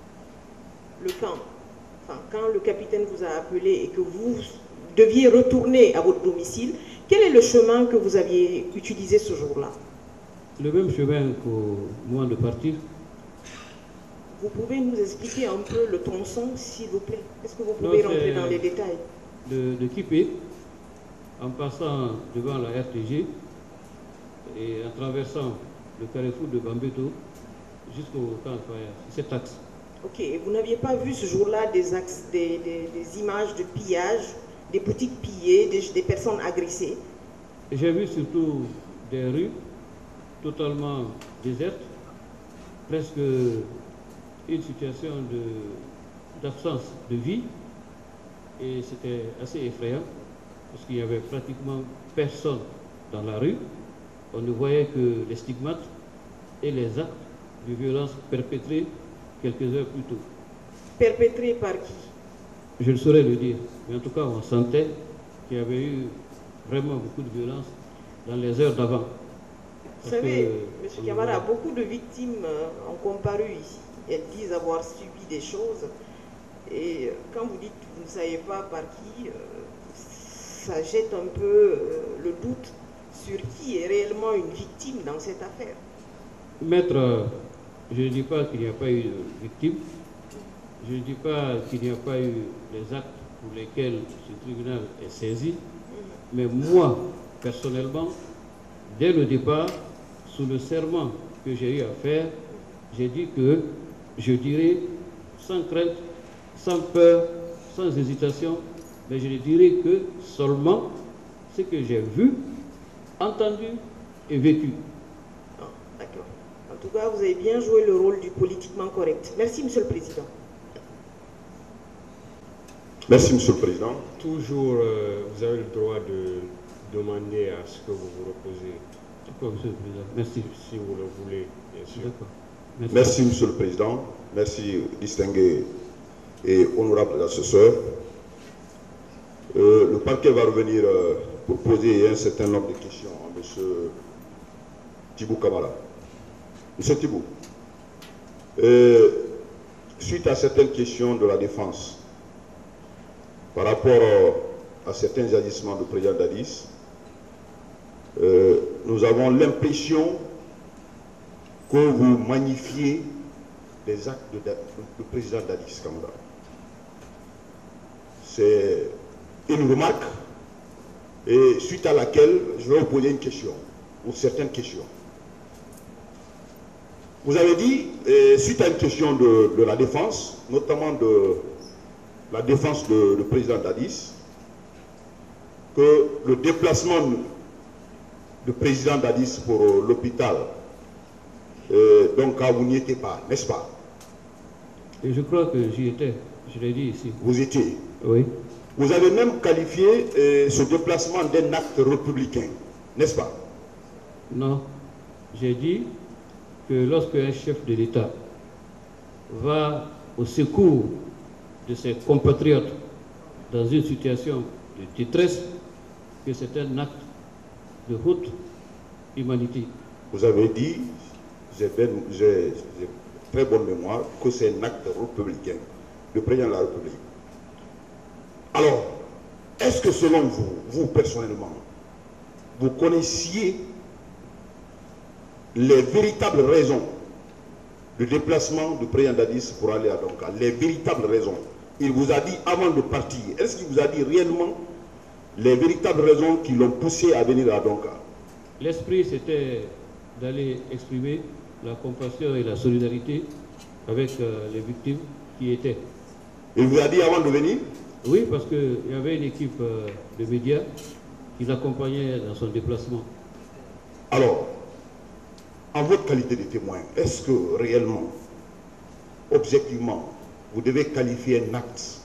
le camp, enfin, quand le capitaine vous a appelé et que vous deviez retourner à votre domicile, quel est le chemin que vous aviez utilisé ce jour-là? Le même chemin qu'au moment de partir. Vous pouvez nous expliquer un peu le tronçon, s'il vous plaît? Est-ce que vous pouvez rentrer dans les détails? De Kipé, en passant devant la RTG et en traversant le carrefour de Bambeto jusqu'au camp Faya, cet axe. Ok, et vous n'aviez pas vu ce jour-là des images de pillage, des boutiques pillées, des personnes agressées? J'ai vu surtout des rues totalement désertes, presque une situation d'absence de vie, et c'était assez effrayant parce qu'il n'y avait pratiquement personne dans la rue. On ne voyait que les stigmates et les actes de violence perpétrés quelques heures plus tôt. Perpétrés par qui? Je ne saurais le dire, mais en tout cas on sentait qu'il y avait eu vraiment beaucoup de violence dans les heures d'avant. Vous savez, M. Camara, beaucoup de victimes ont comparu ici. Elles disent avoir subi des choses. Et quand vous dites que vous ne savez pas par qui, ça jette un peu le doute sur qui est réellement une victime dans cette affaire. Maître, je ne dis pas qu'il n'y a pas eu de victime. Je ne dis pas qu'il n'y a pas eu les actes pour lesquels ce tribunal est saisi. Mais moi, personnellement, dès le départ, sous le serment que j'ai eu à faire, j'ai dit que je dirais sans crainte, sans peur, sans hésitation, mais je ne dirais que seulement ce que j'ai vu, entendu et vécu. D'accord. En tout cas, vous avez bien joué le rôle du politiquement correct. Merci, Monsieur le Président. Merci, Monsieur le Président. Toujours, vous avez le droit de demander à ce que vous vous reposez. D'accord, Monsieur le Président. Merci. Si vous le voulez, bien sûr. D'accord. Merci, Monsieur le Président. Merci, distingués et honorables assesseurs. Le parquet va revenir pour poser un certain nombre de questions à M. Thibou Camara. M. Thibou, suite à certaines questions de la défense par rapport à certains agissements du président Dadis, nous avons l'impression que vous magnifiez les actes du président Dadis Camara. C'est une remarque et suite à laquelle je vais vous poser une question, ou certaines questions. Vous avez dit, suite à une question de la défense, notamment de la défense du président Dadis, que le déplacement du président Dadis pour l'hôpital, donc vous n'y étiez pas, n'est-ce pas? Et je crois que j'y étais, je l'ai dit ici. Vous étiez? Oui. Vous avez même qualifié ce déplacement d'un acte républicain, n'est-ce pas? Non. J'ai dit que lorsque un chef de l'État va au secours de ses compatriotes dans une situation de détresse, que c'est un acte de haute humanité. Vous avez dit, j'ai très bonne mémoire, que c'est un acte républicain, le président de la République. Alors, est-ce que selon vous, vous personnellement, vous connaissiez les véritables raisons du déplacement du président Dadis pour aller à Donka? Les véritables raisons. Il vous a dit avant de partir, est-ce qu'il vous a dit réellement les véritables raisons qui l'ont poussé à venir à Donka? L'esprit, c'était d'aller exprimer la compassion et la solidarité avec les victimes qui étaient. Il vous a dit avant de venir? Oui, parce qu'il y avait une équipe de médias qui l'accompagnait dans son déplacement. Alors, en votre qualité de témoin, est-ce que réellement objectivement, vous devez qualifier un acte.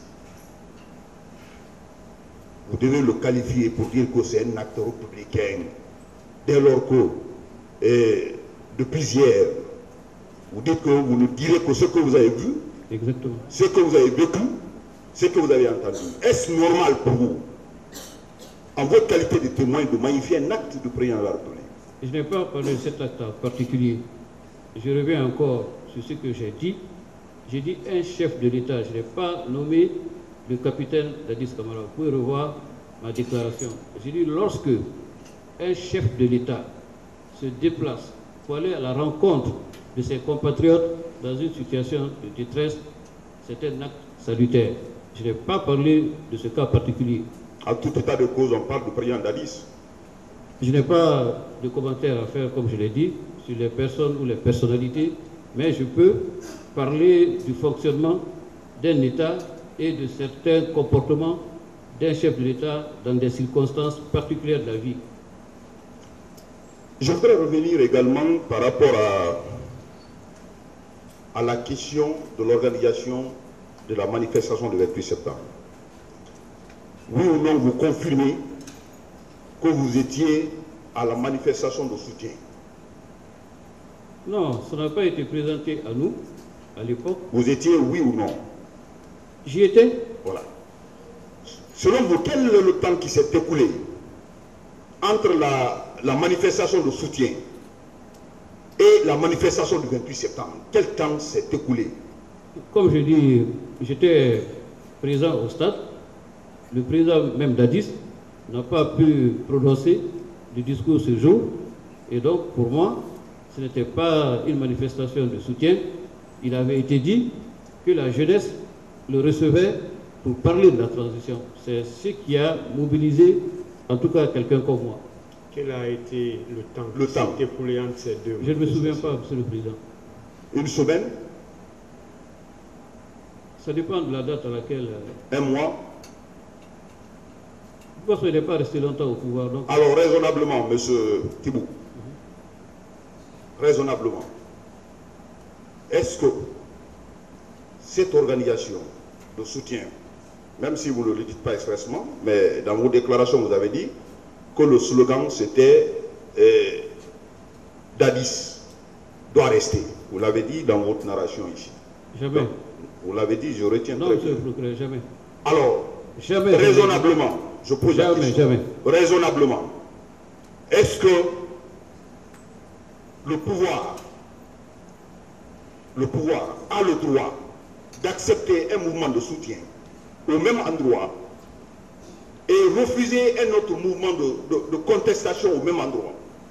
Vous devez le qualifier pour dire que c'est un acte républicain. Dès lors que, depuis hier, vous dites que vous ne direz que ce que vous avez vu, exactement, ce que vous avez vécu, ce que vous avez entendu. Est-ce normal pour vous, en votre qualité de témoin, de magnifier un acte du président de la République? Je n'ai pas parlé de cet acte en particulier. Je reviens encore sur ce que j'ai dit. J'ai dit un chef de l'État. Je n'ai pas nommé le capitaine Dadis Camara. Vous pouvez revoir ma déclaration. J'ai dit lorsque un chef de l'État se déplace pour aller à la rencontre de ses compatriotes dans une situation de détresse, c'est un acte salutaire. Je n'ai pas parlé de ce cas particulier. En tout état de cause, on parle du président Dadis. Je n'ai pas de commentaires à faire, comme je l'ai dit, sur les personnes ou les personnalités, mais je peux parler du fonctionnement d'un État et de certains comportements d'un chef de l'État dans des circonstances particulières de la vie. Je voudrais revenir également par rapport à la question de l'organisation de la manifestation du 28 septembre. Oui ou non, vous confirmez que vous étiez à la manifestation de soutien? Non, ça n'a pas été présenté à nous, à l'époque. Vous étiez oui ou non? J'y étais. Voilà. Selon vous, quel est le temps qui s'est écoulé entre la manifestation de soutien et la manifestation du 28 septembre? Quel temps s'est écoulé? Comme je dis, j'étais présent au stade. Le président même Dadis n'a pas pu prononcer le discours ce jour. Et donc, pour moi, ce n'était pas une manifestation de soutien. Il avait été dit que la jeunesse le recevait pour parler de la transition. C'est ce qui a mobilisé, en tout cas, quelqu'un comme moi. Quel a été le temps qui s'est écoulé entre ces deux? Je ne me souviens pas, Monsieur le Président. Une semaine? Ça dépend de la date à laquelle... Un mois? Parce qu'il n'est pas resté longtemps au pouvoir. Donc... Alors, raisonnablement, M. Thibou, raisonnablement, est-ce que cette organisation de soutien, même si vous ne le dites pas expressement, mais dans vos déclarations, vous avez dit que le slogan c'était Dadis doit rester. Vous l'avez dit dans votre narration ici. Jamais. Donc, vous l'avez dit, je retiens non, très monsieur bien. le procureur, jamais. Alors, jamais, raisonnablement, je pose la question. Jamais. Raisonnablement, est-ce que le pouvoir a le droit d'accepter un mouvement de soutien au même endroit et refuser un autre mouvement de contestation au même endroit?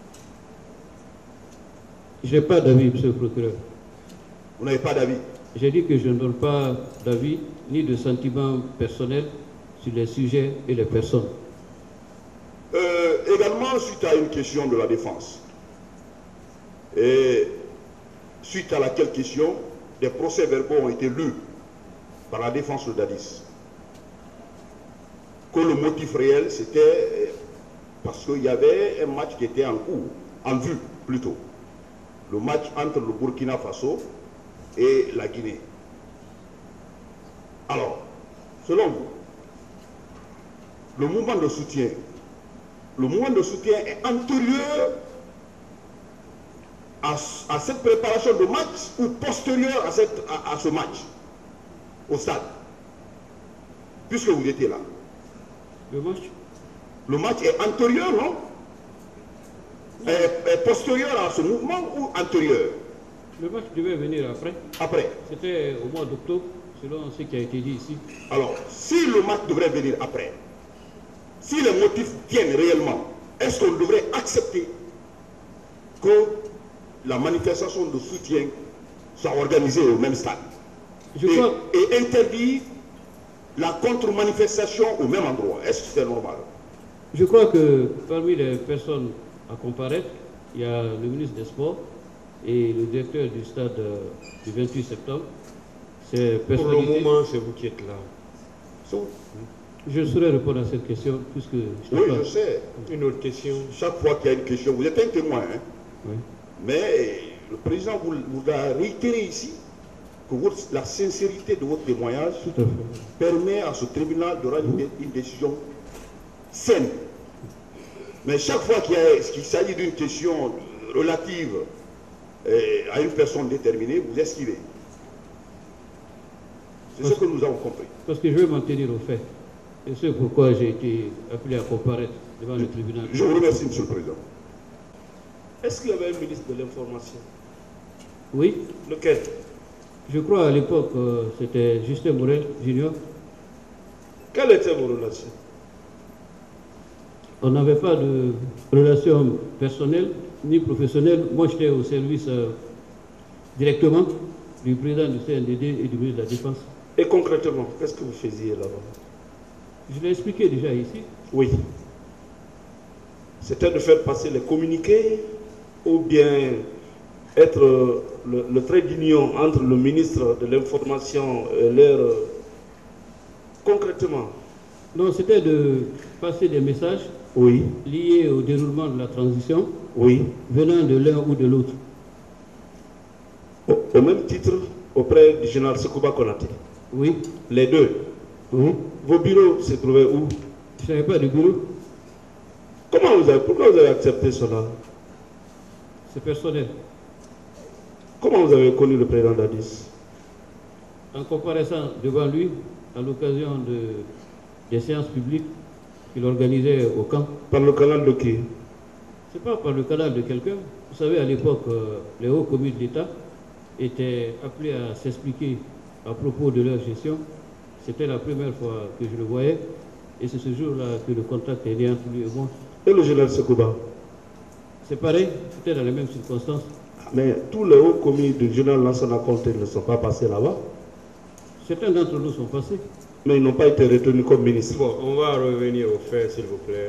Je n'ai pas d'avis, monsieur le procureur. Vous n'avez pas d'avis? J'ai dit que je ne donne pas d'avis ni de sentiments personnels sur les sujets et les personnes. Également, suite à une question de la défense, et suite à laquelle question, des procès-verbaux ont été lus par la défense de Dadis. Que le motif réel, c'était parce qu'il y avait un match qui était en cours, en vue plutôt. Le match entre le Burkina Faso et la Guinée. Alors, selon vous, le mouvement de soutien est antérieur à cette préparation de match ou postérieur à ce match au stade, puisque vous étiez là? Le match est antérieur, non? Est postérieur à ce mouvement ou antérieur? Le match devait venir après. Après? C'était au mois d'octobre, selon ce qui a été dit ici. Alors, si le match devrait venir après, si les motifs tiennent réellement, est-ce qu'on devrait accepter que la manifestation de soutien soit organisée au même stade et interdire la contre-manifestation au même endroit? Est-ce que c'est normal? Je crois que parmi les personnes à comparaître, il y a le ministre des Sports et le directeur du stade du 28 septembre. Pour le moment, c'est vous qui êtes là. Je saurais répondre à cette question puisque... Oui, je sais. Une autre question. Chaque fois qu'il y a une question, vous êtes un témoin. Hein? Oui. Mais le président vous a réitéré ici que la sincérité de votre témoignage permet à ce tribunal de rendre une décision saine. Mais chaque fois qu'il s'agit d'une question relative à une personne déterminée, vous esquivez. C'est ce que nous avons compris. Parce que je veux m'en tenir au fait. Et c'est pourquoi j'ai été appelé à comparaître devant le tribunal. Je vous remercie, Monsieur le Président. Est-ce qu'il y avait un ministre de l'Information? Oui. Lequel? Je crois à l'époque, c'était Justin Morel Junior. Quelle était vos relations? On n'avait pas de relation personnelle ni professionnelle. Moi, j'étais au service directement du président du CNDD et du ministre de la Défense. Et concrètement, qu'est-ce que vous faisiez là-bas? Je l'ai expliqué déjà ici. Oui. C'était de faire passer les communiqués ou bien être le trait d'union entre le ministre de l'Information et l'air concrètement? Non, c'était de passer des messages liés au déroulement de la transition venant de l'un ou de l'autre. Au même titre, auprès du général Sekouba Konaté? Oui. Les deux? Oui. Vos bureaux se trouvaient où? Je n'avais pas de bureau. Pourquoi vous avez accepté cela? C'est personnel. Comment vous avez connu le président Dadis? En comparaissant devant lui, à l'occasion des séances publiques qu'il organisait au camp. Par le canal de qui? C'est pas par le canal de quelqu'un. Vous savez, à l'époque, les hauts commis de l'État étaient appelés à s'expliquer à propos de leur gestion. C'était la première fois que je le voyais. Et c'est ce jour-là que le contact est né entre lui et moi. Et le général Sekouba? C'est pareil, c'était dans les mêmes circonstances. Mais tous les hauts commis du général Lansana Conté ne sont pas passés là-bas? Certains d'entre nous sont passés. Mais ils n'ont pas été retenus comme ministres. Bon, on va revenir au fait, s'il vous plaît.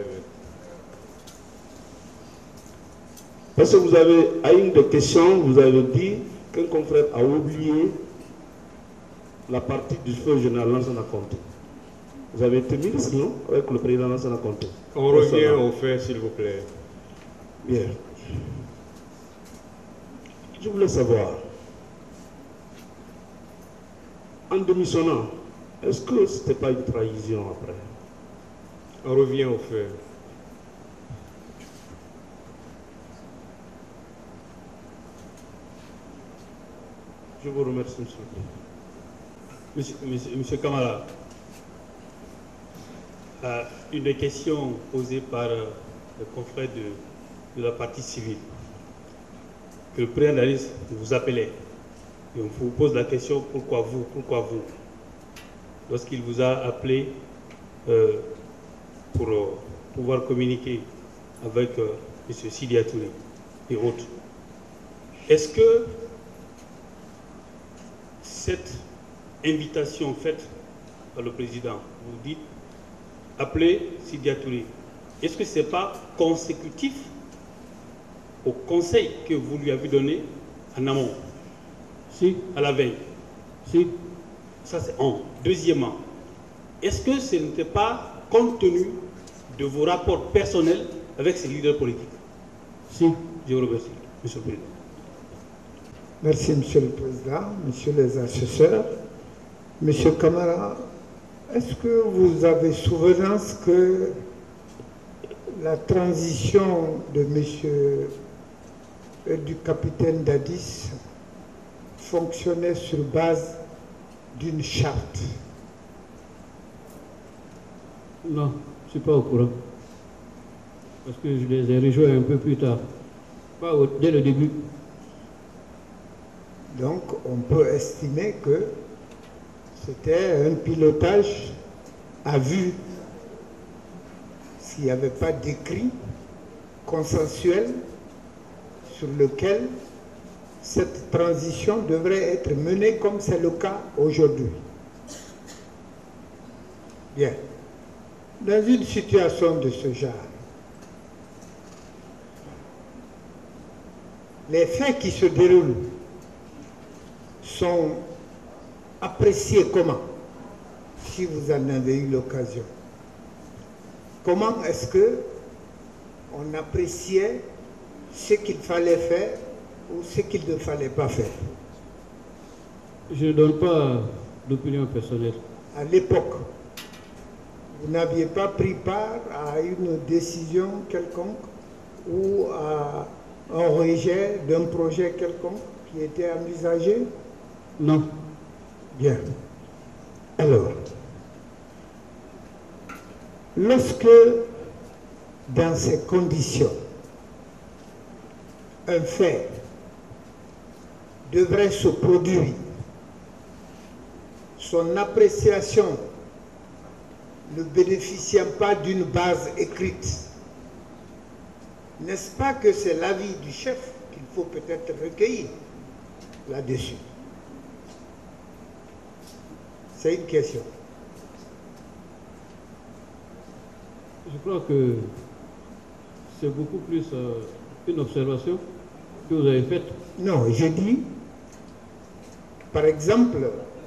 Parce que vous avez, à une des questions, vous avez dit qu'un confrère a oublié la partie du feu général Lansana Conté. Vous avez été ministre, non? Avec le président Lansana Conté. On revient au fait, s'il vous plaît. Bien. Je voulais savoir, en démissionnant, est-ce que ce n'était pas une trahison après? On revient au fait. Je vous remercie, Monsieur Kamara, une des questions posées par le confrère de la partie civile, que le président Dadis vous appelait, et on vous pose la question, pourquoi vous? Lorsqu'il vous a appelé pour pouvoir communiquer avec M. Sidia Touré et autres, est-ce que cette invitation faite par le président, vous dites, appelez Sidia Touré, est-ce que ce n'est pas consécutif au conseil que vous lui avez donné en amont? Si. À la veille? Si. Ça c'est un. Deuxièmement, est-ce que ce n'était pas compte tenu de vos rapports personnels avec ces leaders politiques? Si. Je vous remercie, Monsieur le Président. Merci, Monsieur le Président, Messieurs les assesseurs. Monsieur Kamara, est-ce que vous avez souvenance que la transition de Monsieur du capitaine Dadis fonctionnait sur base d'une charte? Non, je ne suis pas au courant. Parce que je les ai rejoints un peu plus tard. Pas dès le début. Donc, on peut estimer que c'était un pilotage à vue. S'il n'y avait pas d'écrit consensuel sur lequel cette transition devrait être menée comme c'est le cas aujourd'hui. Bien. Dans une situation de ce genre, les faits qui se déroulent sont appréciés comment, si vous en avez eu l'occasion? Comment est-ce que on appréciait ce qu'il fallait faire ou ce qu'il ne fallait pas faire? Je ne donne pas d'opinion personnelle. À l'époque, vous n'aviez pas pris part à une décision quelconque ou à un rejet d'un projet quelconque qui était envisagé? Non. Bien. Alors, lorsque, dans ces conditions, un fait devrait se produire, son appréciation ne bénéficiant pas d'une base écrite, n'est-ce pas que c'est l'avis du chef qu'il faut peut-être recueillir là-dessus? C'est une question. Je crois que c'est beaucoup plus une observation que vous avez faite. Non, je dis, par exemple,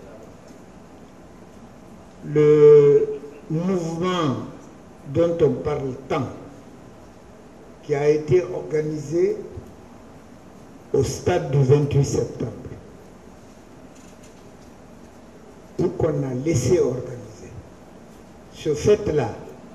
le mouvement dont on parle tant, qui a été organisé au stade du 28 septembre, ou qu'on a laissé organiser. Ce fait-là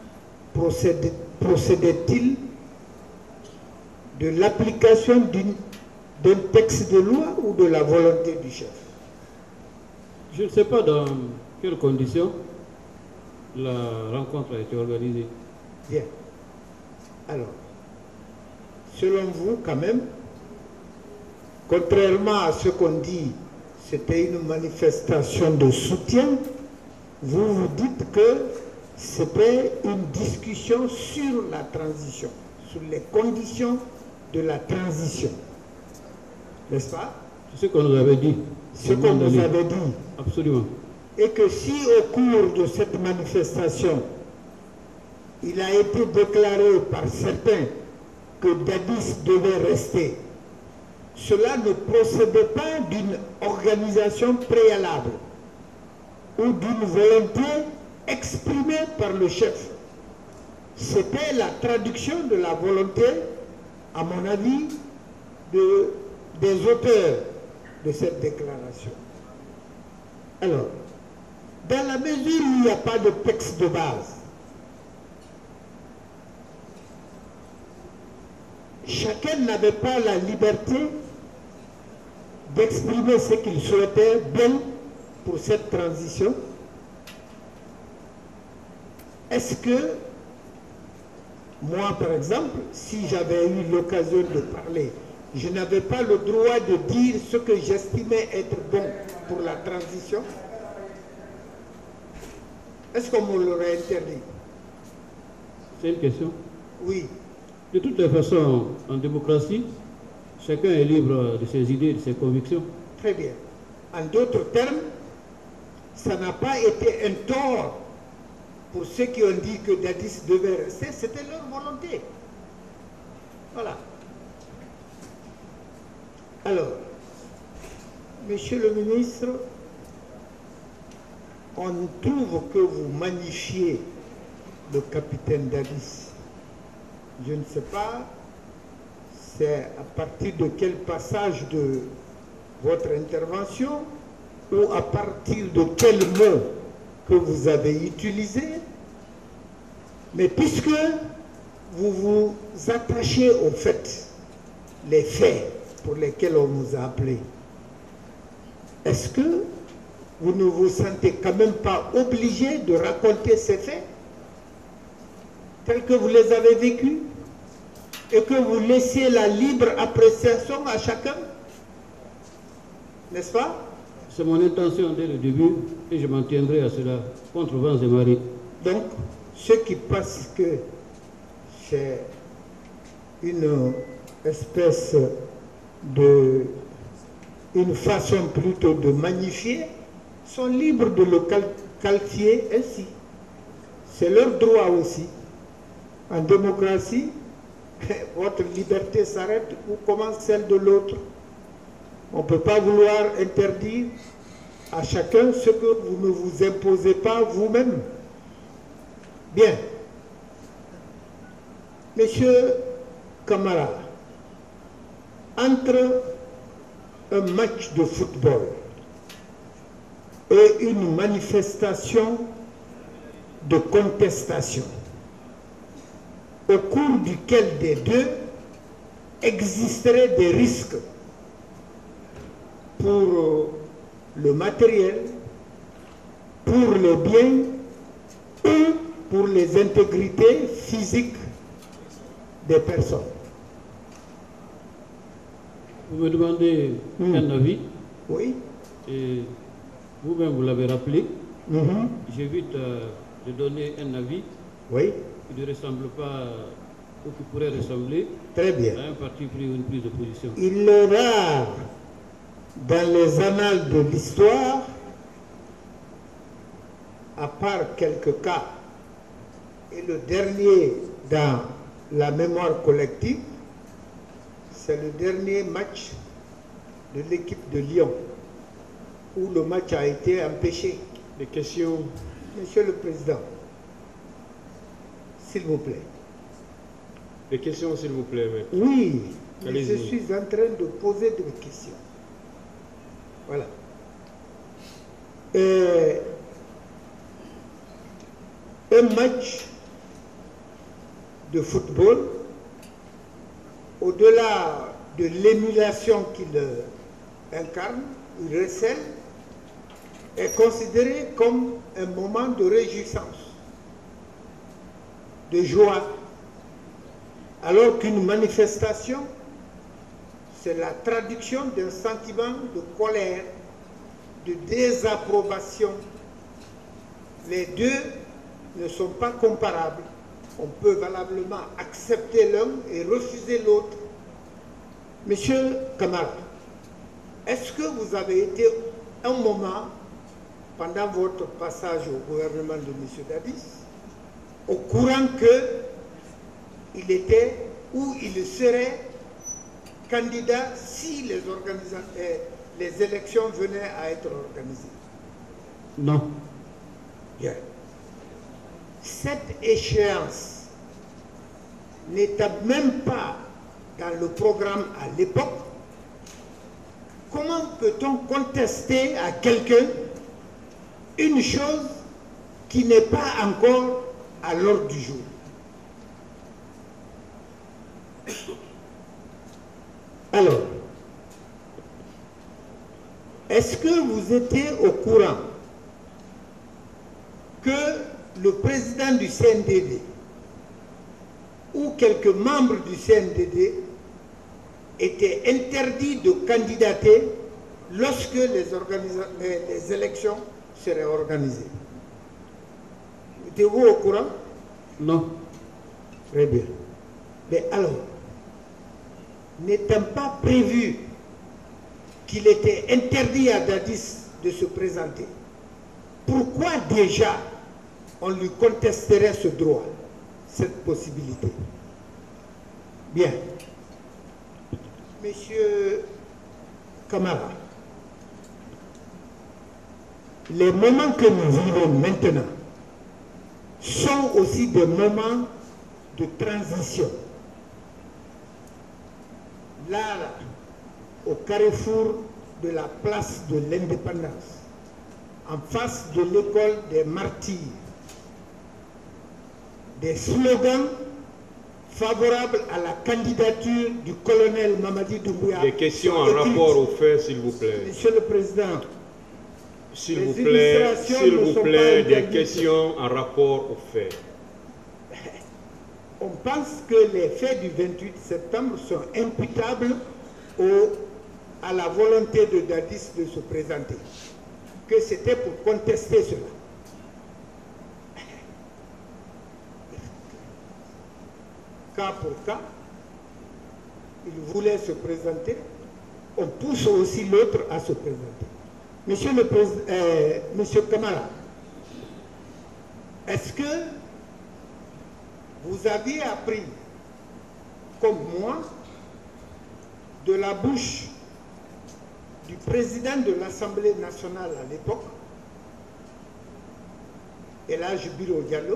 procédait-il de l'application d'un texte de loi ou de la volonté du chef? Je ne sais pas dans quelles conditions la rencontre a été organisée. Bien. Alors, selon vous, quand même, contrairement à ce qu'on dit, c'était une manifestation de soutien, vous vous dites que c'était une discussion sur la transition, sur les conditions de la transition. N'est-ce pas? C'est ce qu'on nous avait dit. Ce qu'on nous avait dit. Absolument. Et que si au cours de cette manifestation, il a été déclaré par certains que Dadis devait rester, cela ne procédait pas d'une organisation préalable ou d'une volonté exprimée par le chef. C'était la traduction de la volonté, à mon avis, des auteurs de cette déclaration. Alors, dans la mesure où il n'y a pas de texte de base, chacun n'avait pas la liberté d'exprimer ce qu'il souhaitait bien pour cette transition. Est-ce que moi, par exemple, si j'avais eu l'occasion de parler, je n'avais pas le droit de dire ce que j'estimais être bon pour la transition? Est-ce qu'on me l'aurait interdit? C'est une question. Oui. De toutes les façons, en démocratie, chacun est libre de ses idées, de ses convictions. Très bien. En d'autres termes, ça n'a pas été un tort pour ceux qui ont dit que Dadis devait rester, c'était leur volonté. Voilà. Alors, Monsieur le ministre, on trouve que vous magnifiez le capitaine Dadis. Je ne sais pas, c'est à partir de quel passage de votre intervention ou à partir de quel mot que vous avez utilisé, mais puisque vous vous attachez aux faits, les faits pour lesquels on vous a appelé, est-ce que vous ne vous sentez quand même pas obligé de raconter ces faits tels que vous les avez vécus et que vous laissez la libre appréciation à chacun? N'est-ce pas? C'est mon intention dès le début et je m'en tiendrai à cela, contre vents et marées. Donc, ceux qui pensent que c'est une espèce de... une façon plutôt de magnifier, sont libres de le qualifier ainsi. C'est leur droit aussi. En démocratie, votre liberté s'arrête ou commence celle de l'autre. On ne peut pas vouloir interdire à chacun ce que vous ne vous imposez pas vous-même. Bien. Monsieur Camara, entre un match de football et une manifestation de contestation, au cours duquel des deux existeraient des risques pour le matériel, pour les biens ou pour les intégrités physiques des personnes. Vous me demandez un avis. Oui. Et vous-même, vous l'avez rappelé. J'évite de donner un avis qui ne ressemble pas ou qui pourrait ressembler à un parti pris ou une prise de position. Il est rare dans les annales de l'histoire, à part quelques cas, et le dernier dans la mémoire collective, c'est le dernier match de l'équipe de Lyon, où le match a été empêché. Des questions? Monsieur le Président, s'il vous plaît. Des questions, s'il vous plaît, maître. Oui, mais je suis en train de poser des questions. Voilà. Un match de football, au-delà de l'émulation qu'il incarne, il recèle, est considéré comme un moment de réjouissance, de joie, alors qu'une manifestation, c'est la traduction d'un sentiment de colère, de désapprobation. Les deux ne sont pas comparables. On peut valablement accepter l'un et refuser l'autre. Monsieur Kamara, est-ce que vous avez été un moment, pendant votre passage au gouvernement de M. Dadis, au courant qu'il était ou il serait candidat si les élections venaient à être organisées? Non. Bien. Cette échéance n'était même pas dans le programme à l'époque. Comment peut-on contester à quelqu'un une chose qui n'est pas encore à l'ordre du jour? Alors, est-ce que vous étiez au courant que le président du CNDD ou quelques membres du CNDD étaient interdits de candidater lorsque les élections seraient organisées? Étiez-vous au courant? Non. Très bien. Mais alors, n'étant pas prévu qu'il était interdit à Dadis de se présenter, pourquoi déjà on lui contesterait ce droit, cette possibilité? Bien. Monsieur Kamara, les moments que nous vivons maintenant sont aussi des moments de transition. Là, au carrefour de la place de l'Indépendance, en face de l'école des martyrs, des slogans favorables à la candidature du colonel Mamadi Doumbouya. Des questions en rapport au fait, s'il vous plaît. Monsieur le Président, s'il vous plaît, des questions en rapport au fait. On pense que les faits du 28 septembre sont imputables à la volonté de Dadis de se présenter, que c'était pour contester cela. Cas pour cas, il voulait se présenter, on pousse aussi l'autre à se présenter. Monsieur le Président, Monsieur Kamara, est-ce que vous aviez appris, comme moi, de la bouche du président de l'Assemblée nationale à l'époque, Elhadji Bilo Diallo,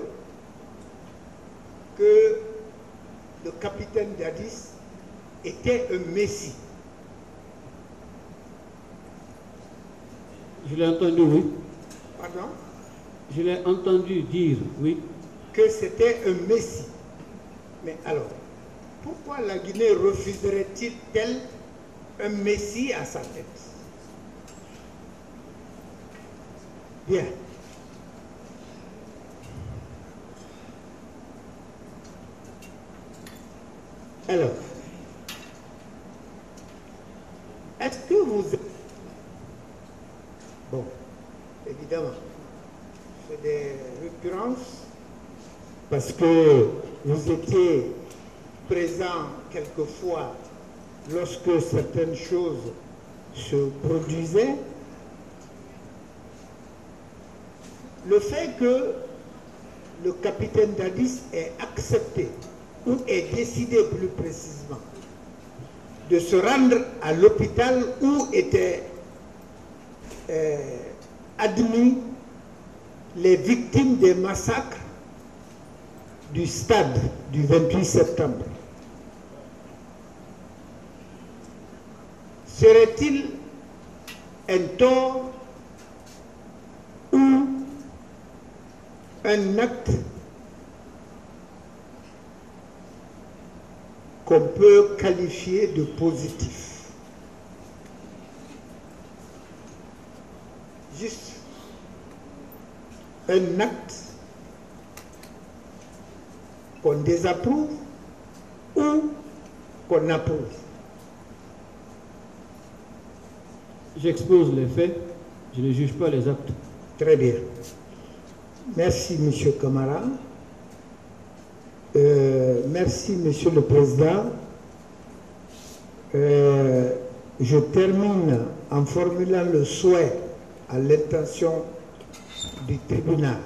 que le capitaine Dadis était un messie? Je l'ai entendu, oui. Pardon? Je l'ai entendu dire, oui. Que c'était un messie. Mais alors, pourquoi la Guinée refuserait-il un messie à sa tête? Bien. Alors, est-ce que vous... Bon, évidemment, c'est des récurrences parce que vous étiez présent quelquefois lorsque certaines choses se produisaient. Le fait que le capitaine Dadis ait accepté, ou ait décidé plus précisément, de se rendre à l'hôpital où étaient admis les victimes des massacres du stade du 28 septembre. Serait-il un tort ou un acte qu'on peut qualifier de positif? Juste un acte qu'on désapprouve ou qu'on approuve? J'expose les faits, je ne juge pas les actes. Très bien. Merci, Monsieur Camara. Merci, Monsieur le Président. Je termine en formulant le souhait à l'intention du tribunal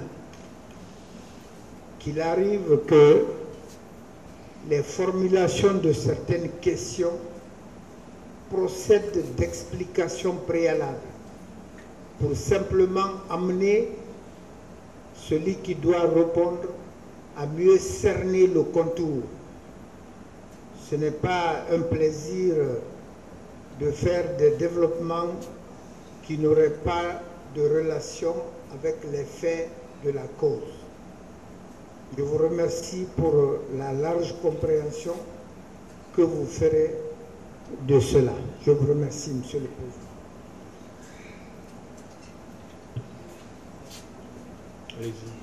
qu'il arrive que les formulations de certaines questions procèdent d'explications préalables pour simplement amener celui qui doit répondre à mieux cerner le contour. Ce n'est pas un plaisir de faire des développements qui n'auraient pas de relation avec les faits de la cause. Je vous remercie pour la large compréhension que vous ferez de cela. Je vous remercie, Monsieur le Président. Allez-y.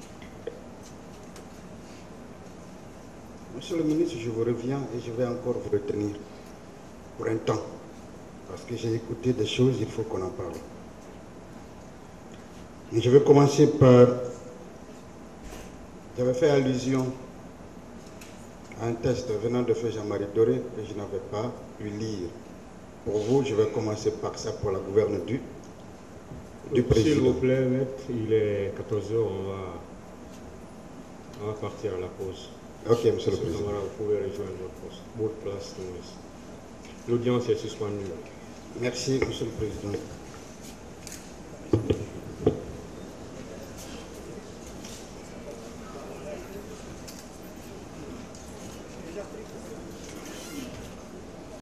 Monsieur le ministre, je vous reviens et je vais encore vous retenir pour un temps. Parce que j'ai écouté des choses, il faut qu'on en parle. Mais je vais commencer par... J'avais fait allusion à un texte venant de Feu Jean-Marie Doré que je n'avais pas pu lire. Pour vous, je vais commencer par ça pour la gouverne du président. S'il vous plaît, maître, il est 14h, on va partir à la pause. Ok, monsieur le président. Vous pouvez rejoindre votre place. L'audience est suspendue. Merci, monsieur le président.